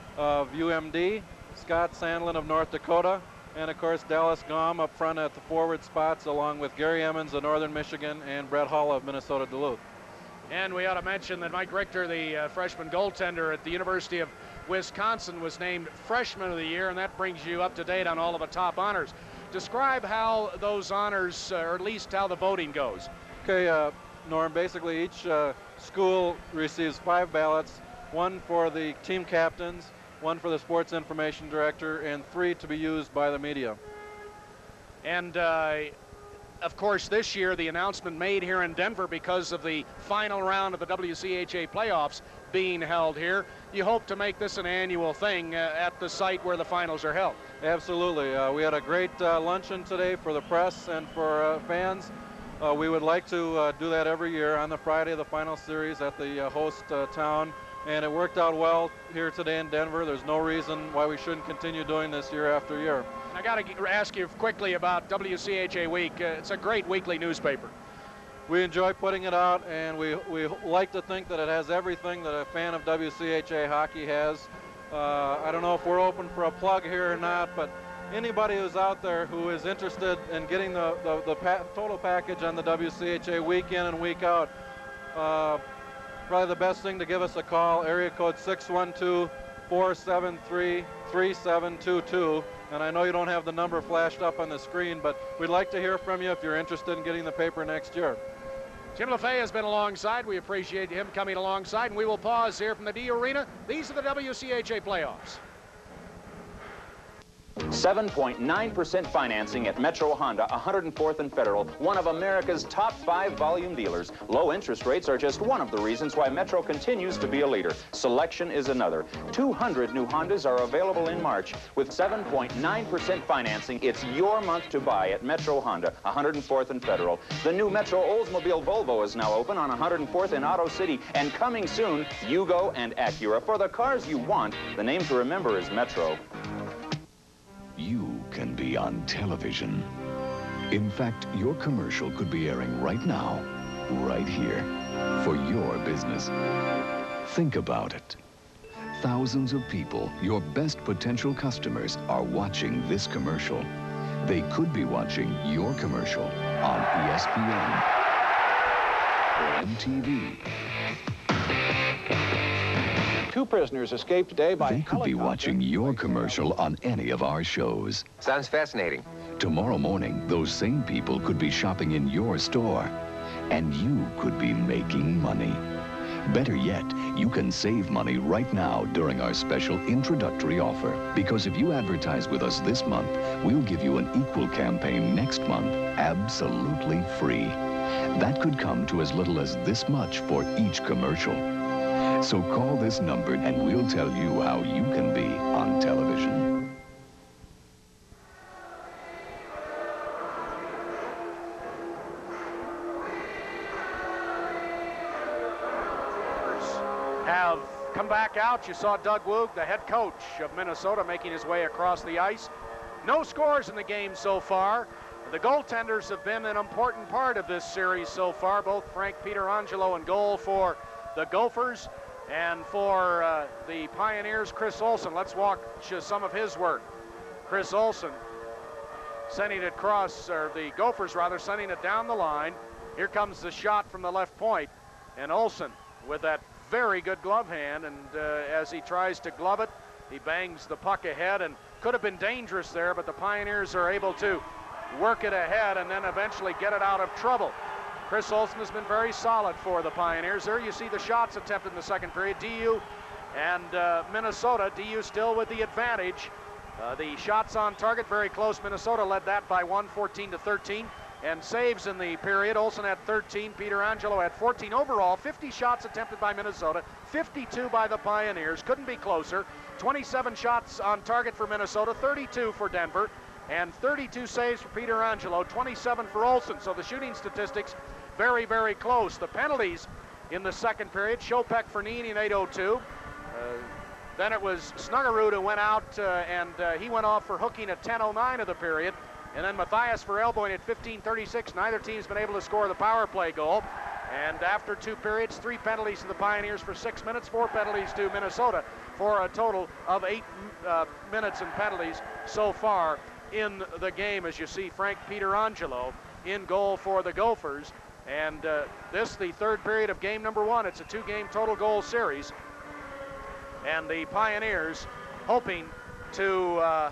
of U M D, Scott Sandlin of North Dakota, and, of course, Dallas Gom up front at the forward spots, along with Gary Emmons of Northern Michigan and Brett Hull of Minnesota Duluth. And we ought to mention that Mike Richter, the uh, freshman goaltender at the University of Wisconsin, was named Freshman of the Year, and that brings you up to date on all of the top honors. Describe how those honors, uh, or at least how the voting goes. Okay, uh, Norm, basically each uh, school receives five ballots, one for the team captains, one for the sports information director, and three to be used by the media. And uh, of course, this year the announcement made here in Denver because of the final round of the W C H A playoffs being held here. You hope to make this an annual thing uh, at the site where the finals are held. Absolutely. Uh, we had a great uh, luncheon today for the press and for uh, fans. Uh, we would like to uh, do that every year on the Friday of the final series at the uh, host uh, town, and it worked out well here today in Denver. There's no reason why we shouldn't continue doing this year after year. I got to ask you quickly about W C H A Week. Uh, it's a great weekly newspaper. We enjoy putting it out, and we, we like to think that it has everything that a fan of W C H A hockey has. Uh, I don't know if we're open for a plug here or not, but anybody who's out there who is interested in getting the, the, the pa total package on the W C H A week in and week out, uh, probably the best thing to give us a call, area code six one two, four seven three, three seven two two. And I know you don't have the number flashed up on the screen, but we'd like to hear from you if you're interested in getting the paper next year. Jim LaFave has been alongside. We appreciate him coming alongside, and we will pause here from the D Arena. These are the W C H A playoffs. seven point nine percent financing at Metro Honda, one hundred fourth and Federal, one of America's top five volume dealers. Low interest rates are just one of the reasons why Metro continues to be a leader. Selection is another. two hundred new Hondas are available in March with seven point nine percent financing. It's your month to buy at Metro Honda, one hundred fourth and Federal. The new Metro Oldsmobile Volvo is now open on one hundred fourth in Auto City, and coming soon, Yugo and Acura. For the cars you want, the name to remember is Metro. You can be on television. In fact, your commercial could be airing right now, right here, for your business. Think about it. Thousands of people, your best potential customers, are watching this commercial. They could be watching your commercial on E S P N or M T V. Two prisoners escaped today by They could be watching your commercial on any of our shows. Sounds fascinating. Tomorrow morning, those same people could be shopping in your store, and you could be making money. Better yet, you can save money right now during our special introductory offer. Because if you advertise with us this month, we'll give you an equal campaign next month, absolutely free. That could come to as little as this much for each commercial. So call this number and we'll tell you how you can be on television. Have come back out. You saw Doug Woog, the head coach of Minnesota, making his way across the ice. No scores in the game so far. The goaltenders have been an important part of this series so far, both Frank Pietrangelo in goal for the Gophers, and for uh, the Pioneers, Chris Olson. Let's watch some of his work. Chris Olson sending it across, or the Gophers rather, sending it down the line. Here comes the shot from the left point, and Olson with that very good glove hand, and uh, as he tries to glove it, he bangs the puck ahead, and could have been dangerous there, but the Pioneers are able to work it ahead and then eventually get it out of trouble. Chris Olson has been very solid for the Pioneers. There you see the shots attempted in the second period. D U and uh, Minnesota. D U still with the advantage. Uh, the shots on target very close. Minnesota led that by one, fourteen to thirteen. And saves in the period. Olson had thirteen. Pietrangelo had fourteen. Overall, fifty shots attempted by Minnesota, fifty-two by the Pioneers. Couldn't be closer. twenty-seven shots on target for Minnesota, thirty-two for Denver, and thirty-two saves for Pietrangelo, twenty-seven for Olson. So the shooting statistics very, very close. The penalties in the second period, Chopek for Nini in eight oh two. Uh, then it was Snuggerud who went out, uh, and uh, he went off for hooking at ten oh nine of the period. And then Matthias for elbowing at fifteen thirty-six. Neither team's been able to score the power play goal. And after two periods, three penalties to the Pioneers for six minutes, four penalties to Minnesota for a total of eight uh, minutes and penalties so far in the game. As you see, Frank Pietrangelo in goal for the Gophers. And uh, this, the third period of game number one. It's a two-game total goal series. And the Pioneers hoping to uh,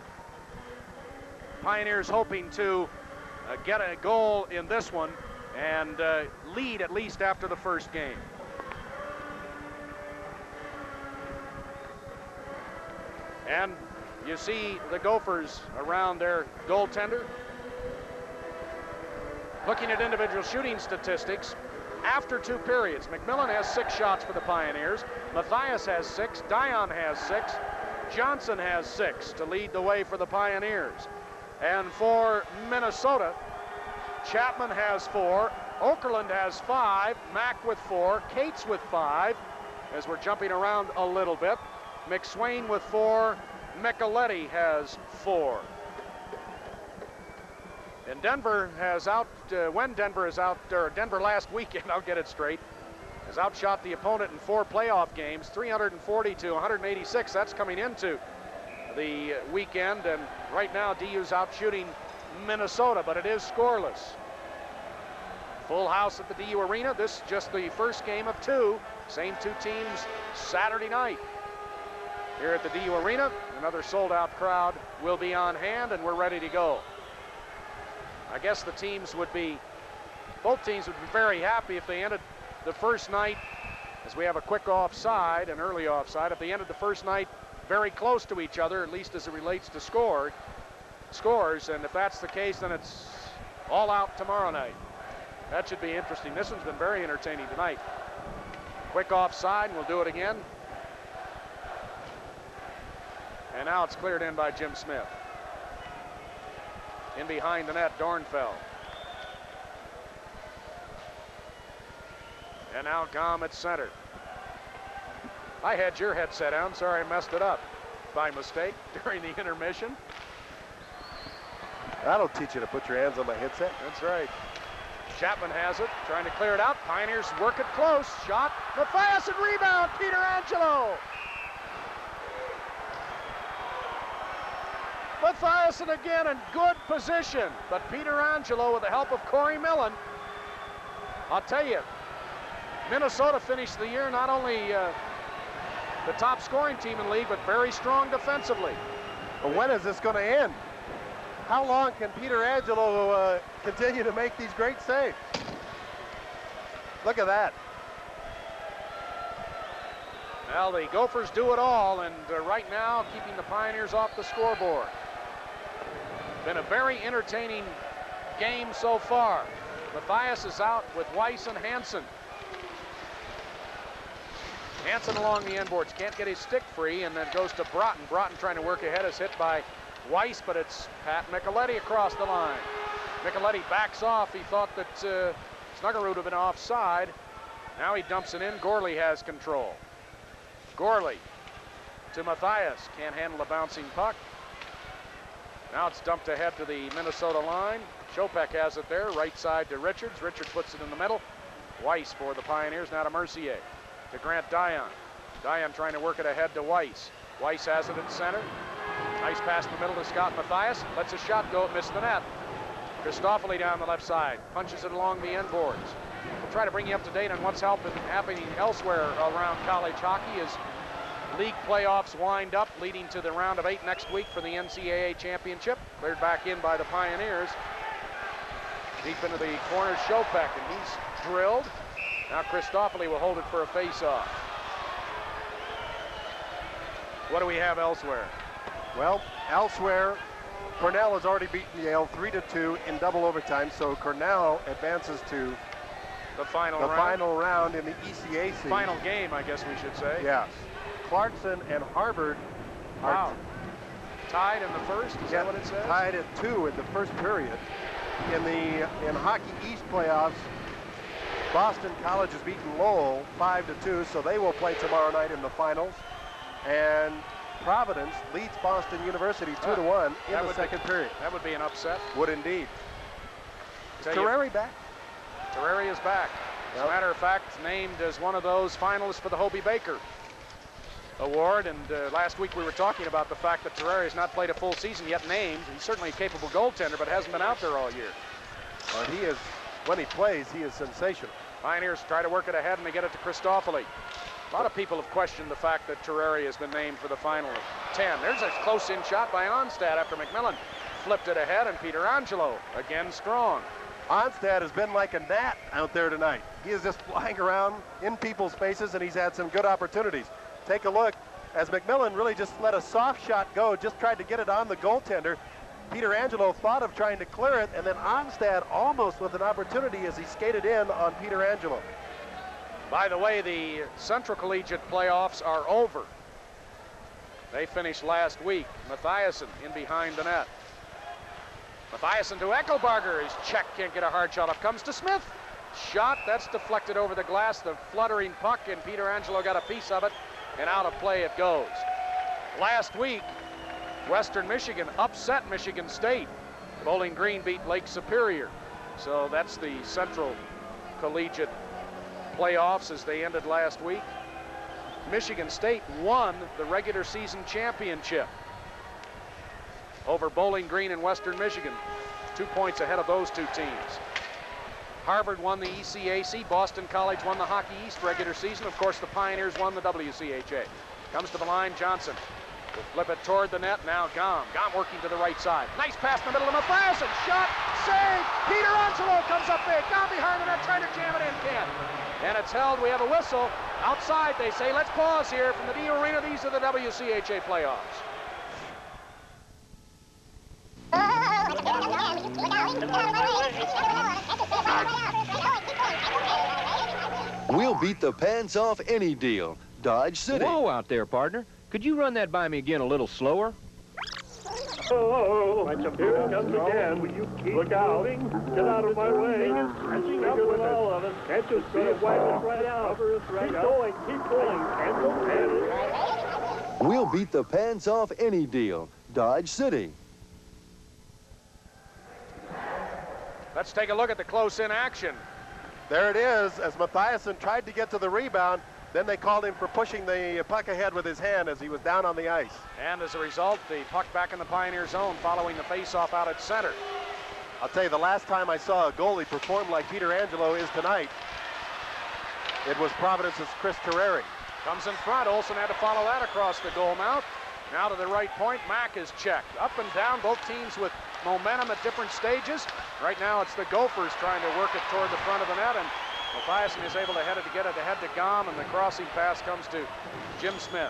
Pioneers hoping to uh, get a goal in this one and uh, lead at least after the first game. And you see the Gophers around their goaltender. Looking at individual shooting statistics, after two periods, McMillan has six shots for the Pioneers. Matthias has six. Dion has six. Johnson has six to lead the way for the Pioneers. And for Minnesota, Chapman has four. Okerlund has five. Mack with four. Cates with five, as we're jumping around a little bit. McSwain with four. Micheletti has four. And Denver has out, uh, when Denver is out, or Denver last weekend, I'll get it straight, has outshot the opponent in four playoff games, three forty to one eighty-six. That's coming into the weekend, and right now D U's out shooting Minnesota, but it is scoreless. Full house at the D U Arena. This is just the first game of two. Same two teams Saturday night here at the D U Arena. Another sold-out crowd will be on hand, and we're ready to go. I guess the teams would be, both teams would be very happy if they ended the first night, as we have a quick offside, an early offside, if they ended the first night very close to each other, at least as it relates to score. scores, and if that's the case, then it's all out tomorrow night. That should be interesting. This one's been very entertaining tonight. Quick offside, and we'll do it again. And now it's cleared in by Jim Smith. In behind the net, Dornfeld. And now Gom at center. I had your headset on. Sorry I messed it up by mistake during the intermission. That'll teach you to put your hands on my headset. That's right. Chapman has it, trying to clear it out. Pioneers work it close. Shot. Mathias and rebound. Peter Angelo. Mathiasen again in good position, but Peter Angelo with the help of Corey Millen. I'll tell you, Minnesota finished the year not only uh, the top scoring team in the league, but very strong defensively. But when is this going to end? How long can Peter Angelo uh, continue to make these great saves? Look at that. Well, the Gophers do it all, and uh, right now keeping the Pioneers off the scoreboard. Been a very entertaining game so far. Mathias is out with Weiss and Hansen. Hansen along the end boards, can't get his stick free, and then goes to Broughton. Broughton trying to work ahead, is hit by Weiss, but it's Pat Micheletti across the line. Micheletti backs off. He thought that uh, Snuggerud would have been offside. Now he dumps it in. Gorley has control. Gorley to Mathias, can't handle the bouncing puck. Now it's dumped ahead to the Minnesota line. Chopek has it there, right side to Richards. Richards puts it in the middle. Weiss for the Pioneers, now to Mercier. To Grant Dion. Dion trying to work it ahead to Weiss. Weiss has it at center. Nice pass in the middle to Scott Mathias. Lets a shot go, missed the net. Christoffoli down the left side. Punches it along the end boards. We'll try to bring you up to date on what's helping, happening elsewhere around college hockey as league playoffs wind up, leading to the round of eight next week for the N C double A championship. Cleared back in by the Pioneers. Deep into the corner, Chopek, and he's drilled. Now Christoffoli will hold it for a face-off. What do we have elsewhere? Well, elsewhere, Cornell has already beaten Yale three to two in double overtime, so Cornell advances to the final the round. final round in the E C A C. Final game, I guess we should say. Yes. Clarkson and Harvard are wow. tied in the first. Is yeah, that what it says? Tied at two in the first period. In the in Hockey East playoffs, Boston College has beaten Lowell five to two, so they will play tomorrow night in the finals. And Providence leads Boston University two ah, to one in the would second be, period. That would be an upset. Would indeed. Is Tell Terreri you, back? Terreri is back. As Yep. a matter of fact, named as one of those finalists for the Hobie Baker Award. And uh, last week we were talking about the fact that Terreri has not played a full season yet named. He's certainly a capable goaltender, but hasn't been out there all year. Well, he is, when he plays, he is sensational. Pioneers try to work it ahead, and they get it to Christoffoli. A lot of people have questioned the fact that Terreri has been named for the final of ten. There's a close-in shot by Onstad after McMillan flipped it ahead, and Peter Angelo again strong. Onstad has been like a gnat out there tonight. He is just flying around in people's faces, and he's had some good opportunities. Take a look as McMillan really just let a soft shot go, just tried to get it on the goaltender. Peter Angelo thought of trying to clear it, and then Onstad almost with an opportunity as he skated in on Peter Angelo. By the way, the Central Collegiate playoffs are over. They finished last week. Mathiasen in behind the net. Mathiasen to Eckelbarger. His check, can't get a hard shot off. Comes to Smith. Shot, that's deflected over the glass. The fluttering puck, and Peter Angelo got a piece of it, and out of play it goes. Last week, Western Michigan upset Michigan State. Bowling Green beat Lake Superior. So that's the Central Collegiate playoffs as they ended last week. Michigan State won the regular season championship over Bowling Green and Western Michigan. Two points ahead of those two teams. Harvard won the E C A C. Boston College won the Hockey East regular season. Of course, the Pioneers won the W C H A. Comes to the line, Johnson. Will flip it toward the net. Now Gom. Gom working to the right side. Nice pass in the middle of Mathiasen. Shot. Save. Peter Angelo comes up big. Gom behind the net trying to jam it in. Can't. And it's held. We have a whistle. Outside, they say, let's pause here from the D Arena. These are the W C H A playoffs. We'll beat the pants off any deal. Dodge City. Whoa out there, partner. Could you run that by me again a little slower? Oh, here it comes again. Will you keep Look out. Moving? Get out of my way. Catching up with all of us. Can't you see it? Wipe us right out. Cover us right keep out. Going, keep going. Can't go We'll beat the pants off any deal. Dodge City. Let's take a look at the close-in action. There it is, as Mathiasen tried to get to the rebound. Then they called him for pushing the puck ahead with his hand as he was down on the ice. And as a result, the puck back in the Pioneer zone following the face-off out at center. I'll tell you, the last time I saw a goalie perform like Peter Angelo is tonight, it was Providence's Chris Terreri. Comes in front. Olsen had to follow that across the goal mouth. Now to the right point, Mack is checked. Up and down, both teams with momentum at different stages. Right now it's the Gophers trying to work it toward the front of the net, and Mathiasen is able to head it to get it ahead to Gom, and the crossing pass comes to Jim Smith.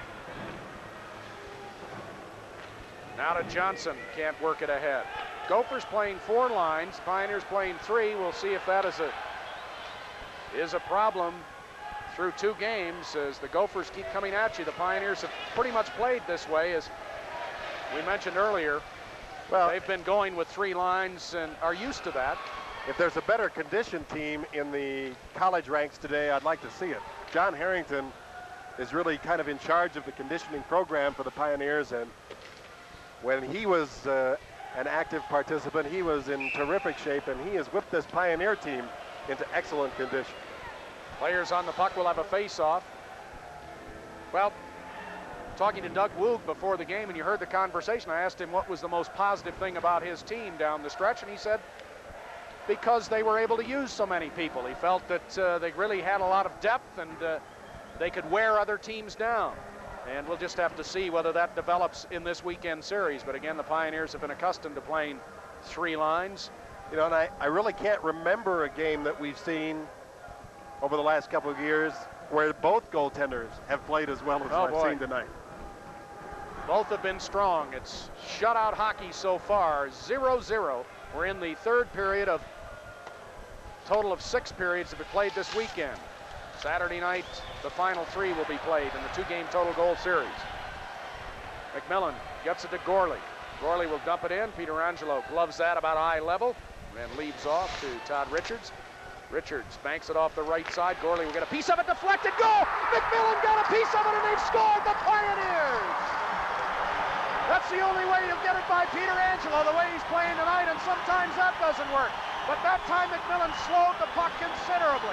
Now to Johnson, can't work it ahead. Gophers playing four lines, Pioneers playing three. We'll see if that is a is a problem through two games as the Gophers keep coming at you. The Pioneers have pretty much played this way, as we mentioned earlier. Well, they've been going with three lines and are used to that. If there's a better conditioned team in the college ranks today, I'd like to see it. John Harrington is really kind of in charge of the conditioning program for the Pioneers, and when he was uh, an active participant, he was in terrific shape, and he has whipped this Pioneer team into excellent condition. Players on the puck will have a face-off. Well, talking to Doug Woog before the game, and you heard the conversation, I asked him what was the most positive thing about his team down the stretch, and he said, because they were able to use so many people. He felt that uh, they really had a lot of depth, and uh, they could wear other teams down. And we'll just have to see whether that develops in this weekend series. But again, the Pioneers have been accustomed to playing three lines. You know, and I, I really can't remember a game that we've seen over the last couple of years where both goaltenders have played as well as oh, I've boy. seen tonight. Both have been strong. It's shutout hockey so far, zero zero. We're in the third period of total of six periods to be played this weekend. Saturday night, the final three will be played in the two-game total goal series. McMillan gets it to Gorley. Gorley will dump it in. Peter Angelo gloves that about eye level and leaves off to Todd Richards. Richards banks it off the right side. Gorley will get a piece of it, deflected, goal! McMillan got a piece of it, and they've scored, the Pioneers! That's the only way you'll get it by Peter Angelo, the way he's playing tonight, and sometimes that doesn't work. But that time McMillan slowed the puck considerably.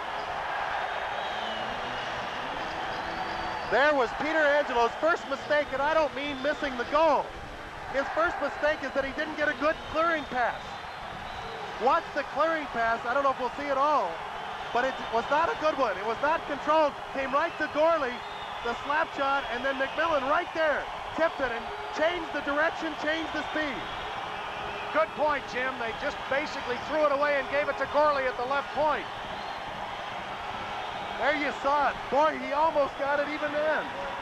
There was Peter Angelo's first mistake, and I don't mean missing the goal. His first mistake is that he didn't get a good clearing pass. Watch the clearing pass. I don't know if we'll see it all, but it was not a good one. It was not controlled. Came right to Gorley, the slap shot, and then McMillan right there tipped it and changed the direction, changed the speed. Good point, Jim. They just basically threw it away and gave it to Gorley at the left point. There you saw it. Boy, he almost got it even then.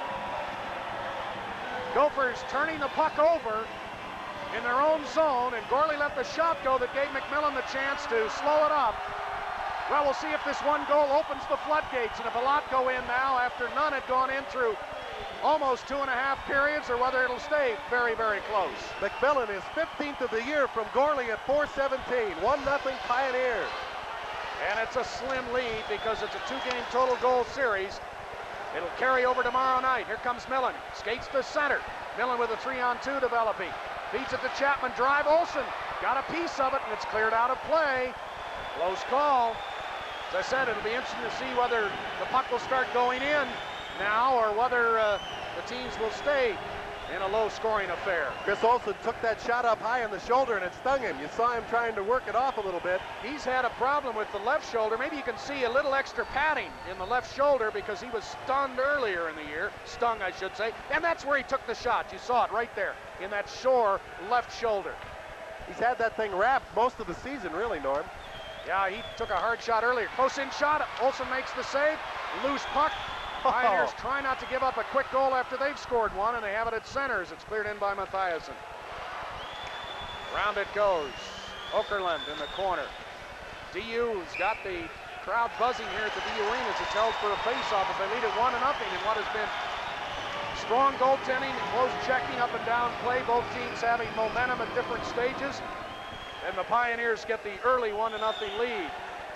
Gophers turning the puck over in their own zone, and Gorley let the shot go that gave McMillan the chance to slow it up. Well, we'll see if this one goal opens the floodgates, and if a lot go in now after none had gone in through almost two and a half periods, or whether it'll stay very, very close. McMillan is fifteenth of the year from Gorley at four seventeen. one nothing Pioneers. And it's a slim lead because it's a two-game total goal series. It'll carry over tomorrow night. Here comes Millen. Skates to center. Millen with a three-on-two developing. Beats it to Chapman. Drive. Olsen got a piece of it, and it's cleared out of play. Close call. As I said, it'll be interesting to see whether the puck will start going in now or whether uh, the teams will stay in a low-scoring affair. Chris Olsen took that shot up high on the shoulder, and it stung him. You saw him trying to work it off a little bit. He's had a problem with the left shoulder. Maybe you can see a little extra padding in the left shoulder because he was stunned earlier in the year. Stung, I should say. And that's where he took the shot. You saw it right there in that sore left shoulder. He's had that thing wrapped most of the season, really, Norm. Yeah, he took a hard shot earlier. Close-in shot. Olsen makes the save. Loose puck. Pioneers oh. try not to give up a quick goal after they've scored one, and they have it at center as it's cleared in by Mathiasen. Round it goes. Okerlund in the corner. D U's got the crowd buzzing here at the D U Arena as it's held for a face-off as they lead it one to nothing in what has been strong goaltending and close checking up and down play. Both teams having momentum at different stages. And the Pioneers get the early one to nothing lead.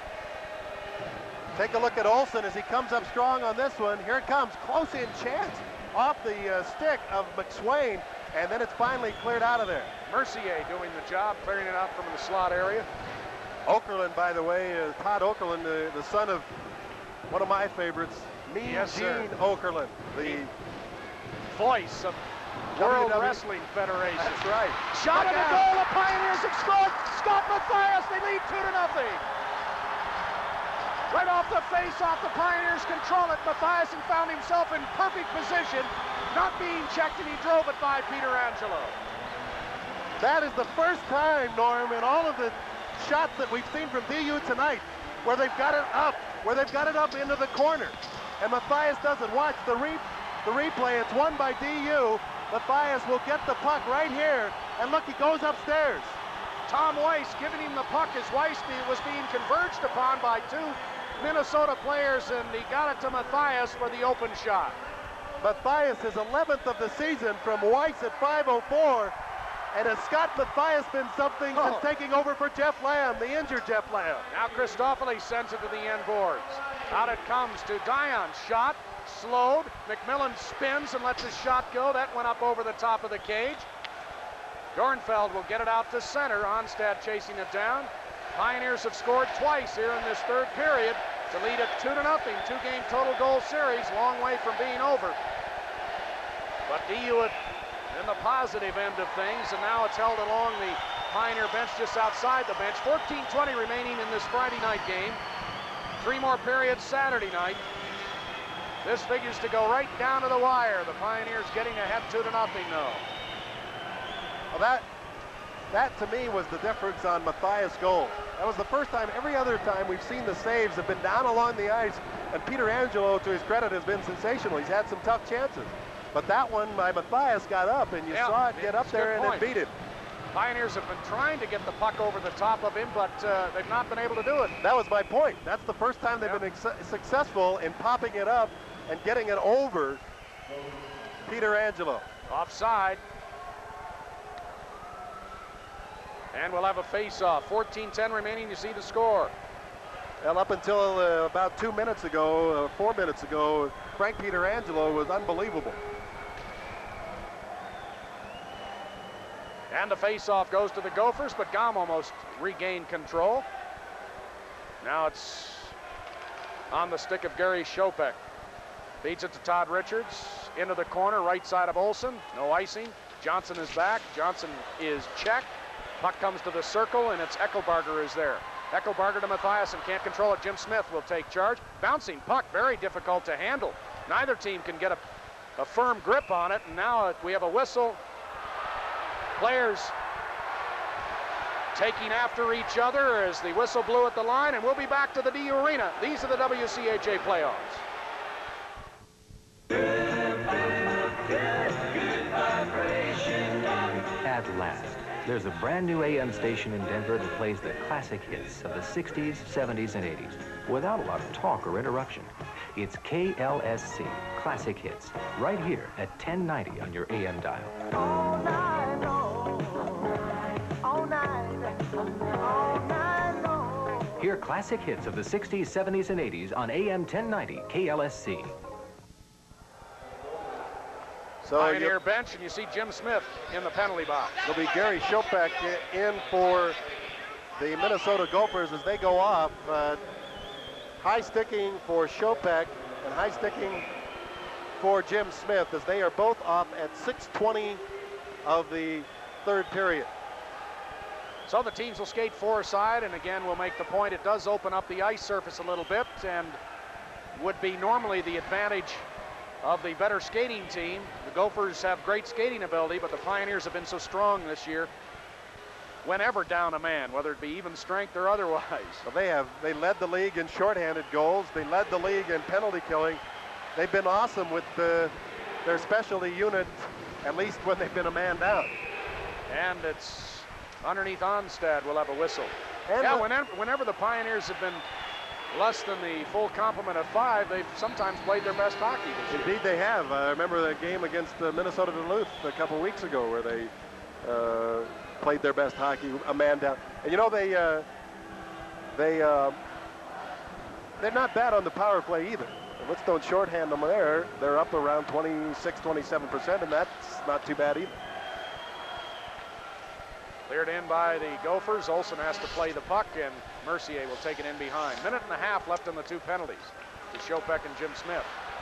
Take a look at Olson as he comes up strong on this one. Here it comes, close in chance off the uh, stick of McSwain, and then it's finally cleared out of there. Mercier doing the job, clearing it out from the slot area. Okerlund, by the way, uh, Todd Okerlund, uh, the son of one of my favorites, Mean Yes, Gene sir. Okerlund, the voice of World W W Wrestling Federation. That's right. Shot Look at the out. goal. The Pioneers have scored. Scott Mathias, they lead two to nothing. Right off the face-off, the Pioneers control it. Mathias found himself in perfect position, not being checked, and he drove it by Peter Angelo. That is the first time, Norm, in all of the shots that we've seen from D U tonight, where they've got it up, where they've got it up into the corner. And Mathias doesn't watch the, re the replay. It's won by D U. Mathias will get the puck right here. And look, he goes upstairs. Tom Weiss giving him the puck as Weiss was being converged upon by two Minnesota players, and he got it to Mathias for the open shot. Mathias is eleventh of the season from Weiss at five oh four. And has Scott Mathias been something Oh. since taking over for Jeff Lamb, the injured Jeff Lamb? Now Christophily sends it to the end boards. Out it comes to Dion. Shot, slowed. McMillan spins and lets his shot go. That went up over the top of the cage. Dornfeld will get it out to center. Onstad chasing it down. Pioneers have scored twice here in this third period to lead it two to nothing. Two-game total goal series, long way from being over. But D U at in the positive end of things, and now it's held along the Pioneer bench just outside the bench. fourteen twenty remaining in this Friday night game. Three more periods Saturday night. This figures to go right down to the wire. The Pioneers getting ahead two to nothing though. Well, that, that to me was the difference on Mathias' goal. That was the first time. Every other time we've seen the saves have been down along the ice, and Peter Angelo, to his credit, has been sensational. He's had some tough chances. But that one by Mathias got up, and you Yeah, saw it get up it's a there good and then point. beat him. Pioneers have been trying to get the puck over the top of him, but uh, they've not been able to do it. That was my point. That's the first time they've Yeah. been ex successful in popping it up and getting it over Peter Angelo. Offside. And we'll have a face-off. fourteen ten remaining. You see the score. Well, up until uh, about two minutes ago, uh, four minutes ago, Frank Peter Angelo was unbelievable. And the face-off goes to the Gophers, but Gom almost regained control. Now it's on the stick of Gary Shopek. Feeds it to Todd Richards. Into the corner, right side of Olson. No icing. Johnson is back. Johnson is checked. Puck comes to the circle, and it's Eckelbarger is there. Eckelbarger to Mathias and can't control it. Jim Smith will take charge. Bouncing puck, very difficult to handle. Neither team can get a, a firm grip on it, and now we have a whistle. Players taking after each other as the whistle blew at the line, and we'll be back to the D U Arena. These are the W C H A playoffs. At last, there's a brand new A M station in Denver that plays the classic hits of the sixties, seventies, and eighties without a lot of talk or interruption. It's K L S C, Classic Hits, right here at ten ninety on your A M dial. All night long, all night, all night long. Hear classic hits of the sixties, seventies, and eighties on A M ten ninety K L S C. So Pioneer you- bench, and you see Jim Smith in the penalty box. It'll be Gary Shopek in for the Minnesota Gophers as they go off. Uh, high sticking for Shopek and high sticking for Jim Smith as they are both off at six twenty of the third period. So the teams will skate four-side, and again, we'll make the point, it does open up the ice surface a little bit, and would be normally the advantage of the better skating team. The Gophers have great skating ability, but the Pioneers have been so strong this year, whenever down a man, whether it be even strength or otherwise. Well, they have they led the league in shorthanded goals. They led the league in penalty killing. They've been awesome with the, their specialty unit, at least when they've been a man down. And it's underneath Onstad will have a whistle. And yeah, the, whenever, whenever the Pioneers have been less than the full complement of five, they've sometimes played their best hockey this year. Indeed they have. I remember the game against uh, Minnesota Duluth a couple weeks ago where they uh, played their best hockey, a man down. And you know, they, uh, they, uh, they're not bad on the power play either. The Litz don't shorthand them there. They're up around twenty-six, twenty-seven percent, and that's not too bad either. Cleared in by the Gophers. Olsen has to play the puck, and Mercier will take it in behind. Minute and a half left on the two penalties to Chopek and Jim Smith.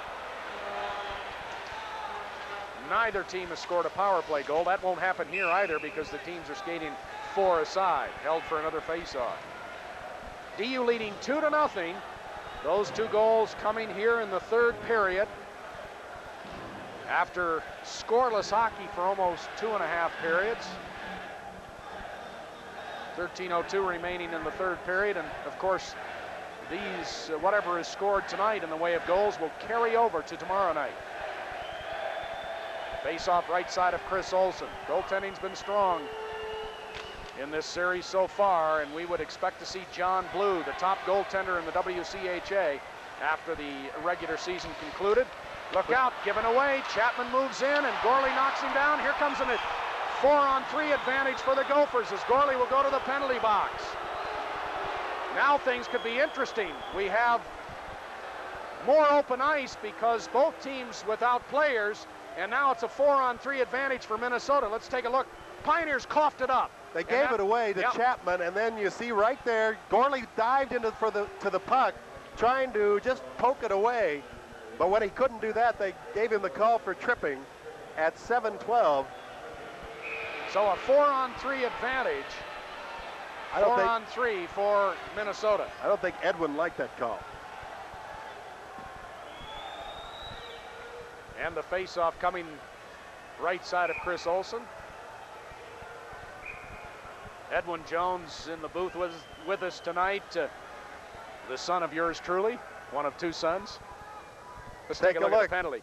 Neither team has scored a power play goal. That won't happen here either because the teams are skating four aside, held for another face-off. D U leading two to nothing. Those two goals coming here in the third period. After scoreless hockey for almost two and a half periods. thirteen oh two remaining in the third period, and of course these uh, whatever is scored tonight in the way of goals will carry over to tomorrow night. Face off right side of Chris Olsen. Goaltending's been strong in this series so far, and we would expect to see John Blue, the top goaltender in the W C H A, after the regular season concluded. Look out, given away. Chapman moves in, and Gorley knocks him down. Here comes an four-on-three advantage for the Gophers as Gorley will go to the penalty box. Now things could be interesting. We have more open ice because both teams without players, and now it's a four-on-three advantage for Minnesota. Let's take a look. Pioneers coughed it up. They gave that, it away to yep. Chapman, and then you see right there, Gorley dived into for the to the puck, trying to just poke it away. But when he couldn't do that, they gave him the call for tripping at seven twelve. So a four-on-three advantage. I don't four-on-three think, for Minnesota. I don't think Edwin liked that call. And the face-off coming right side of Chris Olsen. Edwin Jones in the booth with, with us tonight. Uh, the son of yours truly, one of two sons. Let's take, take a look, look at the penalty.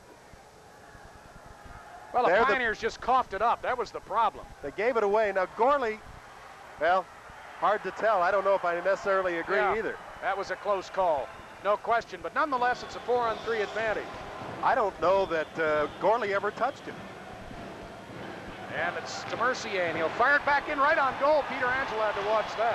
Well, the They're Pioneers the, just coughed it up. That was the problem. They gave it away. Now, Gorley, well, hard to tell. I don't know if I necessarily agree yeah, either. That was a close call. No question. But nonetheless, it's a four-on-three advantage. I don't know that uh, Gorley ever touched him. And it's to Mercier, and he'll fire it back in right on goal. Peter Angelo had to watch that.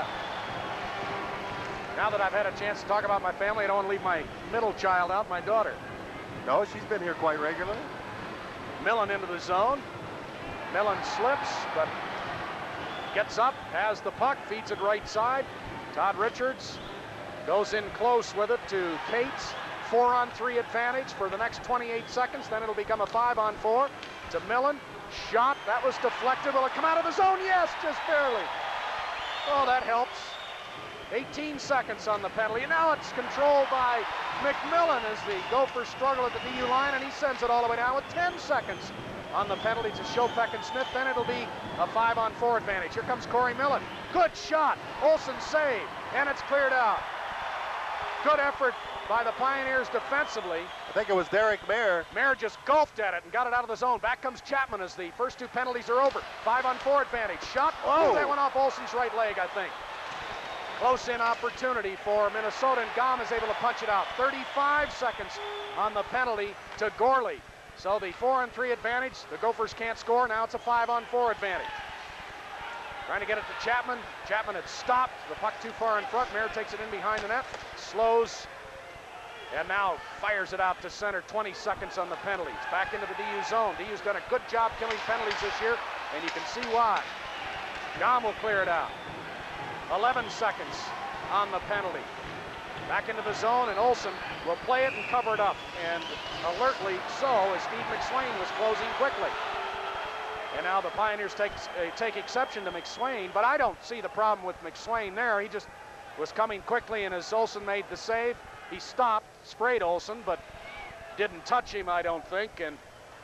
Now that I've had a chance to talk about my family, I don't want to leave my middle child out, my daughter. No, she's been here quite regularly. Millen into the zone. Millen slips, but gets up, has the puck, feeds it right side. Todd Richards goes in close with it to Cates. Four-on-three advantage for the next twenty-eight seconds. Then it'll become a five-on-four to Millen. Shot, that was deflected. Will it come out of the zone? Yes, just barely. Oh, that helps. eighteen seconds on the penalty. Now it's controlled by McMillan as the Gophers struggle at the D U line, and he sends it all the way down with ten seconds on the penalty to Chopek and Smith. Then it'll be a five-on-four advantage. Here comes Corey Millen. Good shot. Olsen saved, and it's cleared out. Good effort by the Pioneers defensively. I think it was Derek Mayer. Mayer just golfed at it and got it out of the zone. Back comes Chapman as the first two penalties are over. Five-on-four advantage. Shot. Oh, that went off Olsen's right leg, I think. Close-in opportunity for Minnesota, and Gom is able to punch it out. thirty-five seconds on the penalty to Gorley. So the four-on-three advantage, the Gophers can't score. Now it's a five-on-four advantage. Trying to get it to Chapman. Chapman had stopped. The puck too far in front. Mayer takes it in behind the net. Slows. And now fires it out to center. twenty seconds on the penalties. Back into the D U zone. D U's done a good job killing penalties this year, and you can see why. Gom will clear it out. eleven seconds on the penalty. Back into the zone, and Olsen will play it and cover it up. And alertly so, as Steve McSwain was closing quickly. And now the Pioneers take, uh, take exception to McSwain, but I don't see the problem with McSwain there. He just was coming quickly, and as Olsen made the save, he stopped, sprayed Olsen, but didn't touch him, I don't think. And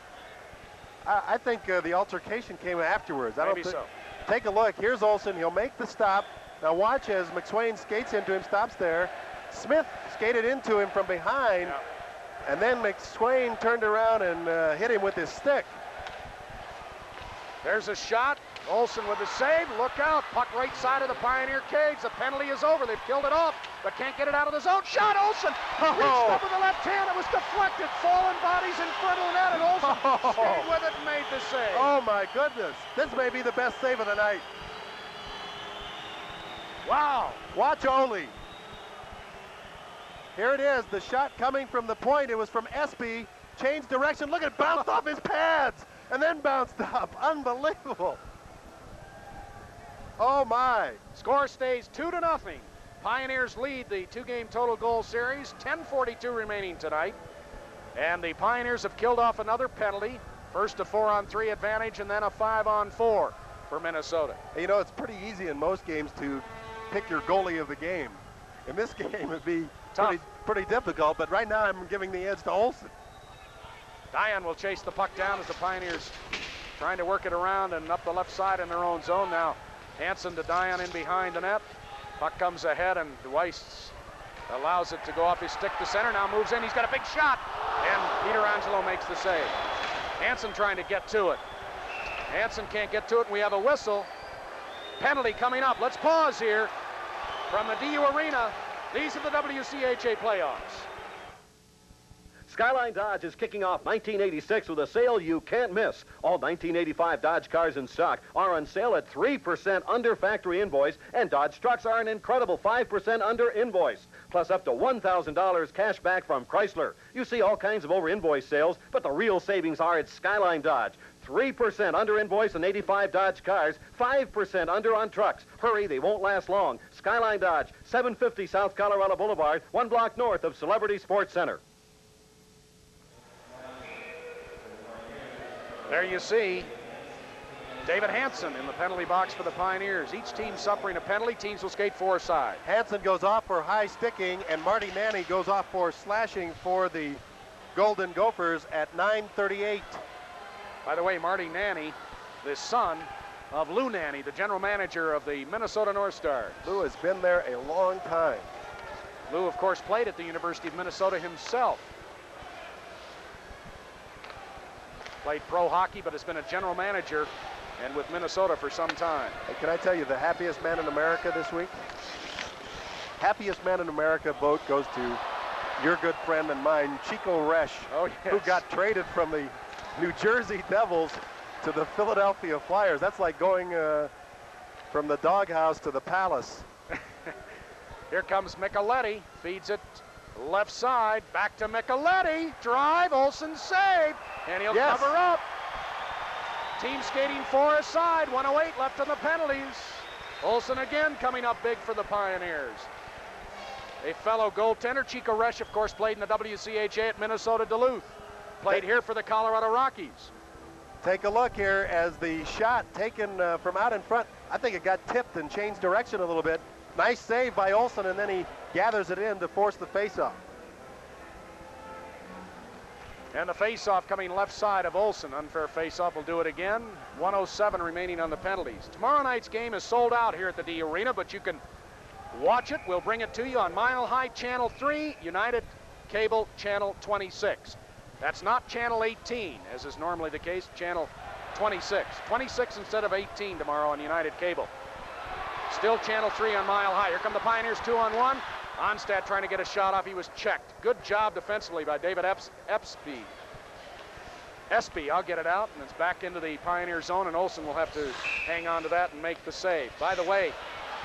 I, I think uh, the altercation came afterwards. I maybe don't so. Take a look. Here's Olsen. He'll make the stop. Now watch as McSwain skates into him, stops there. Smith skated into him from behind, yeah. and then McSwain turned around and uh, hit him with his stick. There's a shot. Olsen with the save. Look out. Puck right side of the Pioneer cage. The penalty is over. They've killed it off, but can't get it out of the zone. Shot. Olsen Oh. reached up with the left hand. It was deflected. Fallen bodies in front of the net, and Olsen Oh. stayed with it and made the save. Oh, my goodness. This may be the best save of the night. Wow. Watch only. Here it is. The shot coming from the point. It was from Espy. Changed direction. Look, it bounced off his pads and then bounced up. Unbelievable. Oh, my. Score stays two to nothing. Pioneers lead the two-game total goal series. ten forty-two remaining tonight. And the Pioneers have killed off another penalty. First a four-on-three advantage, and then a five-on-four for Minnesota. You know, it's pretty easy in most games to pick your goalie of the game. In this game, it'd be pretty, pretty difficult, but right now I'm giving the edge to Olsen. Dion will chase the puck down as the Pioneers trying to work it around and up the left side in their own zone. Now Hansen to Dion in behind the net. Puck comes ahead, and Weiss allows it to go off his stick to center. Now moves in. He's got a big shot, and Peter Angelo makes the save. Hansen trying to get to it. Hansen can't get to it. We have a whistle. Penalty coming up. Let's pause here from the D U Arena. These are the W C H A playoffs. Skyline Dodge is kicking off nineteen eighty-six with a sale you can't miss. All nineteen eighty-five Dodge cars in stock are on sale at three percent under factory invoice, and Dodge trucks are an incredible five percent under invoice, plus up to one thousand dollars cash back from Chrysler. You see all kinds of over-invoice sales, but the real savings are at Skyline Dodge. three percent under invoice on eighty-five Dodge cars, five percent under on trucks. Hurry, they won't last long. Skyline Dodge, seven fifty South Colorado Boulevard, one block north of Celebrity Sports Center. There you see David Hansen in the penalty box for the Pioneers. Each team suffering a penalty. Teams will skate four aside. Hansen goes off for high sticking, and Marty Nanny goes off for slashing for the Golden Gophers at nine thirty-eight. By the way, Marty Nanny, the son of Lou Nanny, the general manager of the Minnesota North Stars. Lou has been there a long time. Lou, of course, played at the University of Minnesota himself. Played pro hockey, but has been a general manager and with Minnesota for some time. Hey, can I tell you the happiest man in America this week? Happiest man in America vote goes to your good friend and mine, Chico Resch, oh, yes. who got traded from the New Jersey Devils to the Philadelphia Flyers. That's like going uh, from the doghouse to the palace. Here comes Micheletti, feeds it left side, back to Micheletti, drive, Olsen save, and he'll yes. cover up. Team skating four aside, one oh eight left on the penalties. Olsen again coming up big for the Pioneers. A fellow goaltender, Chico Resch, of course, played in the W C H A at Minnesota Duluth. Played here for the Colorado Rockies. Take a look here as the shot taken uh, from out in front. I think it got tipped and changed direction a little bit. Nice save by Olsen, and then he gathers it in to force the faceoff. And the faceoff coming left side of Olsen. Unfair faceoff will do it again. one oh seven remaining on the penalties. Tomorrow night's game is sold out here at the D Arena, but you can watch it. We'll bring it to you on Mile High Channel three, United Cable Channel twenty-six. That's not Channel eighteen, as is normally the case, Channel twenty-six. twenty-six instead of eighteen tomorrow on United Cable. Still Channel three on Mile High. Here come the Pioneers two on one. Onstad trying to get a shot off. He was checked. Good job defensively by David Eps Epsby. Espy, I'll get it out, and it's back into the Pioneer zone, and Olsen will have to hang on to that and make the save. By the way,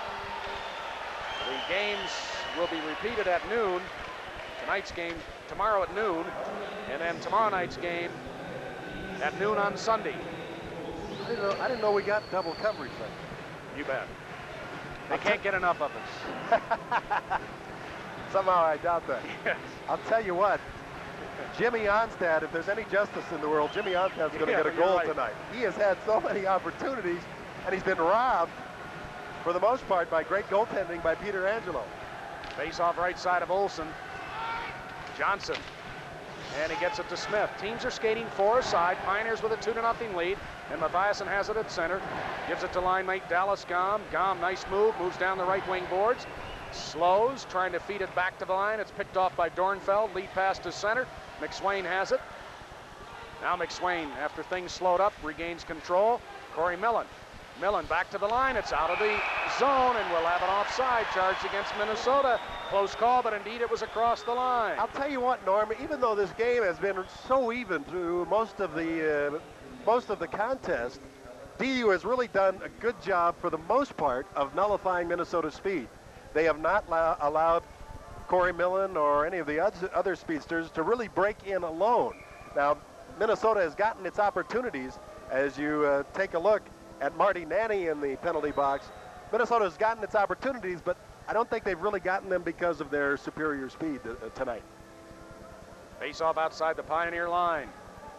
the games will be repeated at noon. Tonight's game tomorrow at noon, and then tomorrow night's game at noon on Sunday. I didn't know, I didn't know we got double coverage then. You bet. They can't get enough of us. Somehow I doubt that. Yes. I'll tell you what, Jimmy Onstad, if there's any justice in the world, Jimmy Onstad's going to yeah, get a goal right. tonight. He has had so many opportunities, and he's been robbed, for the most part, by great goaltending by Peter Angelo. Face off right side of Olsen. Johnson. And he gets it to Smith. Teams are skating four aside. Pioneers with a two to nothing lead. And Mathiasen has it at center. Gives it to line mate Dallas Gom. Gom, nice move. Moves down the right wing boards. Slows, trying to feed it back to the line. It's picked off by Dornfeld. Lead pass to center. McSwain has it. Now McSwain, after things slowed up, regains control. Corey Millen Millen back to the line. It's out of the zone, and we'll have an offside charge against Minnesota. Close call, but indeed it was across the line. I'll tell you what, Norm, even though this game has been so even through most of the uh, most of the contest, D U has really done a good job for the most part of nullifying Minnesota's speed. They have not allow allowed Corey Millen or any of the other speedsters to really break in alone. Now, Minnesota has gotten its opportunities. As you uh, take a look at Marty Nanny in the penalty box, Minnesota has gotten its opportunities, but I don't think they've really gotten them because of their superior speed uh, tonight. Face off outside the Pioneer line.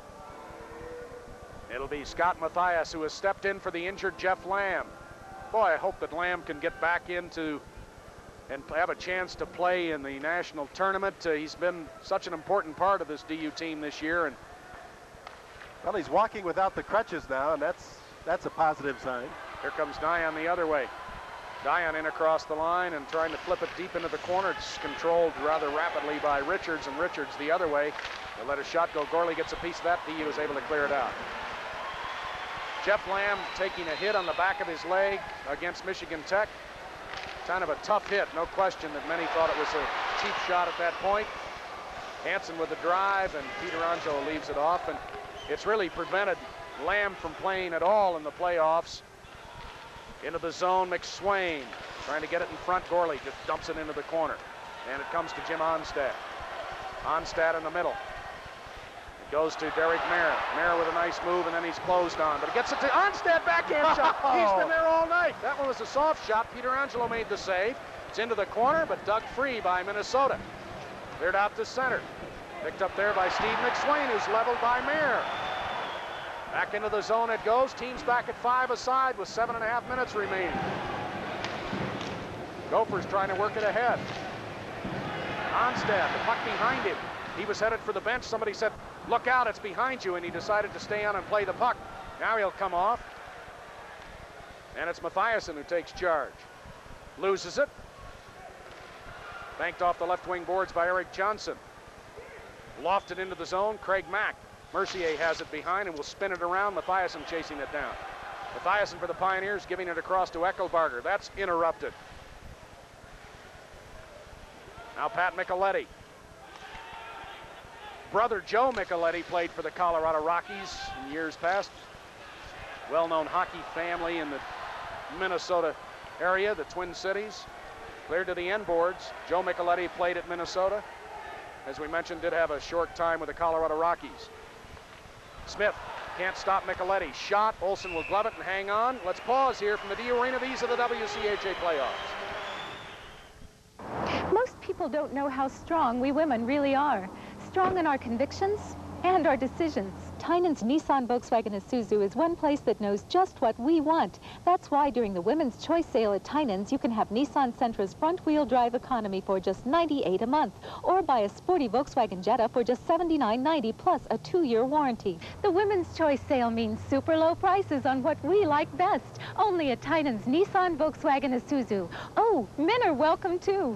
It'll be Scott Mathias, who has stepped in for the injured Jeff Lamb. Boy, I hope that Lamb can get back into and have a chance to play in the national tournament. Uh, he's been such an important part of this D U team this year. And well, he's walking without the crutches now, and that's that's a positive sign. Here comes Dion the other way. Dion in across the line and trying to flip it deep into the corner. It's controlled rather rapidly by Richards, and Richards the other way. They let a shot go. Gorley gets a piece of that. D U is able to clear it out. Jeff Lamb taking a hit on the back of his leg against Michigan Tech. Kind of a tough hit, no question that many thought it was a cheap shot at that point. Hansen with the drive, and Peter Angelo leaves it off, and it's really prevented Lamb from playing at all in the playoffs. Into the zone, McSwain trying to get it in front. Gorley just dumps it into the corner, and it comes to Jim Onstad. Onstad in the middle. It goes to Derek Mayer. Mayer with a nice move, and then he's closed on, but it gets it to Onstad, backhand shot. He's been there all night. That one was a soft shot. Peter Angelo made the save. It's into the corner, but dug free by Minnesota. Cleared out to center. Picked up there by Steve McSwain, who's leveled by Mayer. Back into the zone it goes. Team's back at five aside with seven and a half minutes remaining. Gophers trying to work it ahead. Onstad, the puck behind him. He was headed for the bench. Somebody said, look out, it's behind you, and he decided to stay on and play the puck. Now he'll come off. And it's Mathiasen who takes charge. Loses it. Banked off the left wing boards by Eric Johnson. Lofted into the zone, Craig Mack. Mercier has it behind and will spin it around. Mathiasen chasing it down. Mathiasen for the Pioneers, giving it across to Eckelbarger. That's interrupted. Now Pat Micheletti. Brother Joe Micheletti played for the Colorado Rockies in years past. Well-known hockey family in the Minnesota area, the Twin Cities. Cleared to the end boards. Joe Micheletti played at Minnesota. As we mentioned, did have a short time with the Colorado Rockies. Smith can't stop Micheletti. Shot. Olsen will glove it and hang on. Let's pause here from the D U Arena. These are the W C H A playoffs. Most people don't know how strong we women really are. Strong in our convictions and our decisions. Tynan's Nissan Volkswagen Isuzu is one place that knows just what we want. That's why during the Women's Choice Sale at Tynan's, you can have Nissan Sentra's front-wheel drive economy for just ninety-eight dollars a month, or buy a sporty Volkswagen Jetta for just seventy-nine ninety plus a two-year warranty. The Women's Choice Sale means super low prices on what we like best. Only at Tynan's Nissan Volkswagen Isuzu. Oh, men are welcome too.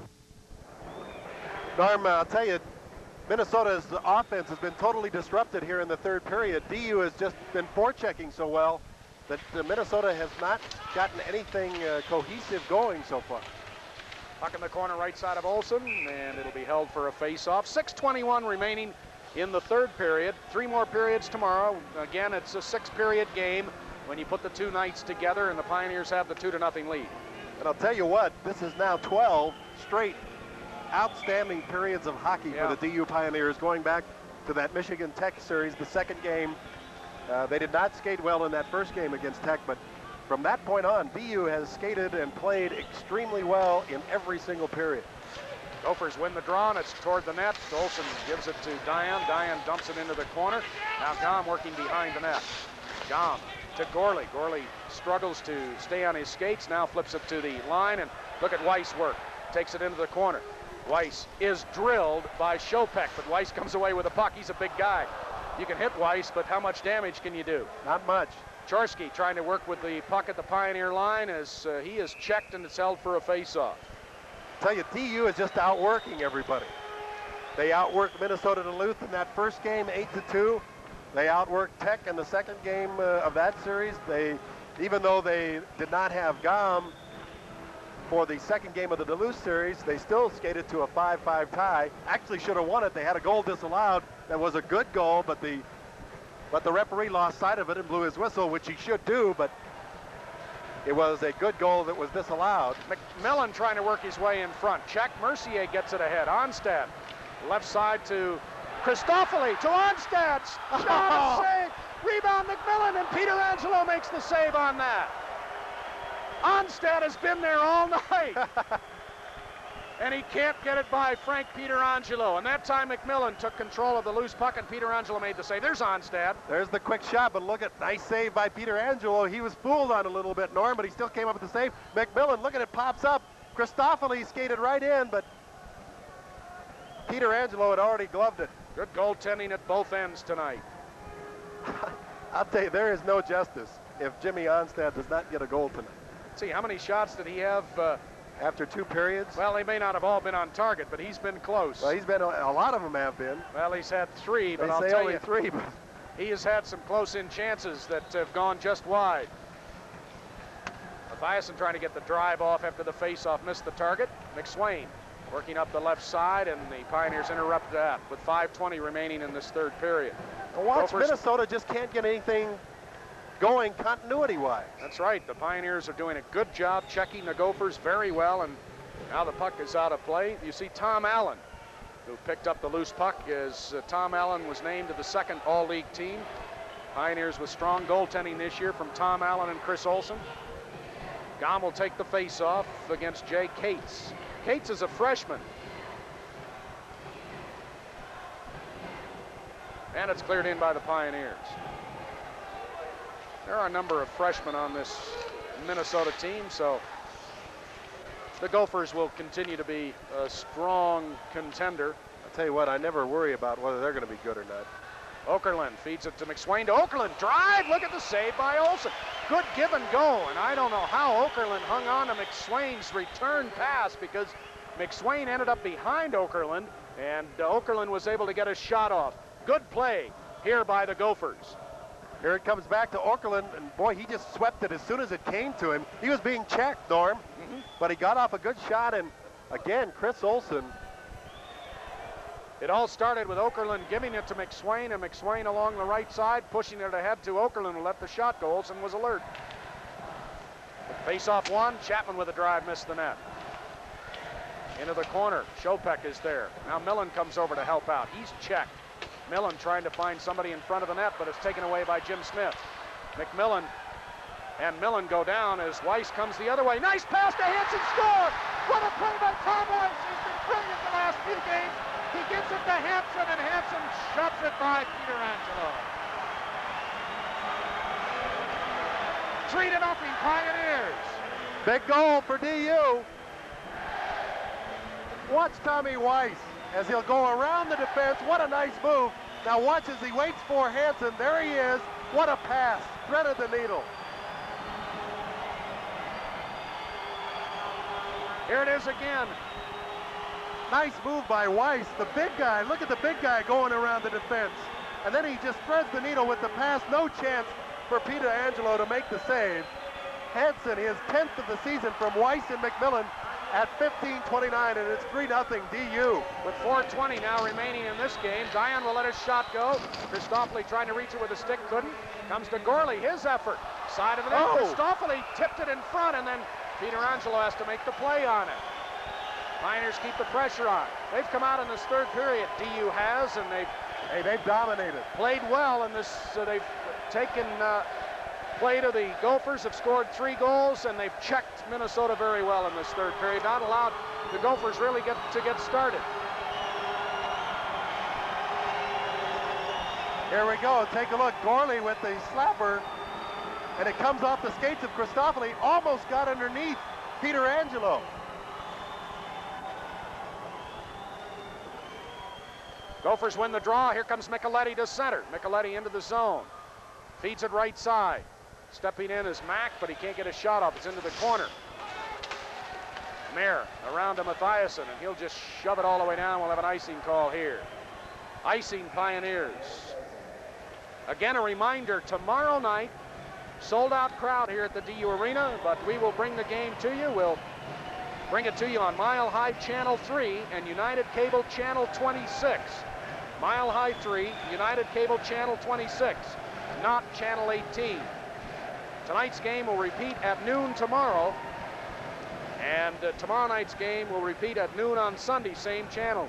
Norm, I'll tell you, Minnesota's offense has been totally disrupted here in the third period. D U has just been forechecking so well that uh, Minnesota has not gotten anything uh, cohesive going so far. Puck in the corner right side of Olsen, and it'll be held for a face-off. six twenty-one remaining in the third period. Three more periods tomorrow. Again, it's a six-period game when you put the two nights together, and the Pioneers have the two to nothing lead. And I'll tell you what, this is now twelve straight outstanding periods of hockey yeah. for the D U Pioneers, going back to that Michigan Tech series, the second game. Uh, they did not skate well in that first game against Tech, but from that point on, D U has skated and played extremely well in every single period. Gophers win the draw, and it's toward the net. Olsen gives it to Dion. Dion dumps it into the corner. Now Gom working behind the net. Gom to Gorley. Gorley struggles to stay on his skates, now flips it to the line, and look at Weiss work. Takes it into the corner. Weiss is drilled by Chopek, but Weiss comes away with a puck. He's a big guy. You can hit Weiss, but how much damage can you do? Not much. Chorsky trying to work with the puck at the Pioneer line as uh, he is checked, and it's held for a face-off. Tell you, D U is just outworking everybody. They outworked Minnesota Duluth in that first game, eight to two. They outworked Tech in the second game uh, of that series. They even though they did not have Gom for the second game of the Duluth series, they still skated to a five five tie. Actually should have won it. They had a goal disallowed. That was a good goal, but the but the referee lost sight of it and blew his whistle, which he should do, but it was a good goal that was disallowed. McMillan trying to work his way in front. Check. Mercier gets it ahead. Onstad, left side to Christoffoli, to Onstad. Shot, save. Rebound McMillan, and Peter Angelo makes the save on that. Onstad has been there all night. And he can't get it by Frank Pietrangelo. And that time McMillan took control of the loose puck, and Pietrangelo made the save. There's Onstad. There's the quick shot, but look at nice save by Pietrangelo. He was fooled on a little bit, Norm, but he still came up with the save. McMillan, look at it, pops up. Christoffoli skated right in, but Pietrangelo had already gloved it. Good goaltending at both ends tonight. I'll tell you, there is no justice if Jimmy Onstad does not get a goal tonight. Let's see, how many shots did he have? Uh, After two periods? Well, they may not have all been on target, but he's been close. Well, he's been, a, a lot of them have been. Well, he's had three, but they I'll say tell only you, three, but he has had some close-in chances that have gone just wide. Mathiasen trying to get the drive off after the face-off, missed the target. McSwain working up the left side, and the Pioneers interrupt that with five twenty remaining in this third period. Well, watch, Gophers, Minnesota just can't get anything going continuity-wise. That's right. The Pioneers are doing a good job checking the Gophers very well, and now the puck is out of play. You see Tom Allen, who picked up the loose puck, as uh, Tom Allen was named to the second All-League team. Pioneers with strong goaltending this year from Tom Allen and Chris Olson. Gom will take the face-off against Jay Cates. Cates is a freshman. And it's cleared in by the Pioneers. There are a number of freshmen on this Minnesota team, so the Gophers will continue to be a strong contender. I'll tell you what, I never worry about whether they're going to be good or not. Okerlund feeds it to McSwain. To Okerlund, drive, look at the save by Olsen. Good give and go, and I don't know how Okerlund hung on to McSwain's return pass, because McSwain ended up behind Okerlund, and uh, Okerlund was able to get a shot off. Good play here by the Gophers. Here it comes back to Okerlund, and boy, he just swept it as soon as it came to him. He was being checked, Norm, mm-hmm. but he got off a good shot, and again, Chris Olson. It all started with Okerlund giving it to McSwain, and McSwain along the right side, pushing it ahead to Okerlund, who let the shot go. Olson was alert. Face-off one, Chapman with a drive, missed the net. Into the corner, Chopek is there. Now Millen comes over to help out. He's checked. Millen trying to find somebody in front of the net, but it's taken away by Jim Smith. McMillan and Millen go down as Weiss comes the other way. Nice pass to Hansen, score! What a play by Tom Weiss! He's been brilliant the last few games. He gets it to Hansen, and Hansen shoves it by Pietrangelo. Three to nothing, Pioneers. Big goal for D U. Watch Tommy Weiss as he'll go around the defense. What a nice move. Now watch as he waits for Hansen. There he is. What a pass. Threaded the needle. Here it is again. Nice move by Weiss. The big guy, look at the big guy going around the defense. And then he just threads the needle with the pass. No chance for Pietrangelo to make the save. Hansen, his tenth of the season from Weiss and McMillan at fifteen twenty-nine, and it's three nothing D U. With four twenty now remaining in this game, Diane will let his shot go. Christoffoli trying to reach it with a stick, couldn't. Comes to Gorley, his effort. Side of the net, oh. Christoffoli tipped it in front, and then Pietrangelo has to make the play on it. Pioneers keep the pressure on. They've come out in this third period, D U has, and they've hey, they've dominated. Played well in this. Uh, they've taken uh, play to the Gophers, have scored three goals, and they've checked Minnesota very well in this third period. Not allowed the Gophers really get to get started. Here we go. Take a look. Gorley with the slapper, and it comes off the skates of Christoffoli. Almost got underneath Pietrangelo. Gophers win the draw. Here comes Micheletti to center. Micheletti into the zone. Feeds it right side. Stepping in is Mack, but he can't get a shot off. It's into the corner. Mayer around to Mathiasen, and he'll just shove it all the way down. We'll have an icing call here. Icing Pioneers. Again, a reminder, tomorrow night, sold-out crowd here at the D U Arena, but we will bring the game to you. We'll bring it to you on Mile High Channel three and United Cable Channel twenty-six. Mile High three, United Cable Channel twenty-six, not Channel eighteen. Tonight's game will repeat at noon tomorrow, and uh, tomorrow night's game will repeat at noon on Sunday, same channels.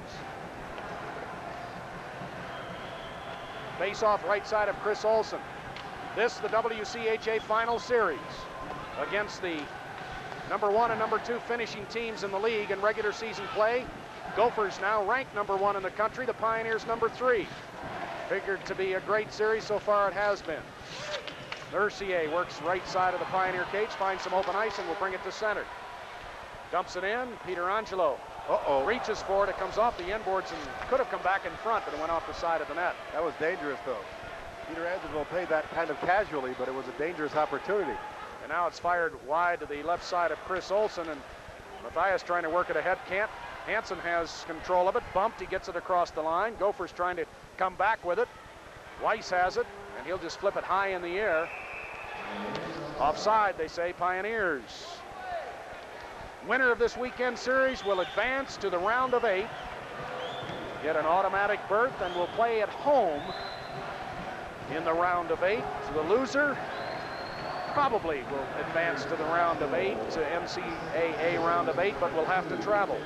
Face-off right side of Chris Olson. This, the W C H A final series against the number one and number two finishing teams in the league in regular season play. Gophers now ranked number one in the country, the Pioneers number three. Figured to be a great series, so far it has been. Mercier works right side of the Pioneer cage, finds some open ice and will bring it to center. Dumps it in, Peter Angelo. Uh-oh. Reaches for it, it comes off the inboards and could have come back in front, but it went off the side of the net. That was dangerous, though. Peter Angelo played that kind of casually, but it was a dangerous opportunity. And now it's fired wide to the left side of Chris Olson, and Matthias trying to work it ahead. Can't. Hansen has control of it. Bumped, he gets it across the line. Gophers trying to come back with it. Weiss has it, and he'll just flip it high in the air. Offside, they say, Pioneers. Winner of this weekend series will advance to the round of eight, get an automatic berth, and will play at home in the round of eight. So the loser probably will advance to the round of eight, to N C A A round of eight, but will have to travel.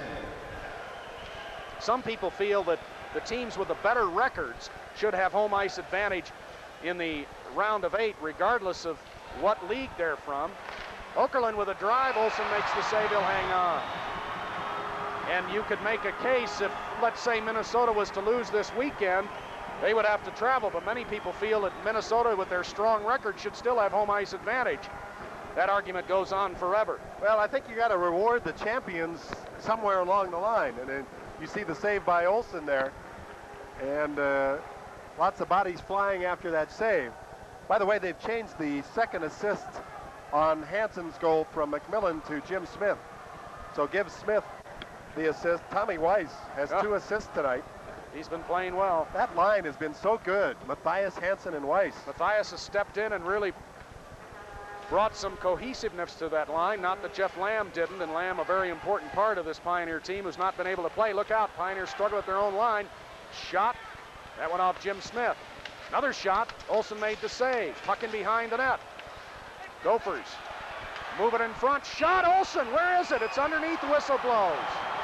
Some people feel that the teams with the better records should have home ice advantage in the round of eight, regardless of what league they're from. Okerlund with a drive, Olson makes the save, he'll hang on. And you could make a case if, let's say, Minnesota was to lose this weekend, they would have to travel, but many people feel that Minnesota, with their strong record, should still have home ice advantage. That argument goes on forever. Well, I think you got to reward the champions somewhere along the line, and then you see the save by Olson there, and uh, lots of bodies flying after that save. By the way, they've changed the second assist on Hansen's goal from McMillan to Jim Smith. So give Smith the assist. Tommy Weiss has oh. two assists tonight. He's been playing well. That line has been so good. Matthias, Hansen, and Weiss. Matthias has stepped in and really brought some cohesiveness to that line. Not that Jeff Lamb didn't, and Lamb a very important part of this Pioneer team who's not been able to play. Look out, Pioneers struggle with their own line. Shot, that went off Jim Smith. Another shot, Olson made the save. Puck in behind the net. Gophers move it in front. Shot, Olson, where is it? It's underneath, the whistle blows.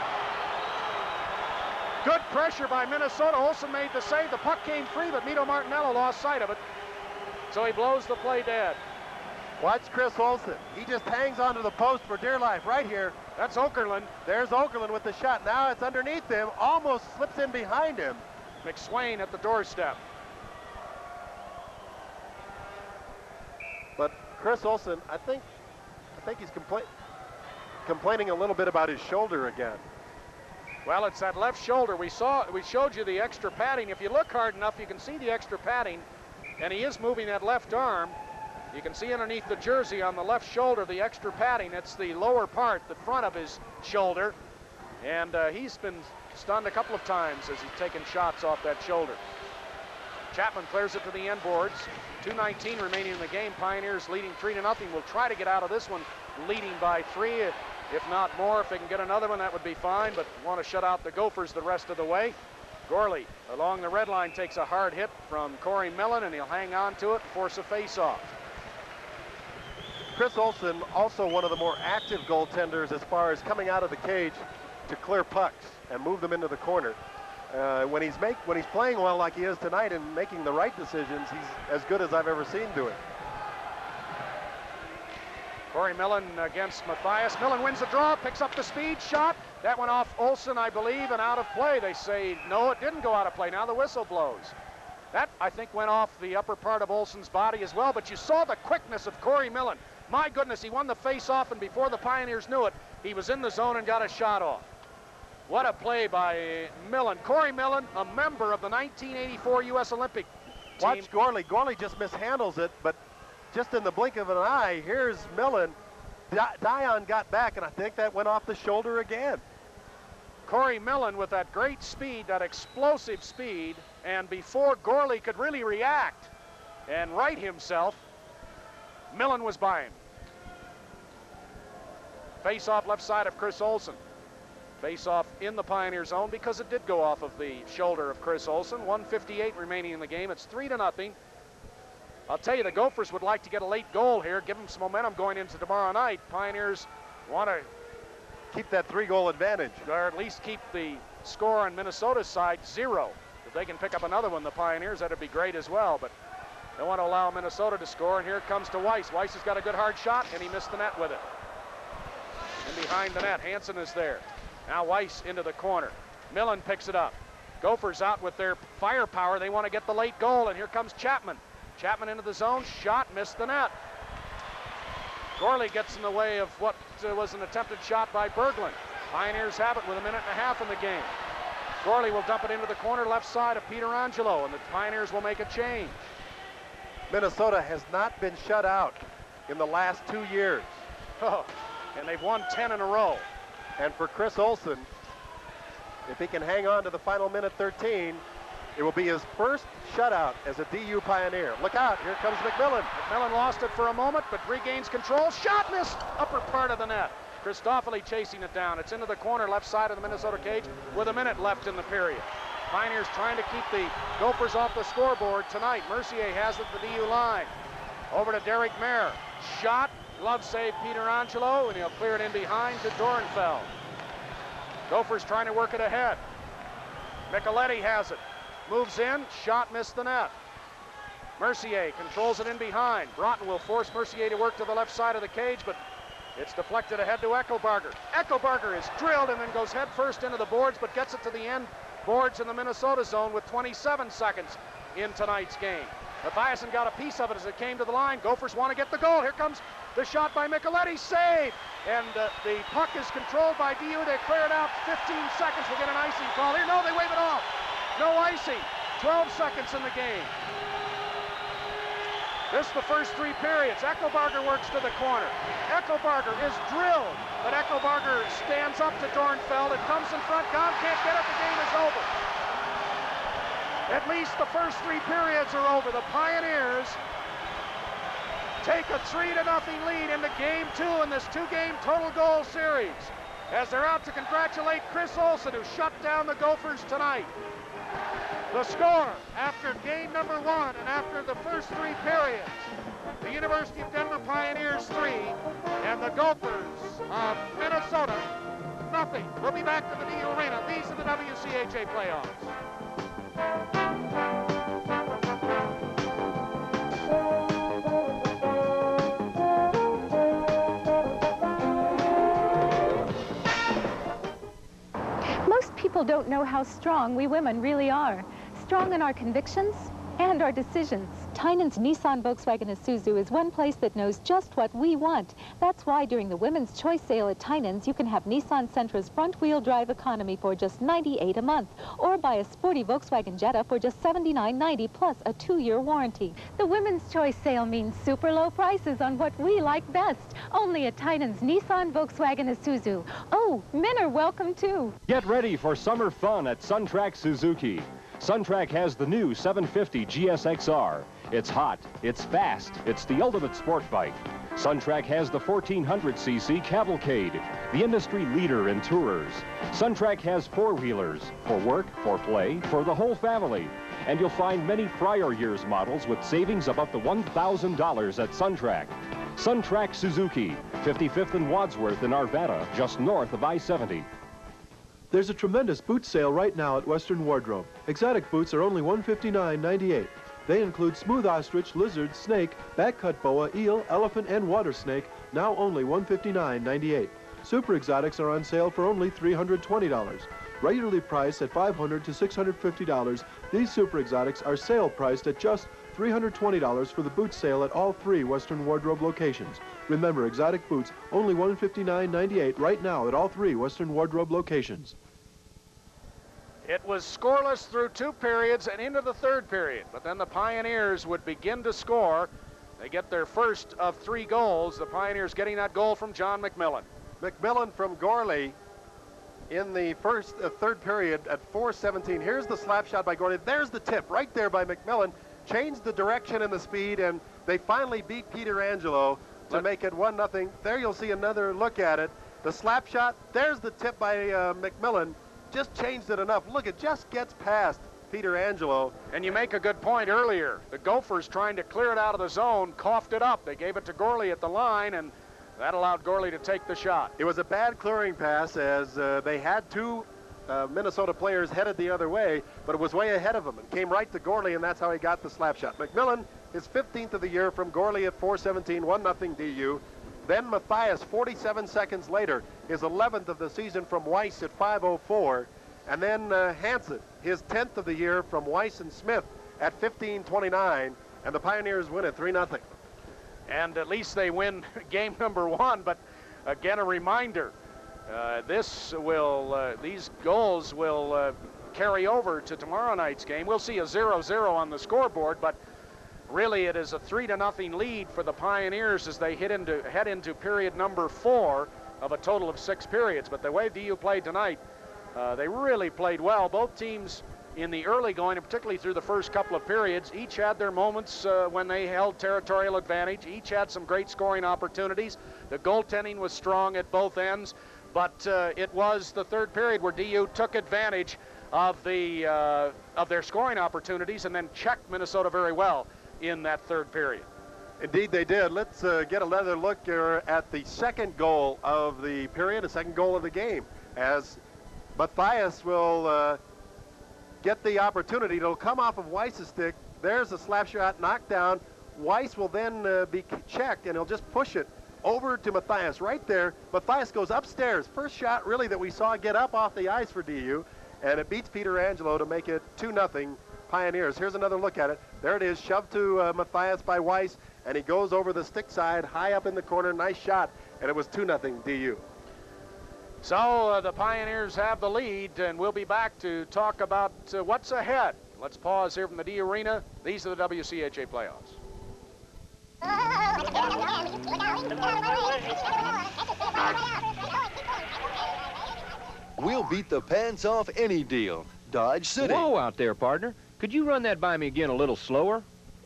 Good pressure by Minnesota. Olson made the save. The puck came free, but Mito Martinello lost sight of it. So he blows the play dead. Watch Chris Olson. He just hangs onto the post for dear life right here. That's Okerlund. There's Okerlund with the shot. Now it's underneath him, almost slips in behind him. McSwain at the doorstep. But Chris Olson, I think, I think he's compla complaining a little bit about his shoulder again. Well, it's that left shoulder. We saw, we showed you the extra padding. If you look hard enough, you can see the extra padding, and he is moving that left arm. You can see underneath the jersey on the left shoulder the extra padding. It's the lower part, the front of his shoulder, and uh, he's been stunned a couple of times as he's taken shots off that shoulder. Chapman clears it to the end boards. two nineteen remaining in the game. Pioneers leading three to nothing. Will try to get out of this one leading by three, if not more. If they can get another one, that would be fine, but want to shut out the Gophers the rest of the way. Gorley along the red line takes a hard hit from Corey Millen, and he'll hang on to it, force a face-off. Chris Olson, also one of the more active goaltenders as far as coming out of the cage to clear pucks and move them into the corner. Uh, when he's make when he's playing well like he is tonight and making the right decisions, he's as good as I've ever seen do it. Corey Millen against Matthias. Millen wins the draw, picks up the speed, shot. That went off Olson, I believe, and out of play. They say, no, it didn't go out of play. Now the whistle blows. That, I think, went off the upper part of Olson's body as well, but you saw the quickness of Corey Millen. My goodness, he won the face-off, and before the Pioneers knew it, he was in the zone and got a shot off. What a play by Millen. Corey Millen, a member of the nineteen eighty-four U S Olympic team. Watch Gorley. Gorley just mishandles it, but just in the blink of an eye, here's Millen. Di Dion got back, and I think that went off the shoulder again. Corey Millen with that great speed, that explosive speed, and before Gorley could really react and right himself, Millen was by him. Face off left side of Chris Olson. Face off in the Pioneer zone because it did go off of the shoulder of Chris Olson. one fifty-eight remaining in the game. It's three to nothing. I'll tell you, the Gophers would like to get a late goal here, give them some momentum going into tomorrow night. Pioneers want to keep that three-goal advantage, or at least keep the score on Minnesota's side zero. If they can pick up another one, the Pioneers, that'd be great as well. But they want to allow Minnesota to score, and here it comes to Weiss. Weiss has got a good hard shot, and he missed the net with it. And behind the net, Hansen is there. Now Weiss into the corner. Millen picks it up. Gophers out with their firepower. They want to get the late goal, and here comes Chapman. Chapman into the zone, shot, missed the net. Gorley gets in the way of what uh, was an attempted shot by Berglund. Pioneers have it with a minute and a half in the game. Gorley will dump it into the corner left side of Peter Angelo, and the Pioneers will make a change. Minnesota has not been shut out in the last two years. Oh, and they've won ten in a row. And for Chris Olson, if he can hang on to the final minute thirteen, it will be his first shutout as a D U Pioneer. Look out, here comes McMillan. McMillan lost it for a moment, but regains control. Shot missed, upper part of the net. Christoffoli chasing it down. It's into the corner left side of the Minnesota cage with a minute left in the period. Pioneers trying to keep the Gophers off the scoreboard tonight. Mercier has it at the D U line. Over to Derek Mayer. Shot, glove save Peter Angelo, and he'll clear it in behind to Dornfeld. Gophers trying to work it ahead. Micheletti has it. Moves in, shot missed the net. Mercier controls it in behind. Broughton will force Mercier to work to the left side of the cage, but it's deflected ahead to Eckelbarger. Eckelbarger is drilled and then goes head first into the boards, but gets it to the end boards in the Minnesota zone with twenty-seven seconds in tonight's game. Mathiasen got a piece of it as it came to the line. Gophers want to get the goal. Here comes the shot by Micheletti. Save! And uh, the puck is controlled by D U. They clear it out. fifteen seconds. We'll get an icing call here. No, they wave it off. No icing. twelve seconds in the game. This is the first three periods. Eckelbarger works to the corner. Eckelbarger is drilled, but Eckelbarger stands up to Dornfeld. It comes in front. Gone can't get it. The game is over. At least the first three periods are over. The Pioneers take a three to nothing lead into game two in this two-game total goal series as they're out to congratulate Chris Olson, who shut down the Gophers tonight. The score after game number one and after the first three periods, the University of Denver Pioneers three and the Gophers of Minnesota nothing. We'll be back to the D U Arena. These are the W C H A playoffs. Most people don't know how strong we women really are. Strong in our convictions and our decisions. Tynan's Nissan, Volkswagen, Isuzu is one place that knows just what we want. That's why during the Women's Choice Sale at Tynan's, you can have Nissan Sentra's front-wheel drive economy for just ninety-eight dollars a month, or buy a sporty Volkswagen Jetta for just seventy-nine ninety plus a two-year warranty. The Women's Choice Sale means super low prices on what we like best. Only at Tynan's Nissan, Volkswagen, Isuzu. Oh, men are welcome too. Get ready for summer fun at Suntrack Suzuki. Suntrack has the new seven fifty G S X R. It's hot, it's fast, it's the ultimate sport bike. Suntrack has the fourteen hundred c c Cavalcade, the industry leader in tourers. Suntrack has four-wheelers for work, for play, for the whole family. And you'll find many prior year's models with savings of up to one thousand dollars at Suntrack. Suntrack Suzuki, fifty-fifth and Wadsworth in Arvada, just north of I seventy. There's a tremendous boot sale right now at Western Wardrobe. Exotic boots are only one fifty-nine ninety-eight. They include smooth ostrich, lizard, snake, back-cut boa, eel, elephant, and water snake, now only one fifty-nine ninety-eight. Super exotics are on sale for only three hundred twenty dollars. Regularly priced at five hundred to six hundred fifty dollars, these super exotics are sale priced at just three hundred twenty dollars for the boot sale at all three Western Wardrobe locations. Remember, exotic boots only one fifty-nine ninety-eight right now at all three Western Wardrobe locations. It was scoreless through two periods and into the third period, but then the Pioneers would begin to score. They get their first of three goals. The Pioneers getting that goal from John McMillan. McMillan from Gorley in the first, uh, third period at four seventeen. Here's the slap shot by Gorley. There's the tip right there by McMillan. Changed the direction and the speed, and They finally beat Peter Angelo to Let- make it one nothing. There you'll see another look at it. The slap shot, there's the tip by uh, McMillan. Just changed it enough. Look, it just gets past Peter Angelo. And you make a good point earlier. The Gophers, trying to clear it out of the zone, coughed it up. They gave it to Gorley at the line, and that allowed Gorley to take the shot. It was a bad clearing pass as uh, they had two uh, Minnesota players headed the other way, but it was way ahead of him and came right to Gorley, and that's how he got the slap shot. McMillan, his fifteenth of the year from Gorley at four seventeen, one nothing D U. Then Matthias, forty-seven seconds later, his eleventh of the season from Weiss at five oh four. And then uh, Hansen, his tenth of the year from Weiss and Smith at fifteen twenty-nine. And the Pioneers win it three nothing. And at least they win game number one. But again, a reminder, uh, this will, uh, these goals will uh, carry over to tomorrow night's game. We'll see a zero zero on the scoreboard, but really it is a three to nothing lead for the Pioneers as they hit into, head into period number four of a total of six periods. But the way D U played tonight, uh, they really played well. Both teams in the early going, and particularly through the first couple of periods, each had their moments uh, when they held territorial advantage. Each had some great scoring opportunities. The goaltending was strong at both ends, but uh, it was the third period where D U took advantage of the uh, of their scoring opportunities and then checked Minnesota very well in that third period. Indeed they did. Let's uh, get another look here at the second goal of the period, the second goal of the game, as Matthias will uh, get the opportunity. It'll come off of Weiss's stick. There's a slap shot knocked down. Weiss will then uh, be checked, and he'll just push it over to Matthias right there. Matthias goes upstairs. First shot really that we saw get up off the ice for D U, and it beats Peter Angelo to make it two nothing Pioneers. Here's another look at it. There it is, shoved to uh, Matthias by Weiss, and he goes over the stick side, high up in the corner. Nice shot, and it was two nothing D U. So uh, the Pioneers have the lead, and we'll be back to talk about uh, what's ahead. Let's pause here from the D Arena. These are the W C H A playoffs. We'll beat the pants off any deal. Dodge City. Whoa out there, partner. Could you run that by me again a little slower?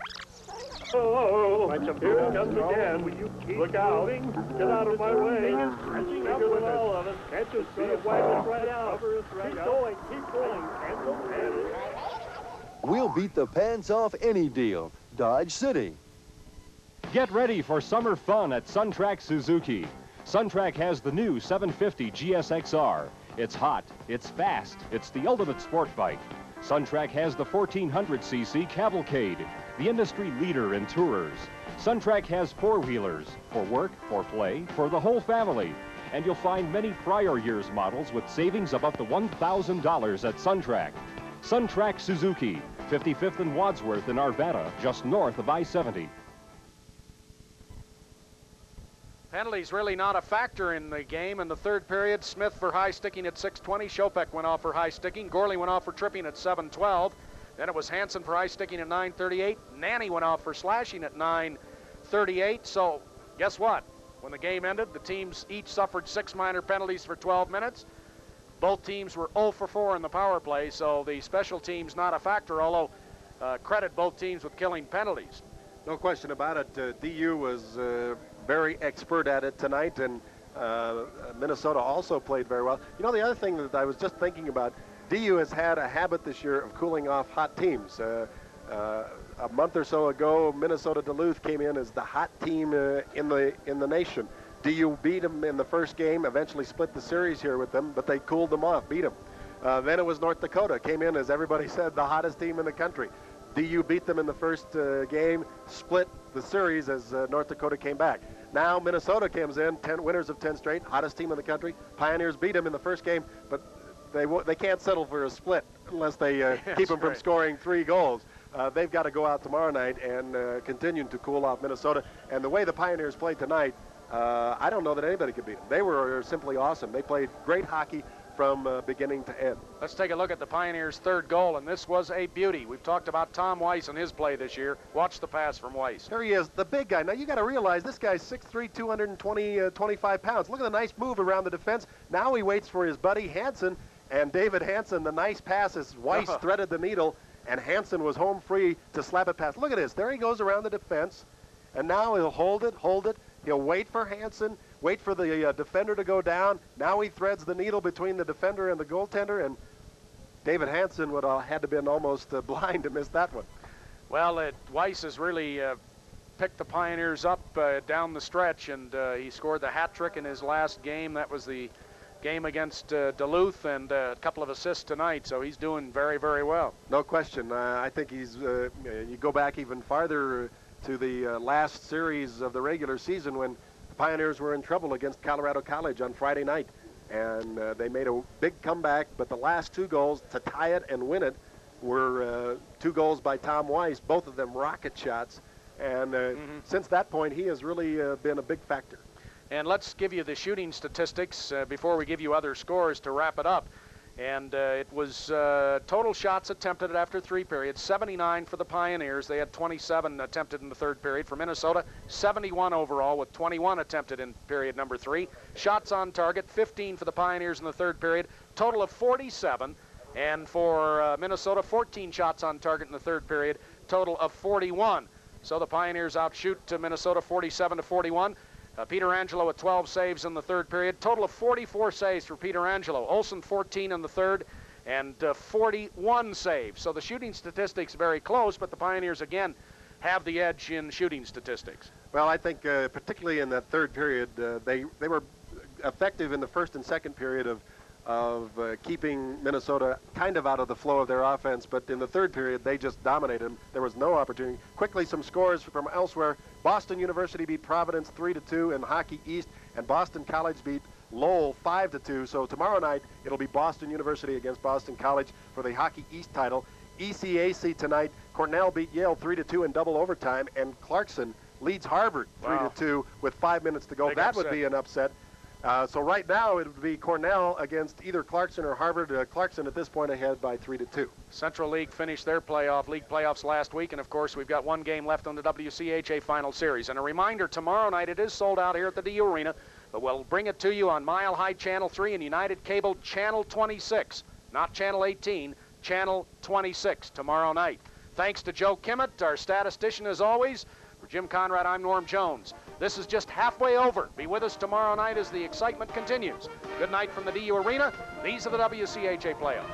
Oh, here it comes again. Will you keep Look out. Moving? Get out of my way. Catching up with all of us. Can't you see it? Wipe us right out. Right keep out. going. Keep going. Can't go We'll beat the pants off any deal. Dodge City. Get ready for summer fun at SunTrack Suzuki. SunTrack has the new seven fifty G S X R. It's hot, it's fast, it's the ultimate sport bike. SunTrack has the fourteen hundred c c Cavalcade, the industry leader in tourers. SunTrack has four-wheelers for work, for play, for the whole family. And you'll find many prior year's models with savings of up to one thousand dollars at SunTrack. SunTrack Suzuki, fifty-fifth and Wadsworth in Arvada, just north of I seventy. Penalties really not a factor in the game. In the third period, Smith for high sticking at six twenty. Shopek went off for high sticking. Gorley went off for tripping at seven twelve. Then it was Hansen for high sticking at nine thirty-eight. Nanny went off for slashing at nine thirty-eight. So guess what? When the game ended, the teams each suffered six minor penalties for twelve minutes. Both teams were oh for four in the power play, so the special teams not a factor, although uh, credit both teams with killing penalties. No question about it. Uh, D U was uh, very expert at it tonight, and uh, Minnesota also played very well. You know, the other thing that I was just thinking about, D U has had a habit this year of cooling off hot teams. Uh, uh, a month or so ago, Minnesota Duluth came in as the hot team uh, in the in the nation. D U beat them in the first game, eventually split the series here with them, but they cooled them off, beat them. Uh, then it was North Dakota, came in, as everybody said, the hottest team in the country. D U beat them in the first uh, game, split the series as uh, North Dakota came back. Now Minnesota comes in, ten winners of ten straight, hottest team in the country. Pioneers beat them in the first game, but they they can't settle for a split unless they uh, keep them from right. scoring three goals. Uh, they've got to go out tomorrow night and uh, continue to cool off Minnesota. And the way the Pioneers played tonight, uh, I don't know that anybody could beat them. They were simply awesome. They played great hockey from uh, beginning to end. Let's take a look at the Pioneers' third goal, and this was a beauty. We've talked about Tom Weiss and his play this year. Watch the pass from Weiss. There he is, the big guy. Now, you got to realize this guy's six three, two hundred twenty, uh, twenty-five pounds. Look at the nice move around the defense. Now he waits for his buddy Hansen, and David Hansen, the nice pass as Weiss Uh-huh. threaded the needle, and Hansen was home free to slap it past. Look at this. There he goes around the defense. and now he'll hold it, hold it. He'll wait for Hansen, wait for the uh, defender to go down. Now he threads the needle between the defender and the goaltender, and David Hansen would have had to been almost uh, blind to miss that one. Well, uh, Weiss has really uh, picked the Pioneers up uh, down the stretch, and uh, he scored the hat trick in his last game. That was the game against uh, Duluth, and uh, a couple of assists tonight, so he's doing very, very well. No question. Uh, I think he's, uh, you go back even farther to the uh, last series of the regular season when the Pioneers were in trouble against Colorado College on Friday night, and uh, they made a big comeback, but the last two goals to tie it and win it were uh, two goals by Tom Weiss, both of them rocket shots, and uh, mm-hmm. since that point he has really uh, been a big factor. And let's give you the shooting statistics uh, before we give you other scores to wrap it up. And uh, it was uh, total shots attempted after three periods, seventy-nine for the Pioneers. They had twenty-seven attempted in the third period. For Minnesota, seventy-one overall with twenty-one attempted in period number three. Shots on target, fifteen for the Pioneers in the third period, total of forty-seven. And for uh, Minnesota, fourteen shots on target in the third period, total of forty-one. So the Pioneers outshoot to Minnesota forty-seven to forty-one. Uh, Peter Angelo with twelve saves in the third period. Total of forty-four saves for Peter Angelo. Olsen fourteen in the third and uh, forty-one saves. So the shooting statistics very close, but the Pioneers again have the edge in shooting statistics. Well, I think uh, particularly in that third period, uh, they, they were effective in the first and second period of of uh, keeping Minnesota kind of out of the flow of their offense, but in the third period they just dominated them. There was no opportunity. Quickly, some scores from elsewhere. Boston University beat Providence three to two in Hockey East, and Boston College beat Lowell five to two. So tomorrow night it'll be Boston University against Boston College for the Hockey East title. E C A C tonight, Cornell beat Yale three to two in double overtime, and Clarkson leads Harvard three to two with five minutes to go. Big that upset. would be an upset. Uh, so right now it would be Cornell against either Clarkson or Harvard. Uh, Clarkson at this point ahead by three to two. Central League finished their playoff league playoffs last week, and of course we've got one game left on the W C H A final series. And a reminder, tomorrow night it is sold out here at the D U Arena, but we'll bring it to you on Mile High Channel three and United Cable Channel twenty-six, not Channel eighteen, Channel twenty-six tomorrow night. Thanks to Joe Kimmett, our statistician as always. For Jim Conrad, I'm Norm Jones. This is just halfway over. Be with us tomorrow night as the excitement continues. Good night from the D U Arena. These are the W C H A playoffs.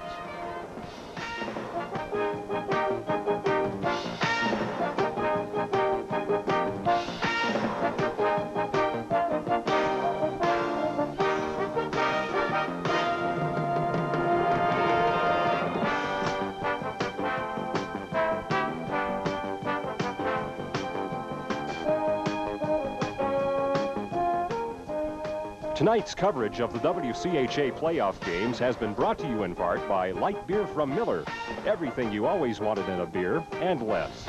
Tonight's coverage of the W C H A playoff games has been brought to you in part by light beer from Miller. Everything you always wanted in a beer and less.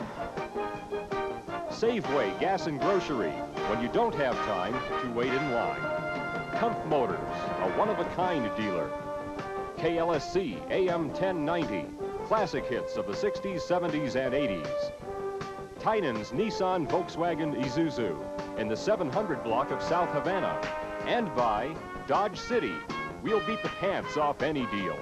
Safeway Gas and Grocery, when you don't have time to wait in line. Kumpf Motors, a one-of-a-kind dealer. K L S C A M ten ninety, classic hits of the sixties, seventies, and eighties. Tynan's Nissan, Volkswagen, Isuzu in the seven hundred block of South Havana. And by Dodge City. We'll beat the pants off any deal.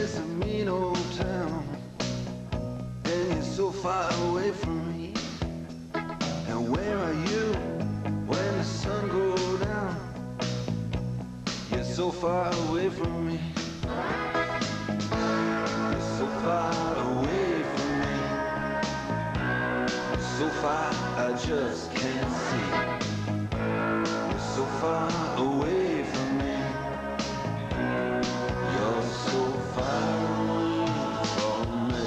So far away from me, so far away from me. You're so far away from me. So far I just can't see. You're so far away from me. You're so far away from me.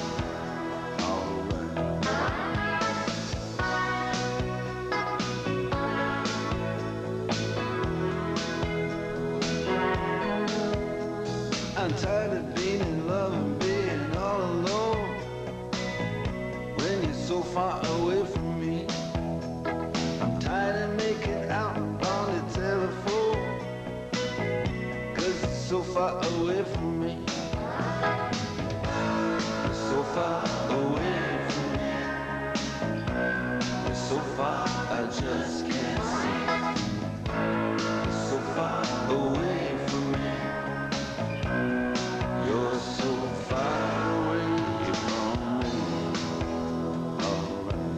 I'm tired of being in love and being all alone when you're so far away from me. I'm tired of making out on the telephone 'cause it's so far away from me. You're so far away from me. You're so far I just can't see. You're so far away from me. You're so far away from me. All right.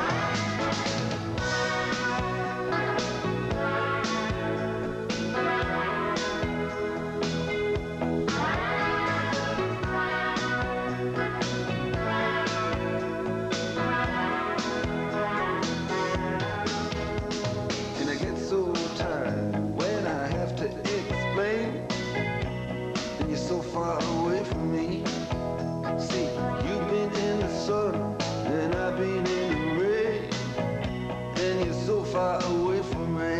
And I get so tired when I have to explain. And you're so far away from me. See, you've been in the sun and I've been in the rain. And you're so far away from me.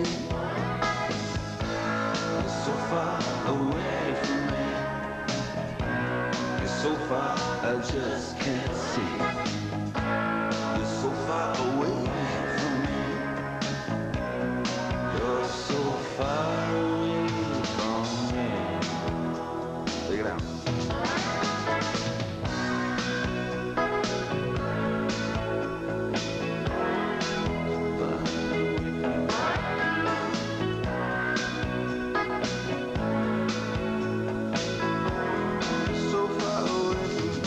You're so far away from me. You're so far I just can't see. You're so far away from me. You're so far away from me. Take it out. So far away from me.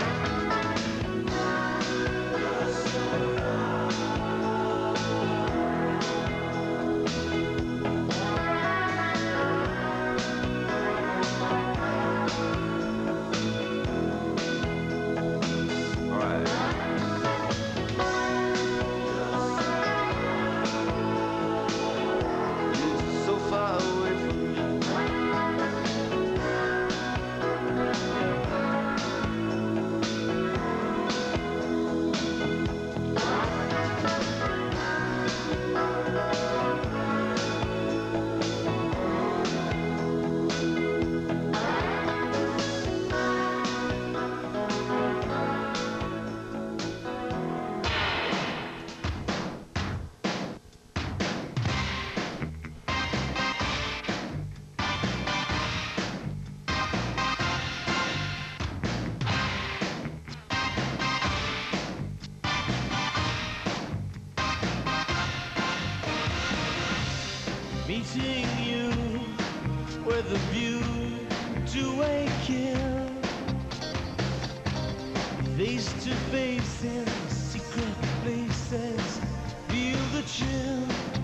Meeting you with a view to a kill. Face to face in secret places, feel the chill.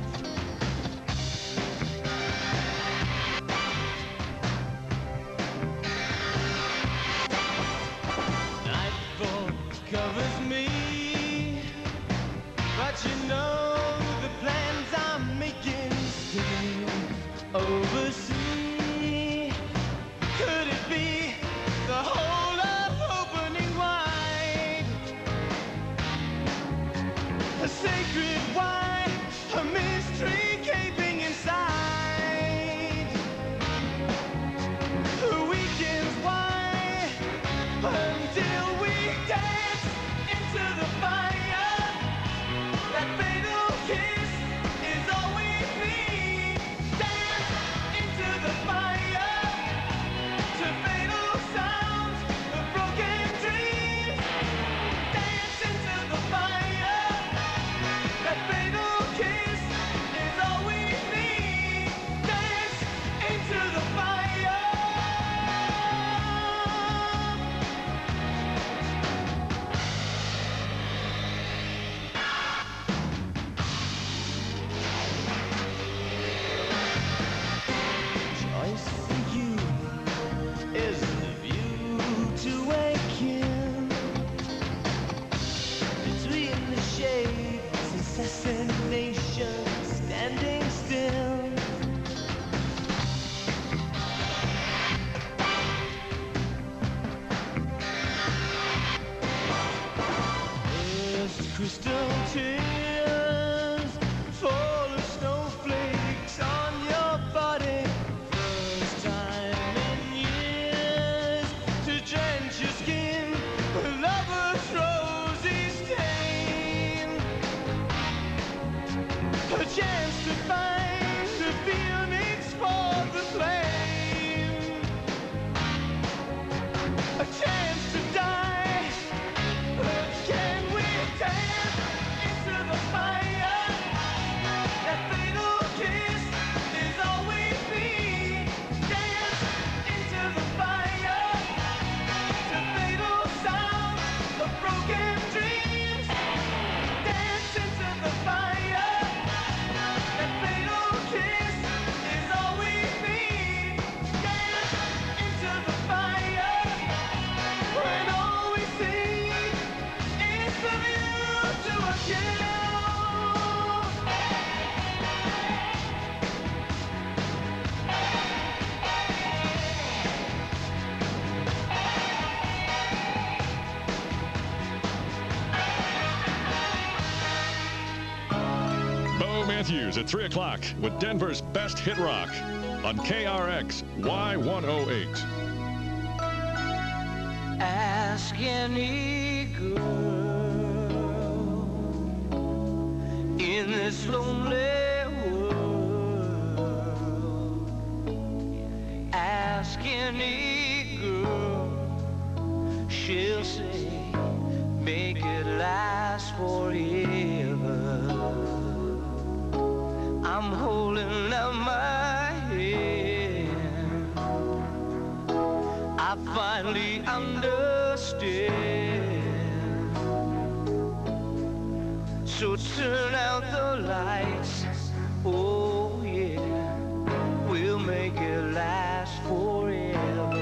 Nightfall covers me, but you know the plans I'm making stay oversea. Could it be the whole of opening wide? A sacred wine, a mystery gaping inside. The weekend's wine until we dance into the fire. That fatal kiss is all we need. Dance into the fire to fatal sounds of broken dreams. Dance into the fire. That fatal kiss is all we A chance to find the phoenix for the flame. A chance to die. Can we dance into the fire? That fatal kiss is all we need. Dance into the fire. The fatal sound of broken dreams. Dance into the fire. That fatal kiss is all we need. Dance into the fire. When all we see is the view to a kill. Bo Matthews at three o'clock with Denver's best hit rock on K R X Y one oh eight. Ask any girl in this lonely world. Ask any girl, she'll say, make it last forever. I'm holding out my hand. I finally understand. So turn out the lights. Oh yeah, we'll make it last forever.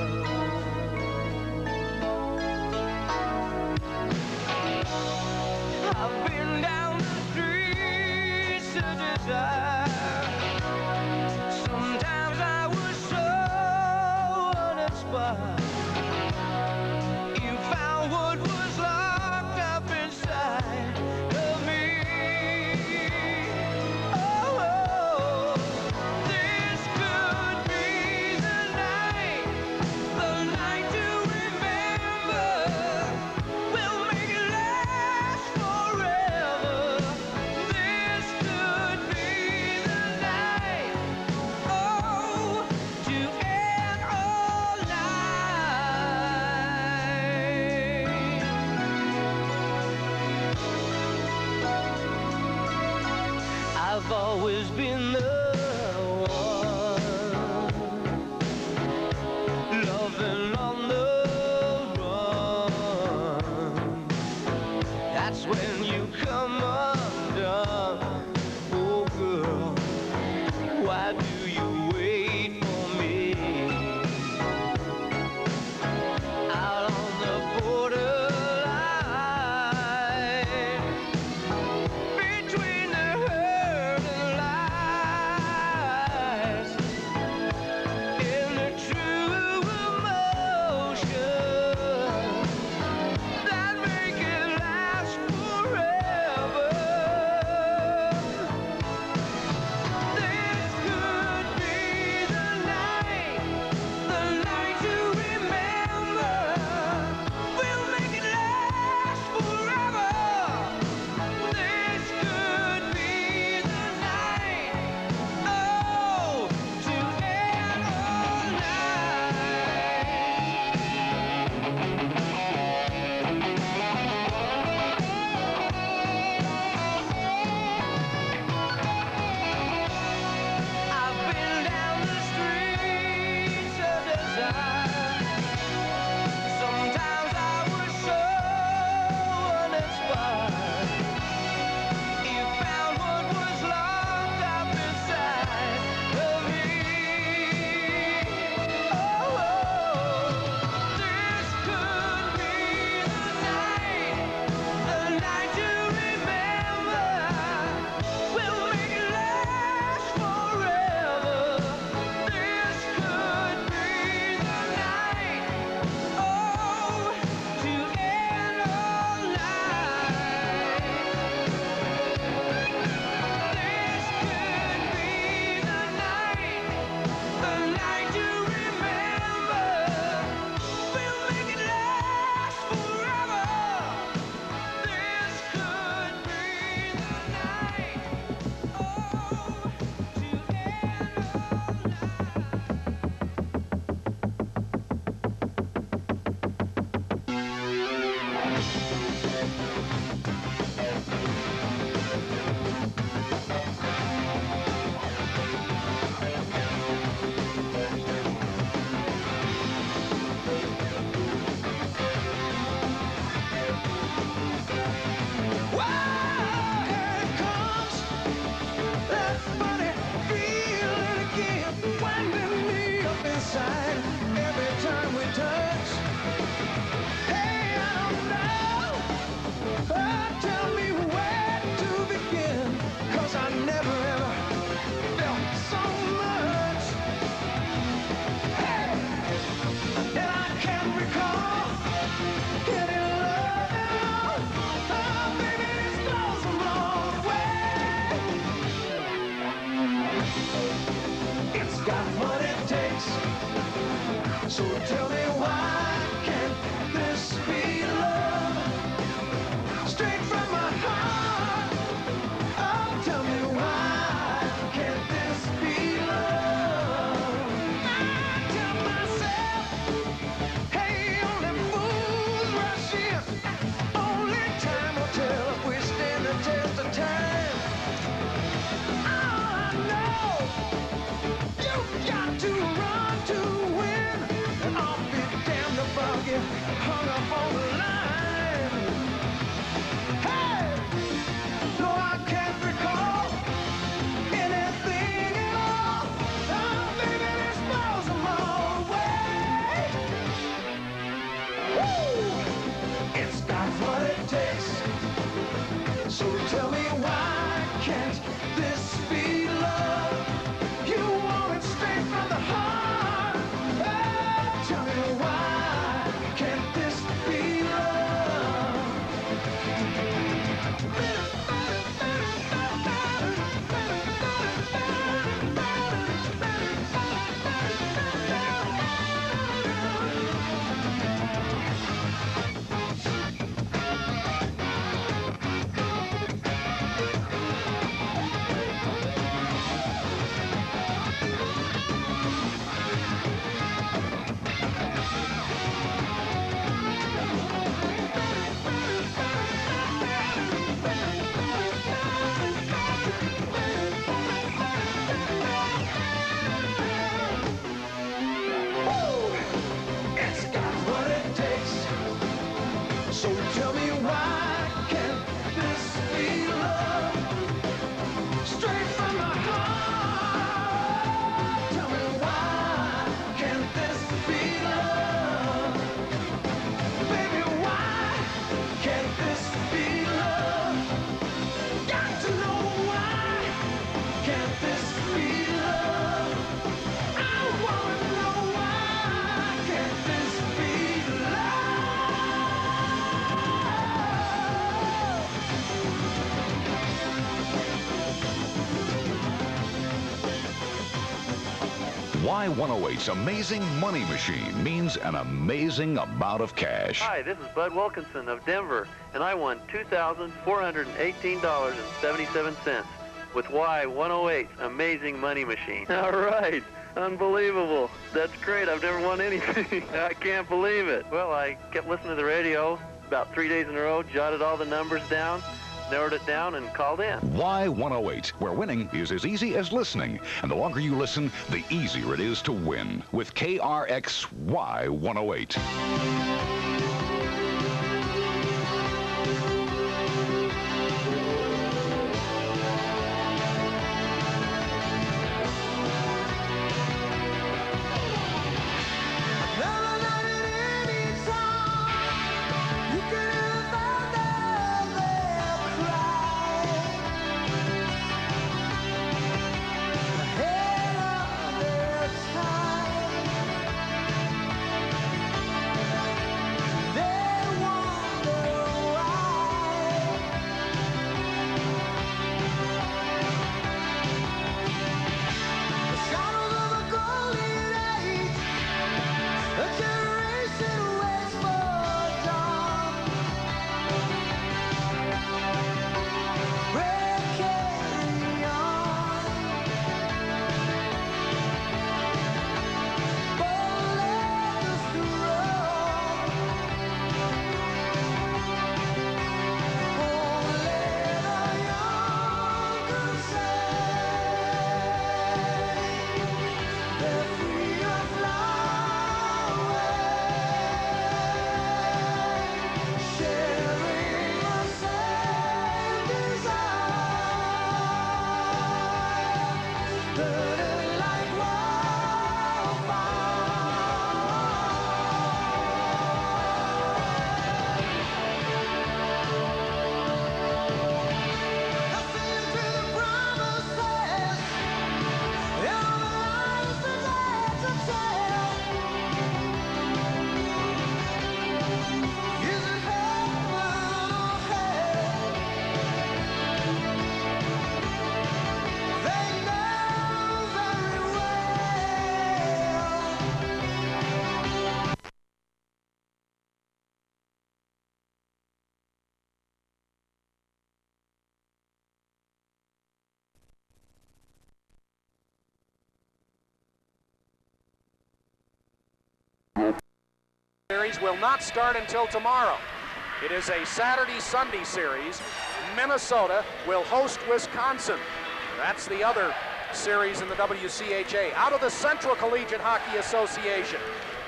I've been down the streets of desire. Sometimes I was so uninspired. You found what was locked up inside of me. Oh, this could be the night, the night to remember. We'll make it last forever. This could be the night, oh, to end all night. I've always been the one loving on the run. That's when you come undone. Oh girl, why do you wait for me? Out on the borderline between the hurt and lies, in the true emotion that make it last forever. So tell me why can't this be love? You want it straight from the heart. Oh, tell me why can't this be love? So tell me why can't this be love? Straight from my heart. Tell me why can't this be love? Baby, why can't this be love? Got to know why can't this be love? I wanna know why can't this be love? Y one oh eight's amazing money machine means an amazing amount of cash. Hi, this is Bud Wilkinson of Denver, and I won two thousand four hundred eighteen dollars and seventy-seven cents with Y one oh eight's amazing money machine. All right. Unbelievable. That's great. I've never won anything. I can't believe it. Well, I kept listening to the radio about three days in a row, jotted all the numbers down, narrowed it down, and called in. Y one oh eight, where winning is as easy as listening. And the longer you listen, the easier it is to win with K R X Y one oh eight. Series will not start until tomorrow. It is a Saturday-Sunday series. Minnesota will host Wisconsin. That's the other series in the W C H A. Out of the Central Collegiate Hockey Association.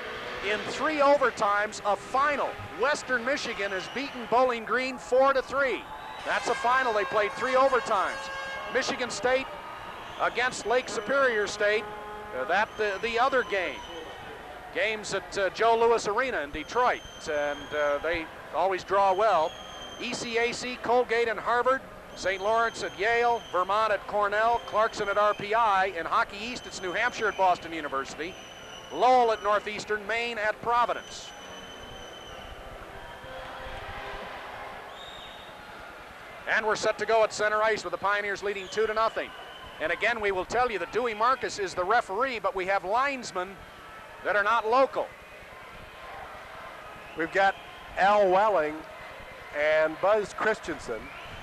In three overtimes, a final. Western Michigan has beaten Bowling Green four to three. That's a final. They played three overtimes. Michigan State against Lake Superior State. Uh, that the, the other game. Games at uh, Joe Louis Arena in Detroit, and uh, they always draw well. E C A C, Colgate, and Harvard. Saint Lawrence at Yale, Vermont at Cornell, Clarkson at R P I. In Hockey East, it's New Hampshire at Boston University, Lowell at Northeastern, Maine at Providence. And we're set to go at center ice with the Pioneers leading two to nothing. And again, we will tell you that Dewey Marcus is the referee, but we have linesmen that are not local. We've got Al Welling and Buzz Christensen.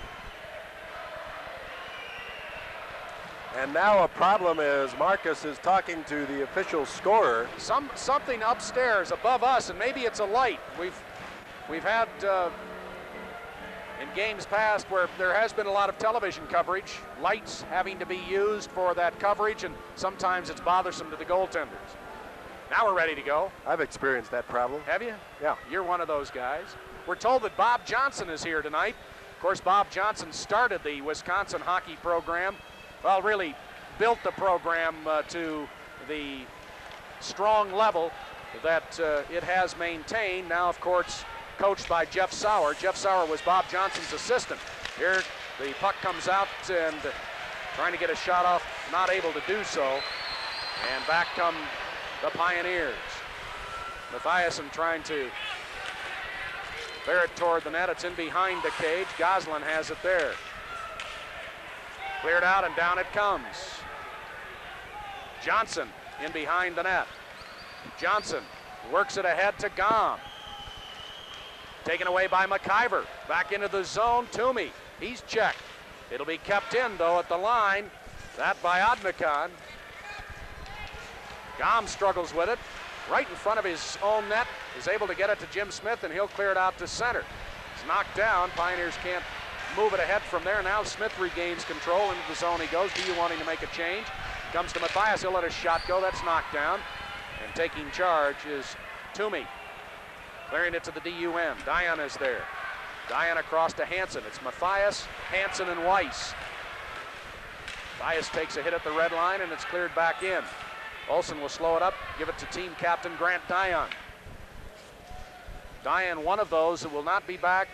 And now a problem is Marcus is talking to the official scorer. Some something upstairs above us, and maybe it's a light. We've we've had uh, in games past where there has been a lot of television coverage, lights having to be used for that coverage, and sometimes it's bothersome to the goaltenders. Now we're ready to go. I've experienced that problem. Have you? Yeah. You're one of those guys. We're told that Bob Johnson is here tonight. Of course, Bob Johnson started the Wisconsin hockey program. Well, really built the program uh, to the strong level that uh, it has maintained. Now, of course, coached by Jeff Sauer. Jeff Sauer was Bob Johnson's assistant. Here, the puck comes out and uh, trying to get a shot off, not able to do so. And back come the Pioneers. Mathiasen trying to bear it toward the net. It's in behind the cage. Goslin has it there. Cleared out and down it comes. Johnson in behind the net. Johnson works it ahead to Gom. Taken away by McIver. Back into the zone, Toomey. He's checked. It'll be kept in though at the line. That by Odnikon. Gom struggles with it. Right in front of his own net. Is able to get it to Jim Smith and he'll clear it out to center. It's knocked down. Pioneers can't move it ahead from there. Now Smith regains control. Into the zone he goes. D U wanting to make a change. Comes to Mathias. He'll let his shot go. That's knocked down. And taking charge is Toomey. Clearing it to the D U M. Dion is there. Dion across to Hansen. It's Mathias, Hansen, and Weiss. Mathias takes a hit at the red line and it's cleared back in. Olsen will slow it up. Give it to team captain Grant Dion. Dion, one of those who will not be back.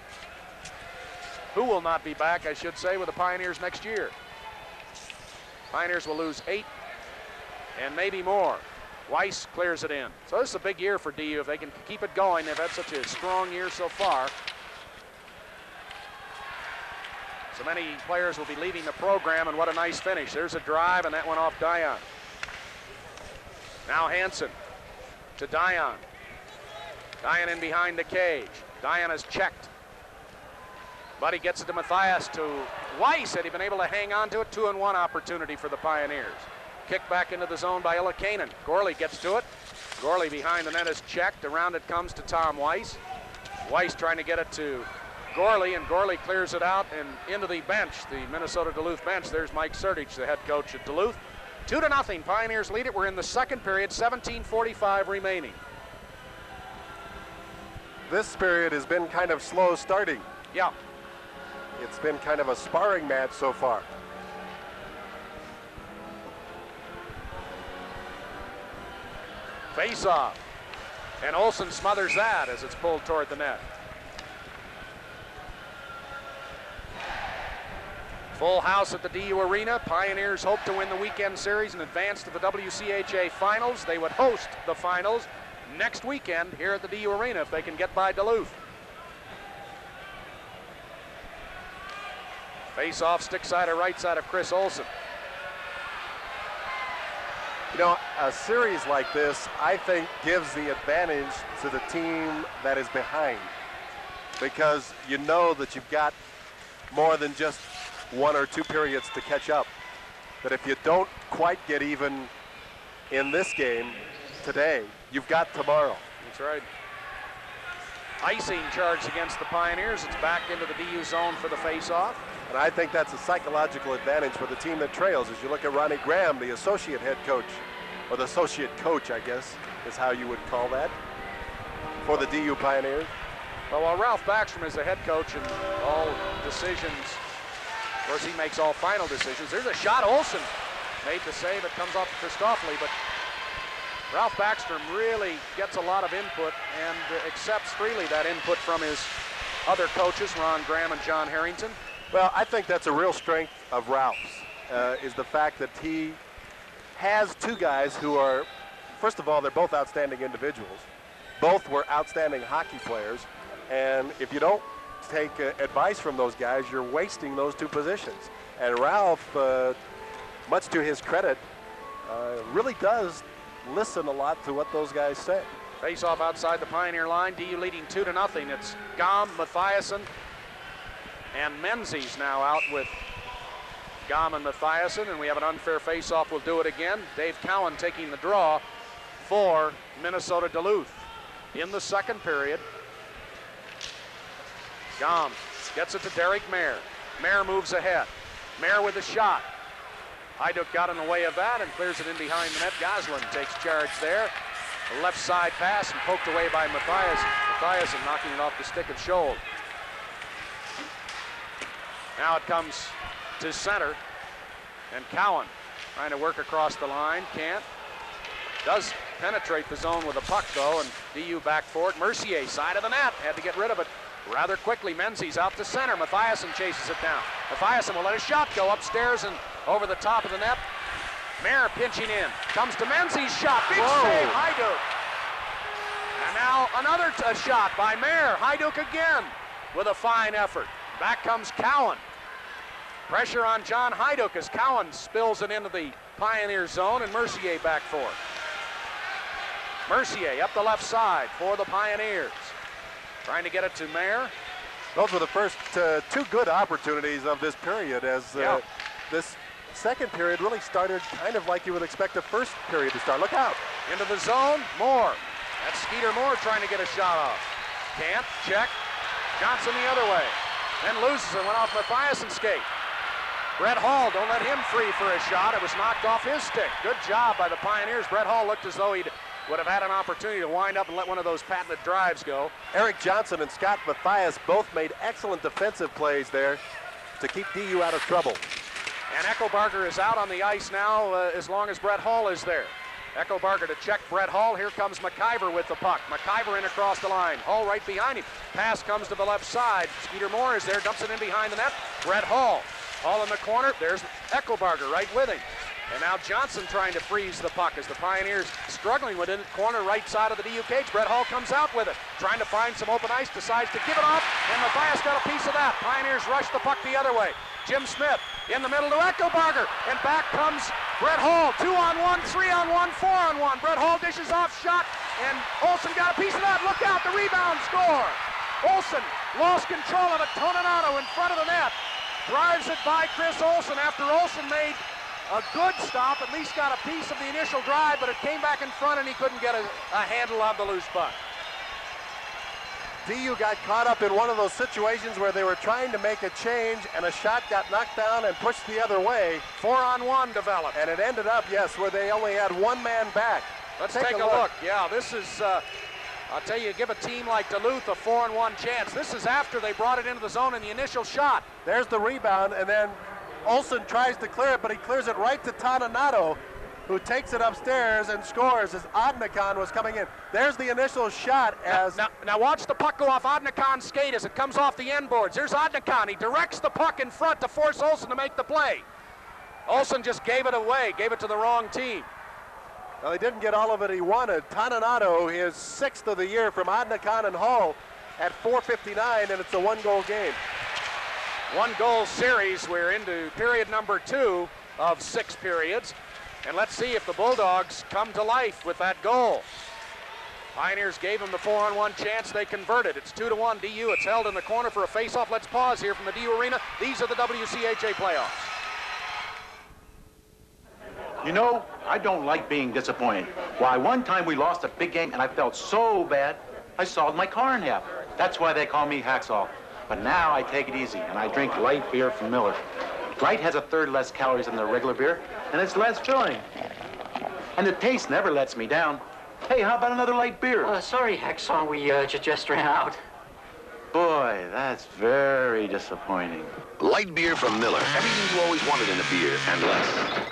Who will not be back, I should say, with the Pioneers next year. Pioneers will lose eight and maybe more. Weiss clears it in. So this is a big year for D U if they can keep it going. They've had such a strong year so far. So many players will be leaving the program, and what a nice finish. There's a drive, and that went off Dion. Now Hansen to Dion. Dion in behind the cage. Dion is checked. But he gets it to Mathias, to Weiss. Had he been able to hang on to it, two and one opportunity for the Pioneers. Kick back into the zone by Illikainen. Gorley gets to it. Gorley behind the net is checked. Around it comes to Tom Weiss. Weiss trying to get it to Gorley, and Gorley clears it out and into the bench, the Minnesota Duluth bench. There's Mike Sertich, the head coach at Duluth. Two to nothing. Pioneers lead it. We're in the second period, seventeen forty-five remaining. This period has been kind of slow starting. Yeah. It's been kind of a sparring match so far. Face off. And Olsen smothers that as it's pulled toward the net. Full house at the D U Arena. Pioneers hope to win the weekend series and advance to the W C H A finals. They would host the finals next weekend here at the D U Arena if they can get by Duluth. Face off, stick side or right side of Chris Olsen. You know, a series like this, I think, gives the advantage to the team that is behind, because you know that you've got more than just one or two periods to catch up. That if you don't quite get even in this game today, you've got tomorrow. That's right. Icing charged against the Pioneers. It's back into the D U zone for the face-off. And I think that's a psychological advantage for the team that trails. As you look at Ronnie Graham, the associate head coach, or the associate coach, I guess, is how you would call that, for the D U Pioneers. Well, while Ralph Backstrom is the head coach and all decisions, of course, he makes all final decisions. There's a shot. Olsen made the save. It comes off Christoffoli, but Ralph Backstrom really gets a lot of input and accepts freely that input from his other coaches, Ron Graham and John Harrington. Well, I think that's a real strength of Ralph's, uh, is the fact that he has two guys who are, first of all, they're both outstanding individuals. Both were outstanding hockey players, and if you don't take uh, advice from those guys, you're wasting those two positions. And Ralph, uh, much to his credit, uh, really does listen a lot to what those guys say. Face off outside the Pioneer line. D U leading two to nothing. It's Gom, Mathiasen, and Menzies now out with Gom and Mathiasen, and we have an unfair face-off. We'll do it again. Dave Cowan taking the draw for Minnesota Duluth. In the second period, Gom gets it to Derek Mayer. Mayer moves ahead. Mayer with a shot. Hajduk got in the way of that and clears it in behind the net. Goslin takes charge there. A left side pass and poked away by Mathias. Mathiasen knocking it off the stick of Scholl. Now it comes to center, and Cowan trying to work across the line. Can't. Does penetrate the zone with a puck, though, and D U back for it. Mercier, side of the net, had to get rid of it rather quickly. Menzies out to center. Mathiasen chases it down. Mathiasen will let a shot go upstairs and over the top of the net. Mayer pinching in. Comes to Menzies' shot. Big Whoa. save, Hajduk. And now another t- shot by Mayer. Hajduk again with a fine effort. Back comes Cowan. Pressure on John Hajduk as Cowan spills it into the Pioneer zone, and Mercier back for it. Mercier up the left side for the Pioneers. Trying to get it to Mayer. Those were the first uh, two good opportunities of this period, as uh, Yeah. this second period really started kind of like you would expect the first period to start. Look out. Into the zone, Moore. That's Skeeter Moore trying to get a shot off. Can't, check. Johnson the other way. Then loses it, went off Mathiasen's skate. Brett Hall, don't let him free for a shot. It was knocked off his stick. Good job by the Pioneers. Brett Hall looked as though he would have had an opportunity to wind up and let one of those patented drives go. Eric Johnson and Scott Mathias both made excellent defensive plays there to keep D U out of trouble. And Echo Barger is out on the ice now uh, as long as Brett Hall is there. Echo Barger to check Brett Hall. Here comes McIver with the puck. McIver in across the line. Hall right behind him. Pass comes to the left side. Skeeter Moore is there, dumps it in behind the net. Brett Hall. Hall in the corner. There's Echo Barger right with him. And now Johnson trying to freeze the puck as the Pioneers struggling with it. Corner right side of the D U cage. Brett Hall comes out with it. Trying to find some open ice. Decides to give it off. And Mathias got a piece of that. Pioneers rush the puck the other way. Jim Smith in the middle to Echo Barger. And back comes Brett Hall. Two on one, three on one, four on one. Brett Hall dishes off shot. And Olsen got a piece of that. Look out. The rebound score. Olsen lost control of it. Toninato in front of the net. Drives it by Chris Olsen after Olsen made a good stop, at least got a piece of the initial drive, but it came back in front and he couldn't get a, a handle on the loose puck. D U got caught up in one of those situations where they were trying to make a change and a shot got knocked down and pushed the other way. Four on one developed. And it ended up, yes, where they only had one man back. Let's take, take a, a look. look. Yeah, this is, uh, I'll tell you, give a team like Duluth a four on one chance. This is after they brought it into the zone in the initial shot. There's the rebound, and then Olsen tries to clear it, but he clears it right to Toninato, who takes it upstairs and scores as Odnikon was coming in. There's the initial shot as... Now, now, now watch the puck go off Odnikon's skate as it comes off the end boards. There's Odnikon. He directs the puck in front to force Olsen to make the play. Olsen just gave it away, gave it to the wrong team. Well, he didn't get all of it he wanted. Toninato, his sixth of the year from Odnikon and Hall at four fifty-nine, and it's a one-goal game. One goal series. We're into period number two of six periods. And let's see if the Bulldogs come to life with that goal. Pioneers gave them the four on one chance. They converted. It's two to one D U. It's held in the corner for a face-off. Let's pause here from the D U Arena. These are the W C H A playoffs. You know, I don't like being disappointed. Why, one time we lost a big game and I felt so bad, I sawed my car in half. That's why they call me Hacksaw. But now I take it easy and I drink light beer from Miller. Light has a third less calories than the regular beer, and it's less filling. And the taste never lets me down. Hey, how about another light beer? Uh, sorry, Hacksaw, we uh, j just ran out. Boy, that's very disappointing. Light beer from Miller. Everything you always wanted in a beer and less.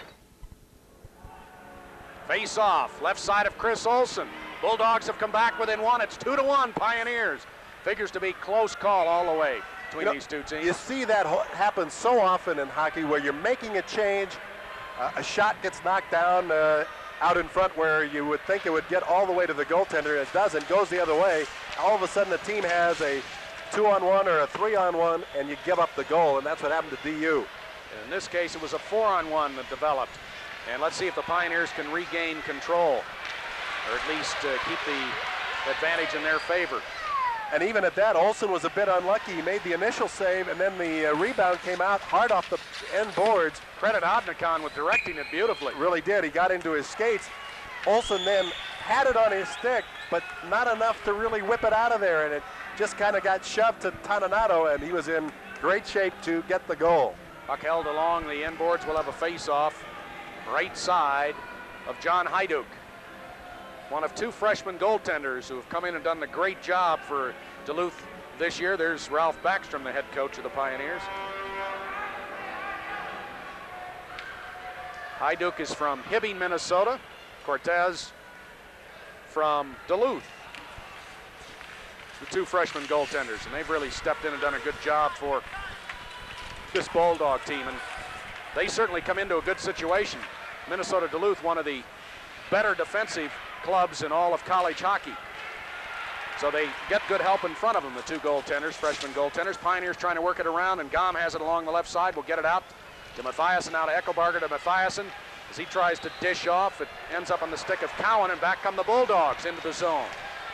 Face off, left side of Chris Olsen. Bulldogs have come back within one. It's two to one, Pioneers. Figures to be close call all the way between you know, these two teams. You see that happen so often in hockey where you're making a change, uh, a shot gets knocked down uh, out in front where you would think it would get all the way to the goaltender. It doesn't, goes the other way. All of a sudden the team has a two-on-one or a three-on-one, and you give up the goal, and that's what happened to D U. In this case, it was a four-on-one that developed. And let's see if the Pioneers can regain control, or at least uh, keep the advantage in their favor. And even at that, Olsen was a bit unlucky. He made the initial save, and then the uh, rebound came out hard off the end boards. Credit Odnikon with directing it beautifully. Really did. He got into his skates. Olsen then had it on his stick, but not enough to really whip it out of there, and it just kind of got shoved to Toninato, and he was in great shape to get the goal. Puck held along the end boards. We'll have a face-off right side of John Hajduk, one of two freshman goaltenders who have come in and done a great job for Duluth this year. There's Ralph Backstrom, the head coach of the Pioneers. Hajduk is from Hibbing, Minnesota. Cortez from Duluth. The two freshman goaltenders, and they've really stepped in and done a good job for this Bulldog team, and they certainly come into a good situation. Minnesota Duluth, one of the better defensive clubs in all of college hockey. So they get good help in front of them, the two goaltenders, freshman goaltenders. Pioneers trying to work it around, and Gom has it along the left side. Will get it out to Mathiasen, now to Eckelbarger to Mathiasen. As he tries to dish off, it ends up on the stick of Cowan, and back come the Bulldogs into the zone.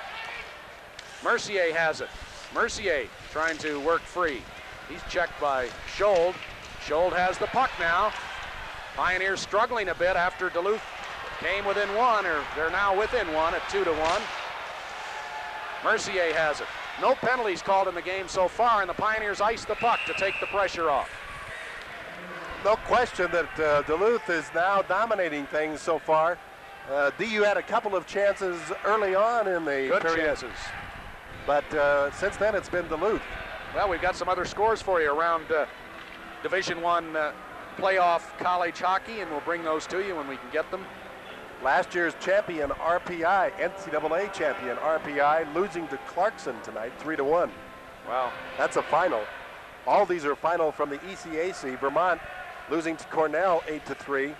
Mercier has it. Mercier trying to work free. He's checked by Schold. Schold has the puck now. Pioneers struggling a bit after Duluth came within one, or they're now within one at two to one. Mercier has it. No penalties called in the game so far, and the Pioneers ice the puck to take the pressure off. No question that uh, Duluth is now dominating things so far. Uh, D U had a couple of chances early on in the Good period. chances. But uh, since then, it's been Duluth. Well, we've got some other scores for you around uh, Division One uh, playoff college hockey, and we'll bring those to you when we can get them. Last year's champion R P I, N C double A champion R P I, losing to Clarkson tonight, three to one. Wow. That's a final. All these are final from the E C A C. Vermont losing to Cornell, eight to three.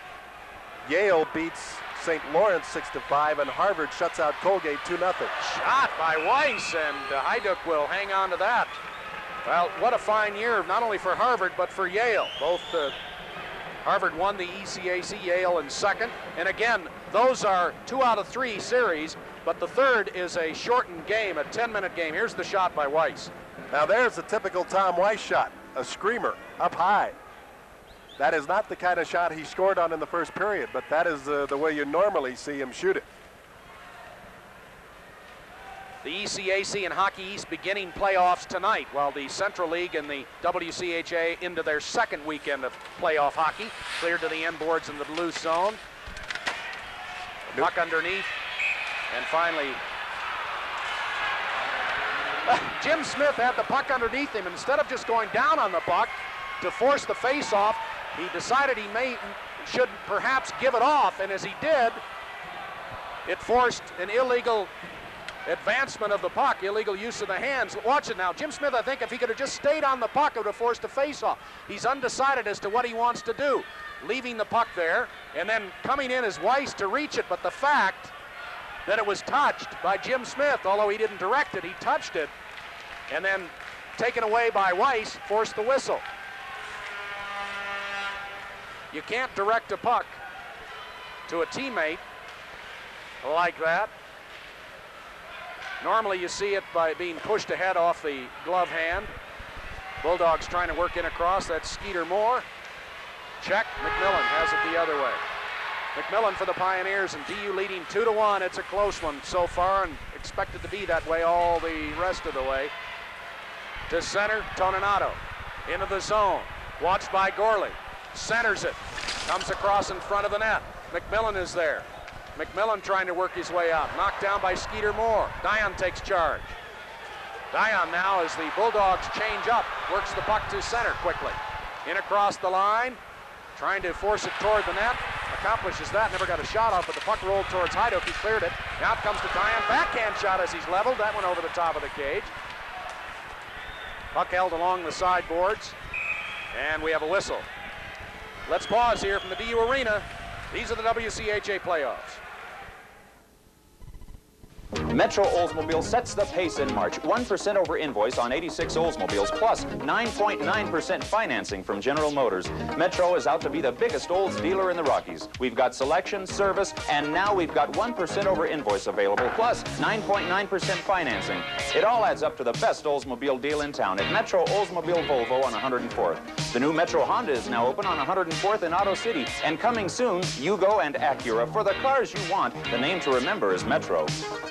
Yale beats Saint Lawrence, six to five, and Harvard shuts out Colgate, two nothing. Shot by Weiss, and uh, Hajduk will hang on to that. Well, what a fine year, not only for Harvard, but for Yale. Both uh, Harvard won the E C A C, Yale in second. And again, those are two out of three series, but the third is a shortened game, a ten-minute game. Here's the shot by Weiss. Now there's a typical Tom Weiss shot, a screamer, up high. That is not the kind of shot he scored on in the first period, but that is uh, the way you normally see him shoot it. The E C A C and Hockey East beginning playoffs tonight, while the Central League and the W C H A into their second weekend of playoff hockey. Cleared to the end boards in the Duluth zone. Puck underneath, and finally, Jim Smith had the puck underneath him. Instead of just going down on the puck to force the face-off, he decided he may should perhaps give it off, and as he did, it forced an illegal advancement of the puck, illegal use of the hands. Watch it now. Jim Smith, I think if he could have just stayed on the puck, it would have forced a face-off. He's undecided as to what he wants to do, leaving the puck there and then coming in as Weiss to reach it, but the fact that it was touched by Jim Smith, although he didn't direct it, he touched it, and then taken away by Weiss, forced the whistle. You can't direct a puck to a teammate like that. Normally you see it by being pushed ahead off the glove hand. Bulldogs trying to work in across. That's Skeeter Moore. Check. McMillan has it the other way. McMillan for the Pioneers, and D U leading two to one. It's a close one so far, and expected to be that way all the rest of the way. To center, Toninato into the zone. Watched by Gorley. Centers it. Comes across in front of the net. McMillan is there. McMillan trying to work his way out. Knocked down by Skeeter Moore. Dion takes charge. Dion now, as the Bulldogs change up, works the puck to center quickly. In across the line, trying to force it toward the net. Accomplishes that, never got a shot off, but the puck rolled towards Hajduk. He cleared it. Now it comes to Dion. Backhand shot as he's leveled. That went over the top of the cage. Puck held along the sideboards, and we have a whistle. Let's pause here from the D U Arena. These are the W C H A playoffs. Metro Oldsmobile sets the pace in March. one percent over invoice on eighty-six Oldsmobiles, plus nine point nine percent financing from General Motors. Metro is out to be the biggest Olds dealer in the Rockies. We've got selection, service, and now we've got one percent over invoice available, plus nine point nine percent financing. It all adds up to the best Oldsmobile deal in town at Metro Oldsmobile Volvo on one hundred fourth. The new Metro Honda is now open on one hundred fourth in Auto City. And coming soon, Yugo and Acura. For the cars you want, the name to remember is Metro.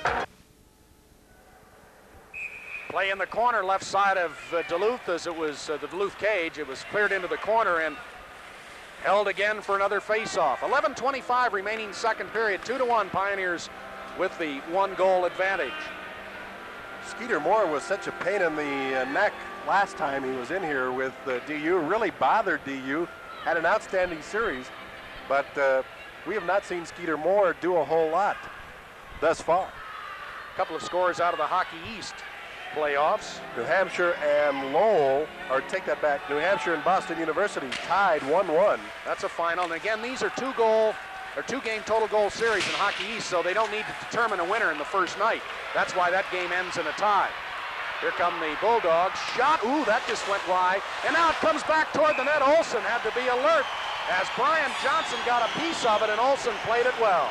Play in the corner, left side of uh, Duluth, as it was uh, the Duluth cage. It was cleared into the corner and held again for another face-off. eleven twenty-five remaining second period. Two to one, Pioneers with the one-goal advantage. Skeeter Moore was such a pain in the uh, neck last time he was in here with uh, D U. Really bothered D U. Had an outstanding series, but uh, we have not seen Skeeter Moore do a whole lot thus far. A couple of scores out of the Hockey East playoffs. New Hampshire and Lowell, or take that back, New Hampshire and Boston University tied one one. That's a final, and again, these are two goal, or two game total goal series in Hockey East, so they don't need to determine a winner in the first night. That's why that game ends in a tie. Here come the Bulldogs. Shot, ooh, that just went wide, and now it comes back toward the net. Olson had to be alert as Brian Johnson got a piece of it, and Olson played it well.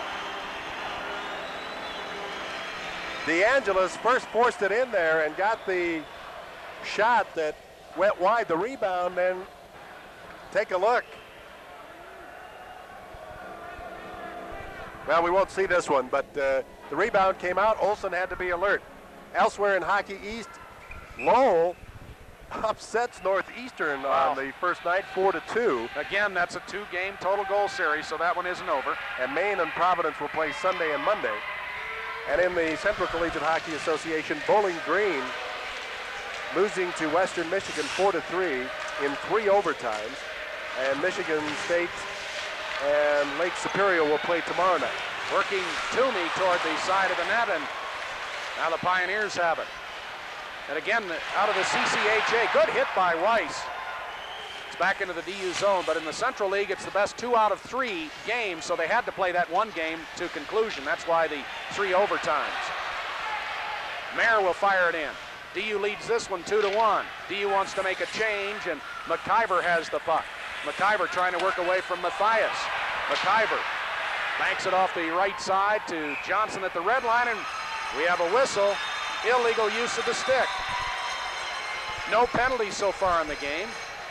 DeAngelis first forced it in there and got the shot that went wide, the rebound, and take a look. Well, we won't see this one, but uh, the rebound came out. Olson had to be alert. Elsewhere in Hockey East, Lowell upsets Northeastern Wow. on the first night, four to two. Again, that's a two-game total goal series, so that one isn't over. And Maine and Providence will play Sunday and Monday. And in the Central Collegiate Hockey Association, Bowling Green losing to Western Michigan four to three in three overtimes. And Michigan State and Lake Superior will play tomorrow night. Working Toomey toward the side of the net, and now the Pioneers have it. And again, out of the C C H A, good hit by Weiss. It's back into the D U zone, but in the Central League, it's the best two out of three games, so they had to play that one game to conclusion. That's why the three overtimes. Mayer will fire it in. D U leads this one two to one. D U wants to make a change, and McIver has the puck. McIver trying to work away from Matthias. McIver banks it off the right side to Johnson at the red line, and we have a whistle. Illegal use of the stick. No penalty so far in the game.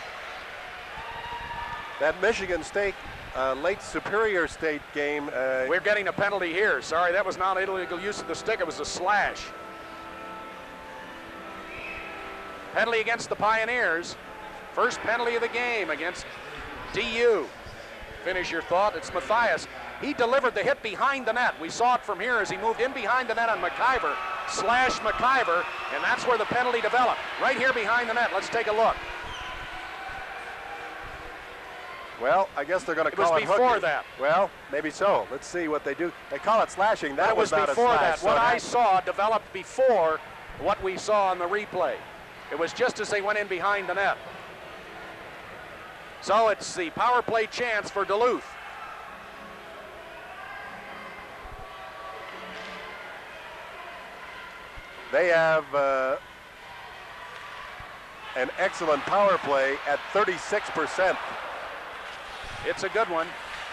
That Michigan State, uh, Lake Superior State game. Uh, We're getting a penalty here. Sorry, that was not illegal use of the stick. It was a slash. Penalty against the Pioneers. First penalty of the game against D U. Finish your thought. It's Matthias. He delivered the hit behind the net. We saw it from here as he moved in behind the net on McIver, slashed McIver, and that's where the penalty developed. Right here behind the net. Let's take a look. Well, I guess they're going to call it hooking. It was before that. Well, maybe so. Let's see what they do. They call it slashing. That, That was was not before a slash. that. So What that- I saw developed before what we saw on the replay. It was just as they went in behind the net. So it's the power play chance for Duluth. They have uh, an excellent power play at thirty-six percent. It's a good one.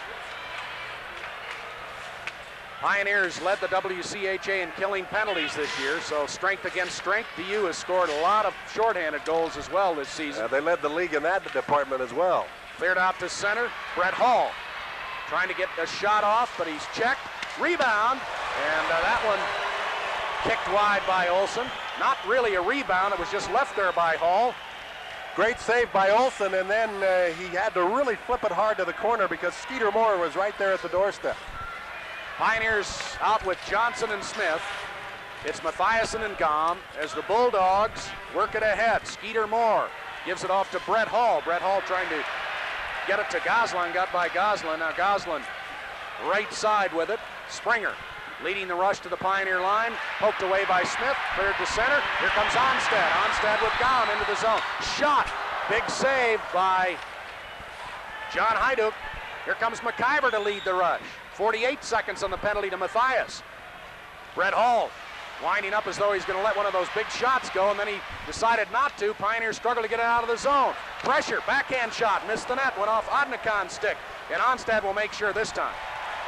Pioneers led the W C H A in killing penalties this year, so strength against strength. D U has scored a lot of shorthanded goals as well this season. Uh, they led the league in that department as well. Cleared out to center. Brett Hall trying to get a shot off, but he's checked. Rebound, and uh, that one kicked wide by Olson. Not really a rebound, it was just left there by Hall. Great save by Olson, and then uh, he had to really flip it hard to the corner because Skeeter Moore was right there at the doorstep. Pioneers out with Johnson and Smith. It's Mathiasen and Gom as the Bulldogs work it ahead. Skeeter Moore gives it off to Brett Hall. Brett Hall trying to get it to Goslin, got by Goslin. Now Goslin right side with it. Springer leading the rush to the Pioneer line. Poked away by Smith, cleared to center. Here comes Onstad. Onstad with Gom into the zone. Shot. Big save by John Hyduk. Here comes McIver to lead the rush. forty-eight seconds on the penalty to Matthias. Brett Hall winding up as though he's going to let one of those big shots go, and then he decided not to. Pioneers struggle to get it out of the zone. Pressure, backhand shot, missed the net, went off Odnikon's stick, and Onstad will make sure this time.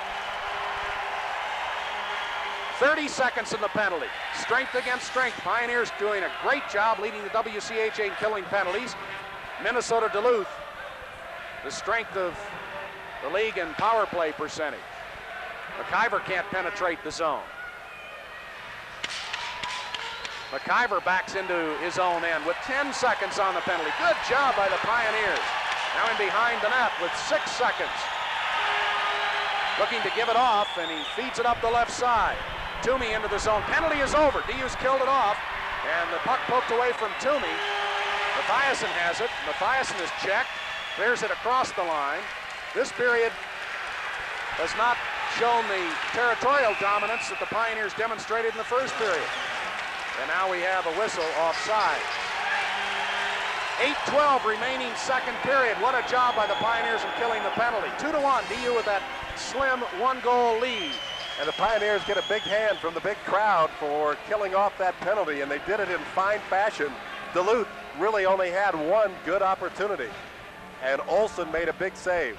thirty seconds in the penalty. Strength against strength. Pioneers doing a great job leading the W C H A in killing penalties. Minnesota Duluth, the strength of the league in power play percentage. McIver can't penetrate the zone. McIver backs into his own end with ten seconds on the penalty. Good job by the Pioneers. Now in behind the net with six seconds. Looking to give it off, and he feeds it up the left side. Toomey into the zone. Penalty is over. D U's killed it off, and the puck poked away from Toomey. Mathiasen has it. Mathiasen is checked, clears it across the line. This period has not shown the territorial dominance that the Pioneers demonstrated in the first period. And now we have a whistle offside. eight twelve remaining second period. What a job by the Pioneers in killing the penalty. Two to one, D U with that slim one-goal lead. And the Pioneers get a big hand from the big crowd for killing off that penalty, and they did it in fine fashion. Duluth really only had one good opportunity, and Olson made a big save.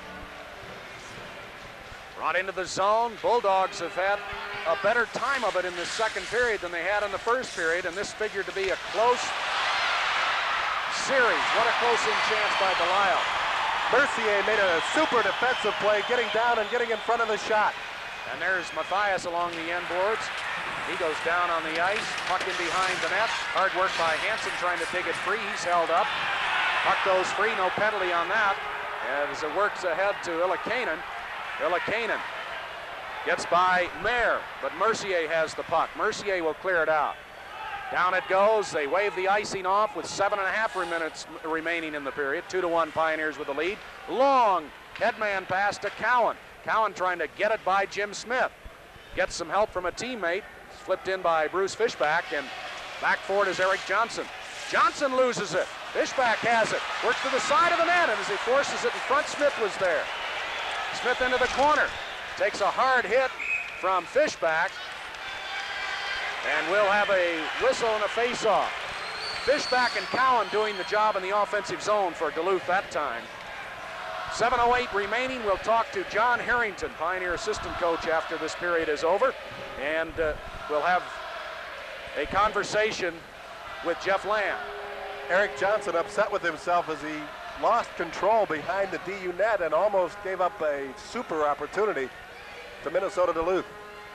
Brought into the zone. Bulldogs have had a better time of it in this second period than they had in the first period, and this figured to be a close series. What a close-in chance by Delisle. Mercier made a super defensive play, getting down and getting in front of the shot. And there's Matthias along the end boards. He goes down on the ice, puck in behind the net. Hard work by Hansen trying to take it free. He's held up. Puck goes free, no penalty on that. As it works ahead to Illikainen. Illikainen gets by Mayer, but Mercier has the puck. Mercier will clear it out. Down it goes. They wave the icing off with seven and a half minutes remaining in the period. Two to one Pioneers with the lead. Long headman pass to Cowan. Cowan trying to get it by Jim Smith. Gets some help from a teammate. Flipped in by Bruce Fishback, and back for it is Eric Johnson. Johnson loses it. Fishback has it. Works to the side of the net, and as he forces it in front, Smith was there. Smith into the corner. Takes a hard hit from Fishback, and we'll have a whistle and a face-off. Fishback and Cowan doing the job in the offensive zone for Duluth that time. seven oh eight remaining. We'll talk to John Harrington, Pioneer assistant coach, after this period is over, and uh, we'll have a conversation with Jeff Lamb. Eric Johnson upset with himself as he lost control behind the D U net and almost gave up a super opportunity to Minnesota Duluth.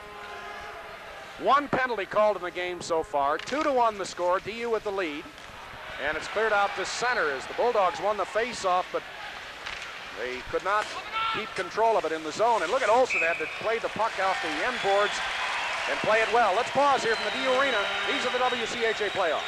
One penalty called in the game so far. Two to one the score. D U with the lead, and it's cleared out to center as the Bulldogs won the face-off, but they could not keep control of it in the zone. And look at Olsen, had to play the puck off the end boards and play it well. Let's pause here from the D U Arena. These are the W C H A playoffs.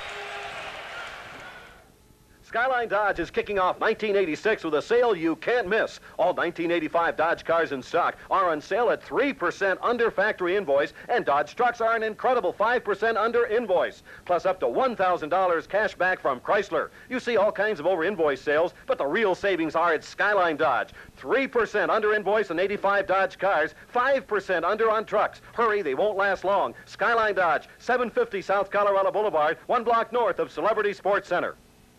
Skyline Dodge is kicking off nineteen eighty-six with a sale you can't miss. All nineteen eighty-five Dodge cars in stock are on sale at three percent under factory invoice, and Dodge trucks are an incredible five percent under invoice, plus up to one thousand dollars cash back from Chrysler. You see all kinds of over-invoice sales, but the real savings are at Skyline Dodge. three percent under invoice on eighty-five Dodge cars, five percent under on trucks. Hurry, they won't last long. Skyline Dodge, seven fifty South Colorado Boulevard, one block north of Celebrity Sports Center.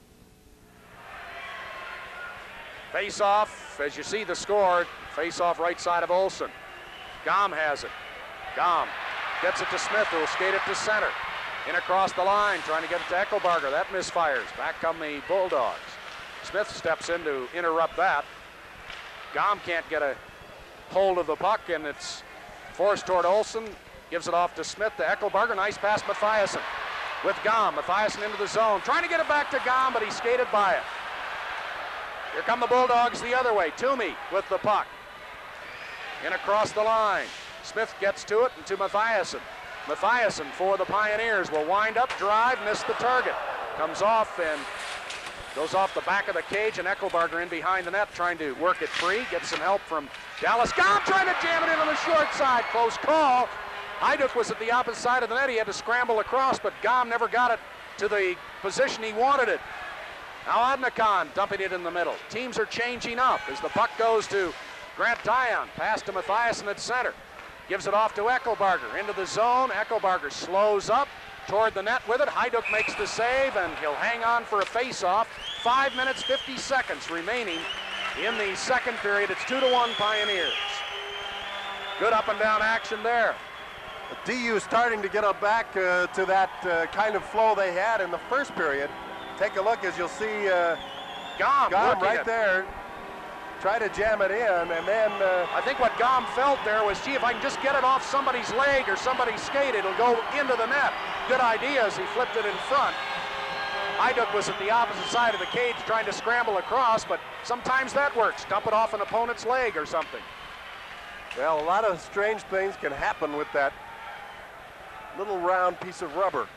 Face-off, as you see the score, face-off right side of Olsen. Gom has it. Gom gets it to Smith, who will skate it to center. In across the line, trying to get it to Eckelbarger. That misfires. Back come the Bulldogs. Smith steps in to interrupt that. Gom can't get a hold of the puck, and it's forced toward Olsen. Gives it off to Smith to Eckelbarger. Nice pass, Matthiasen. With Gom. Matthiasen into the zone. Trying to get it back to Gom, but he skated by it. Here come the Bulldogs the other way. Toomey with the puck. In across the line. Smith gets to it and to Matthiasen. Matthiasen for the Pioneers will wind up, drive, miss the target. Comes off, and Goes off the back of the cage, and Eckelbarger in behind the net trying to work it free. Gets some help from Dallas. Gom trying to jam it in on the short side. Close call. Hajduk was at the opposite side of the net. He had to scramble across, but Gom never got it to the position he wanted it. Now Adnakan dumping it in the middle. Teams are changing up as the puck goes to Grant Dion. Pass to Mathiasen at center. Gives it off to Eckelbarger. Into the zone. Eckelbarger slows up toward the net with it. Hajduk makes the save, and he'll hang on for a face-off. Five minutes, fifty seconds remaining in the second period. It's two to one Pioneers. Good up and down action there. D U starting to get back uh, to that uh, kind of flow they had in the first period. Take a look as you'll see uh, Gom, Gom right it. there. Try to jam it in, and then... Uh, I think what Gom felt there was, gee, if I can just get it off somebody's leg or somebody's skate, it'll go into the net. Good idea as he flipped it in front. Hajduk was at the opposite side of the cage trying to scramble across, but sometimes that works. Dump it off an opponent's leg or something. Well, a lot of strange things can happen with that little round piece of rubber.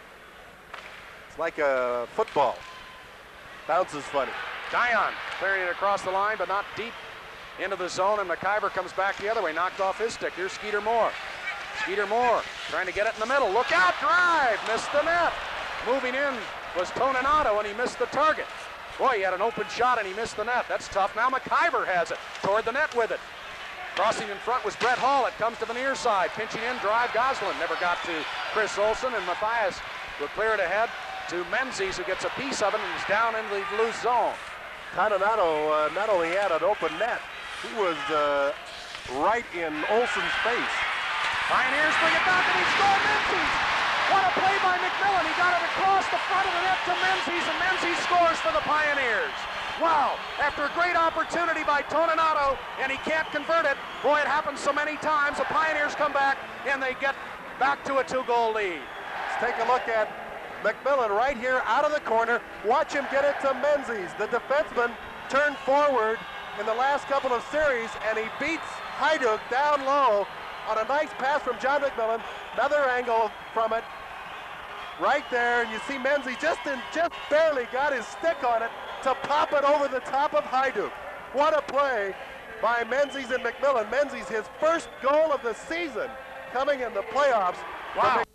It's like a football. Bounces funny. Dion clearing it across the line, but not deep into the zone, and McIver comes back the other way, knocked off his stick. Here's Skeeter Moore. Skeeter Moore trying to get it in the middle. Look out, drive, missed the net. Moving in was Toninato, and he missed the target. Boy, he had an open shot, and he missed the net. That's tough. Now McIver has it, toward the net with it. Crossing in front was Brett Hall. It comes to the near side. Pinching in, drive, Goslin. Never got to Chris Olson, and Mathias will clear it ahead to Menzies, who gets a piece of it and is down into the loose zone. Toninato uh, not only had an open net, he was uh, right in Olson's face. Pioneers bring it back, and he scored. Menzies. What a play by McMillan. He got it across the front of the net to Menzies, and Menzies scores for the Pioneers. Wow, after a great opportunity by Toninato, and he can't convert it. Boy, it happens so many times. The Pioneers come back, and they get back to a two-goal lead. Let's take a look at McMillan right here out of the corner. Watch him get it to Menzies. The defenseman turned forward in the last couple of series, and he beats Hajduk down low on a nice pass from John McMillan. Another angle from it right there, and you see Menzies just in, just barely got his stick on it to pop it over the top of Hajduk. What a play by Menzies and McMillan. Menzies, his first goal of the season, coming in the playoffs. Wow.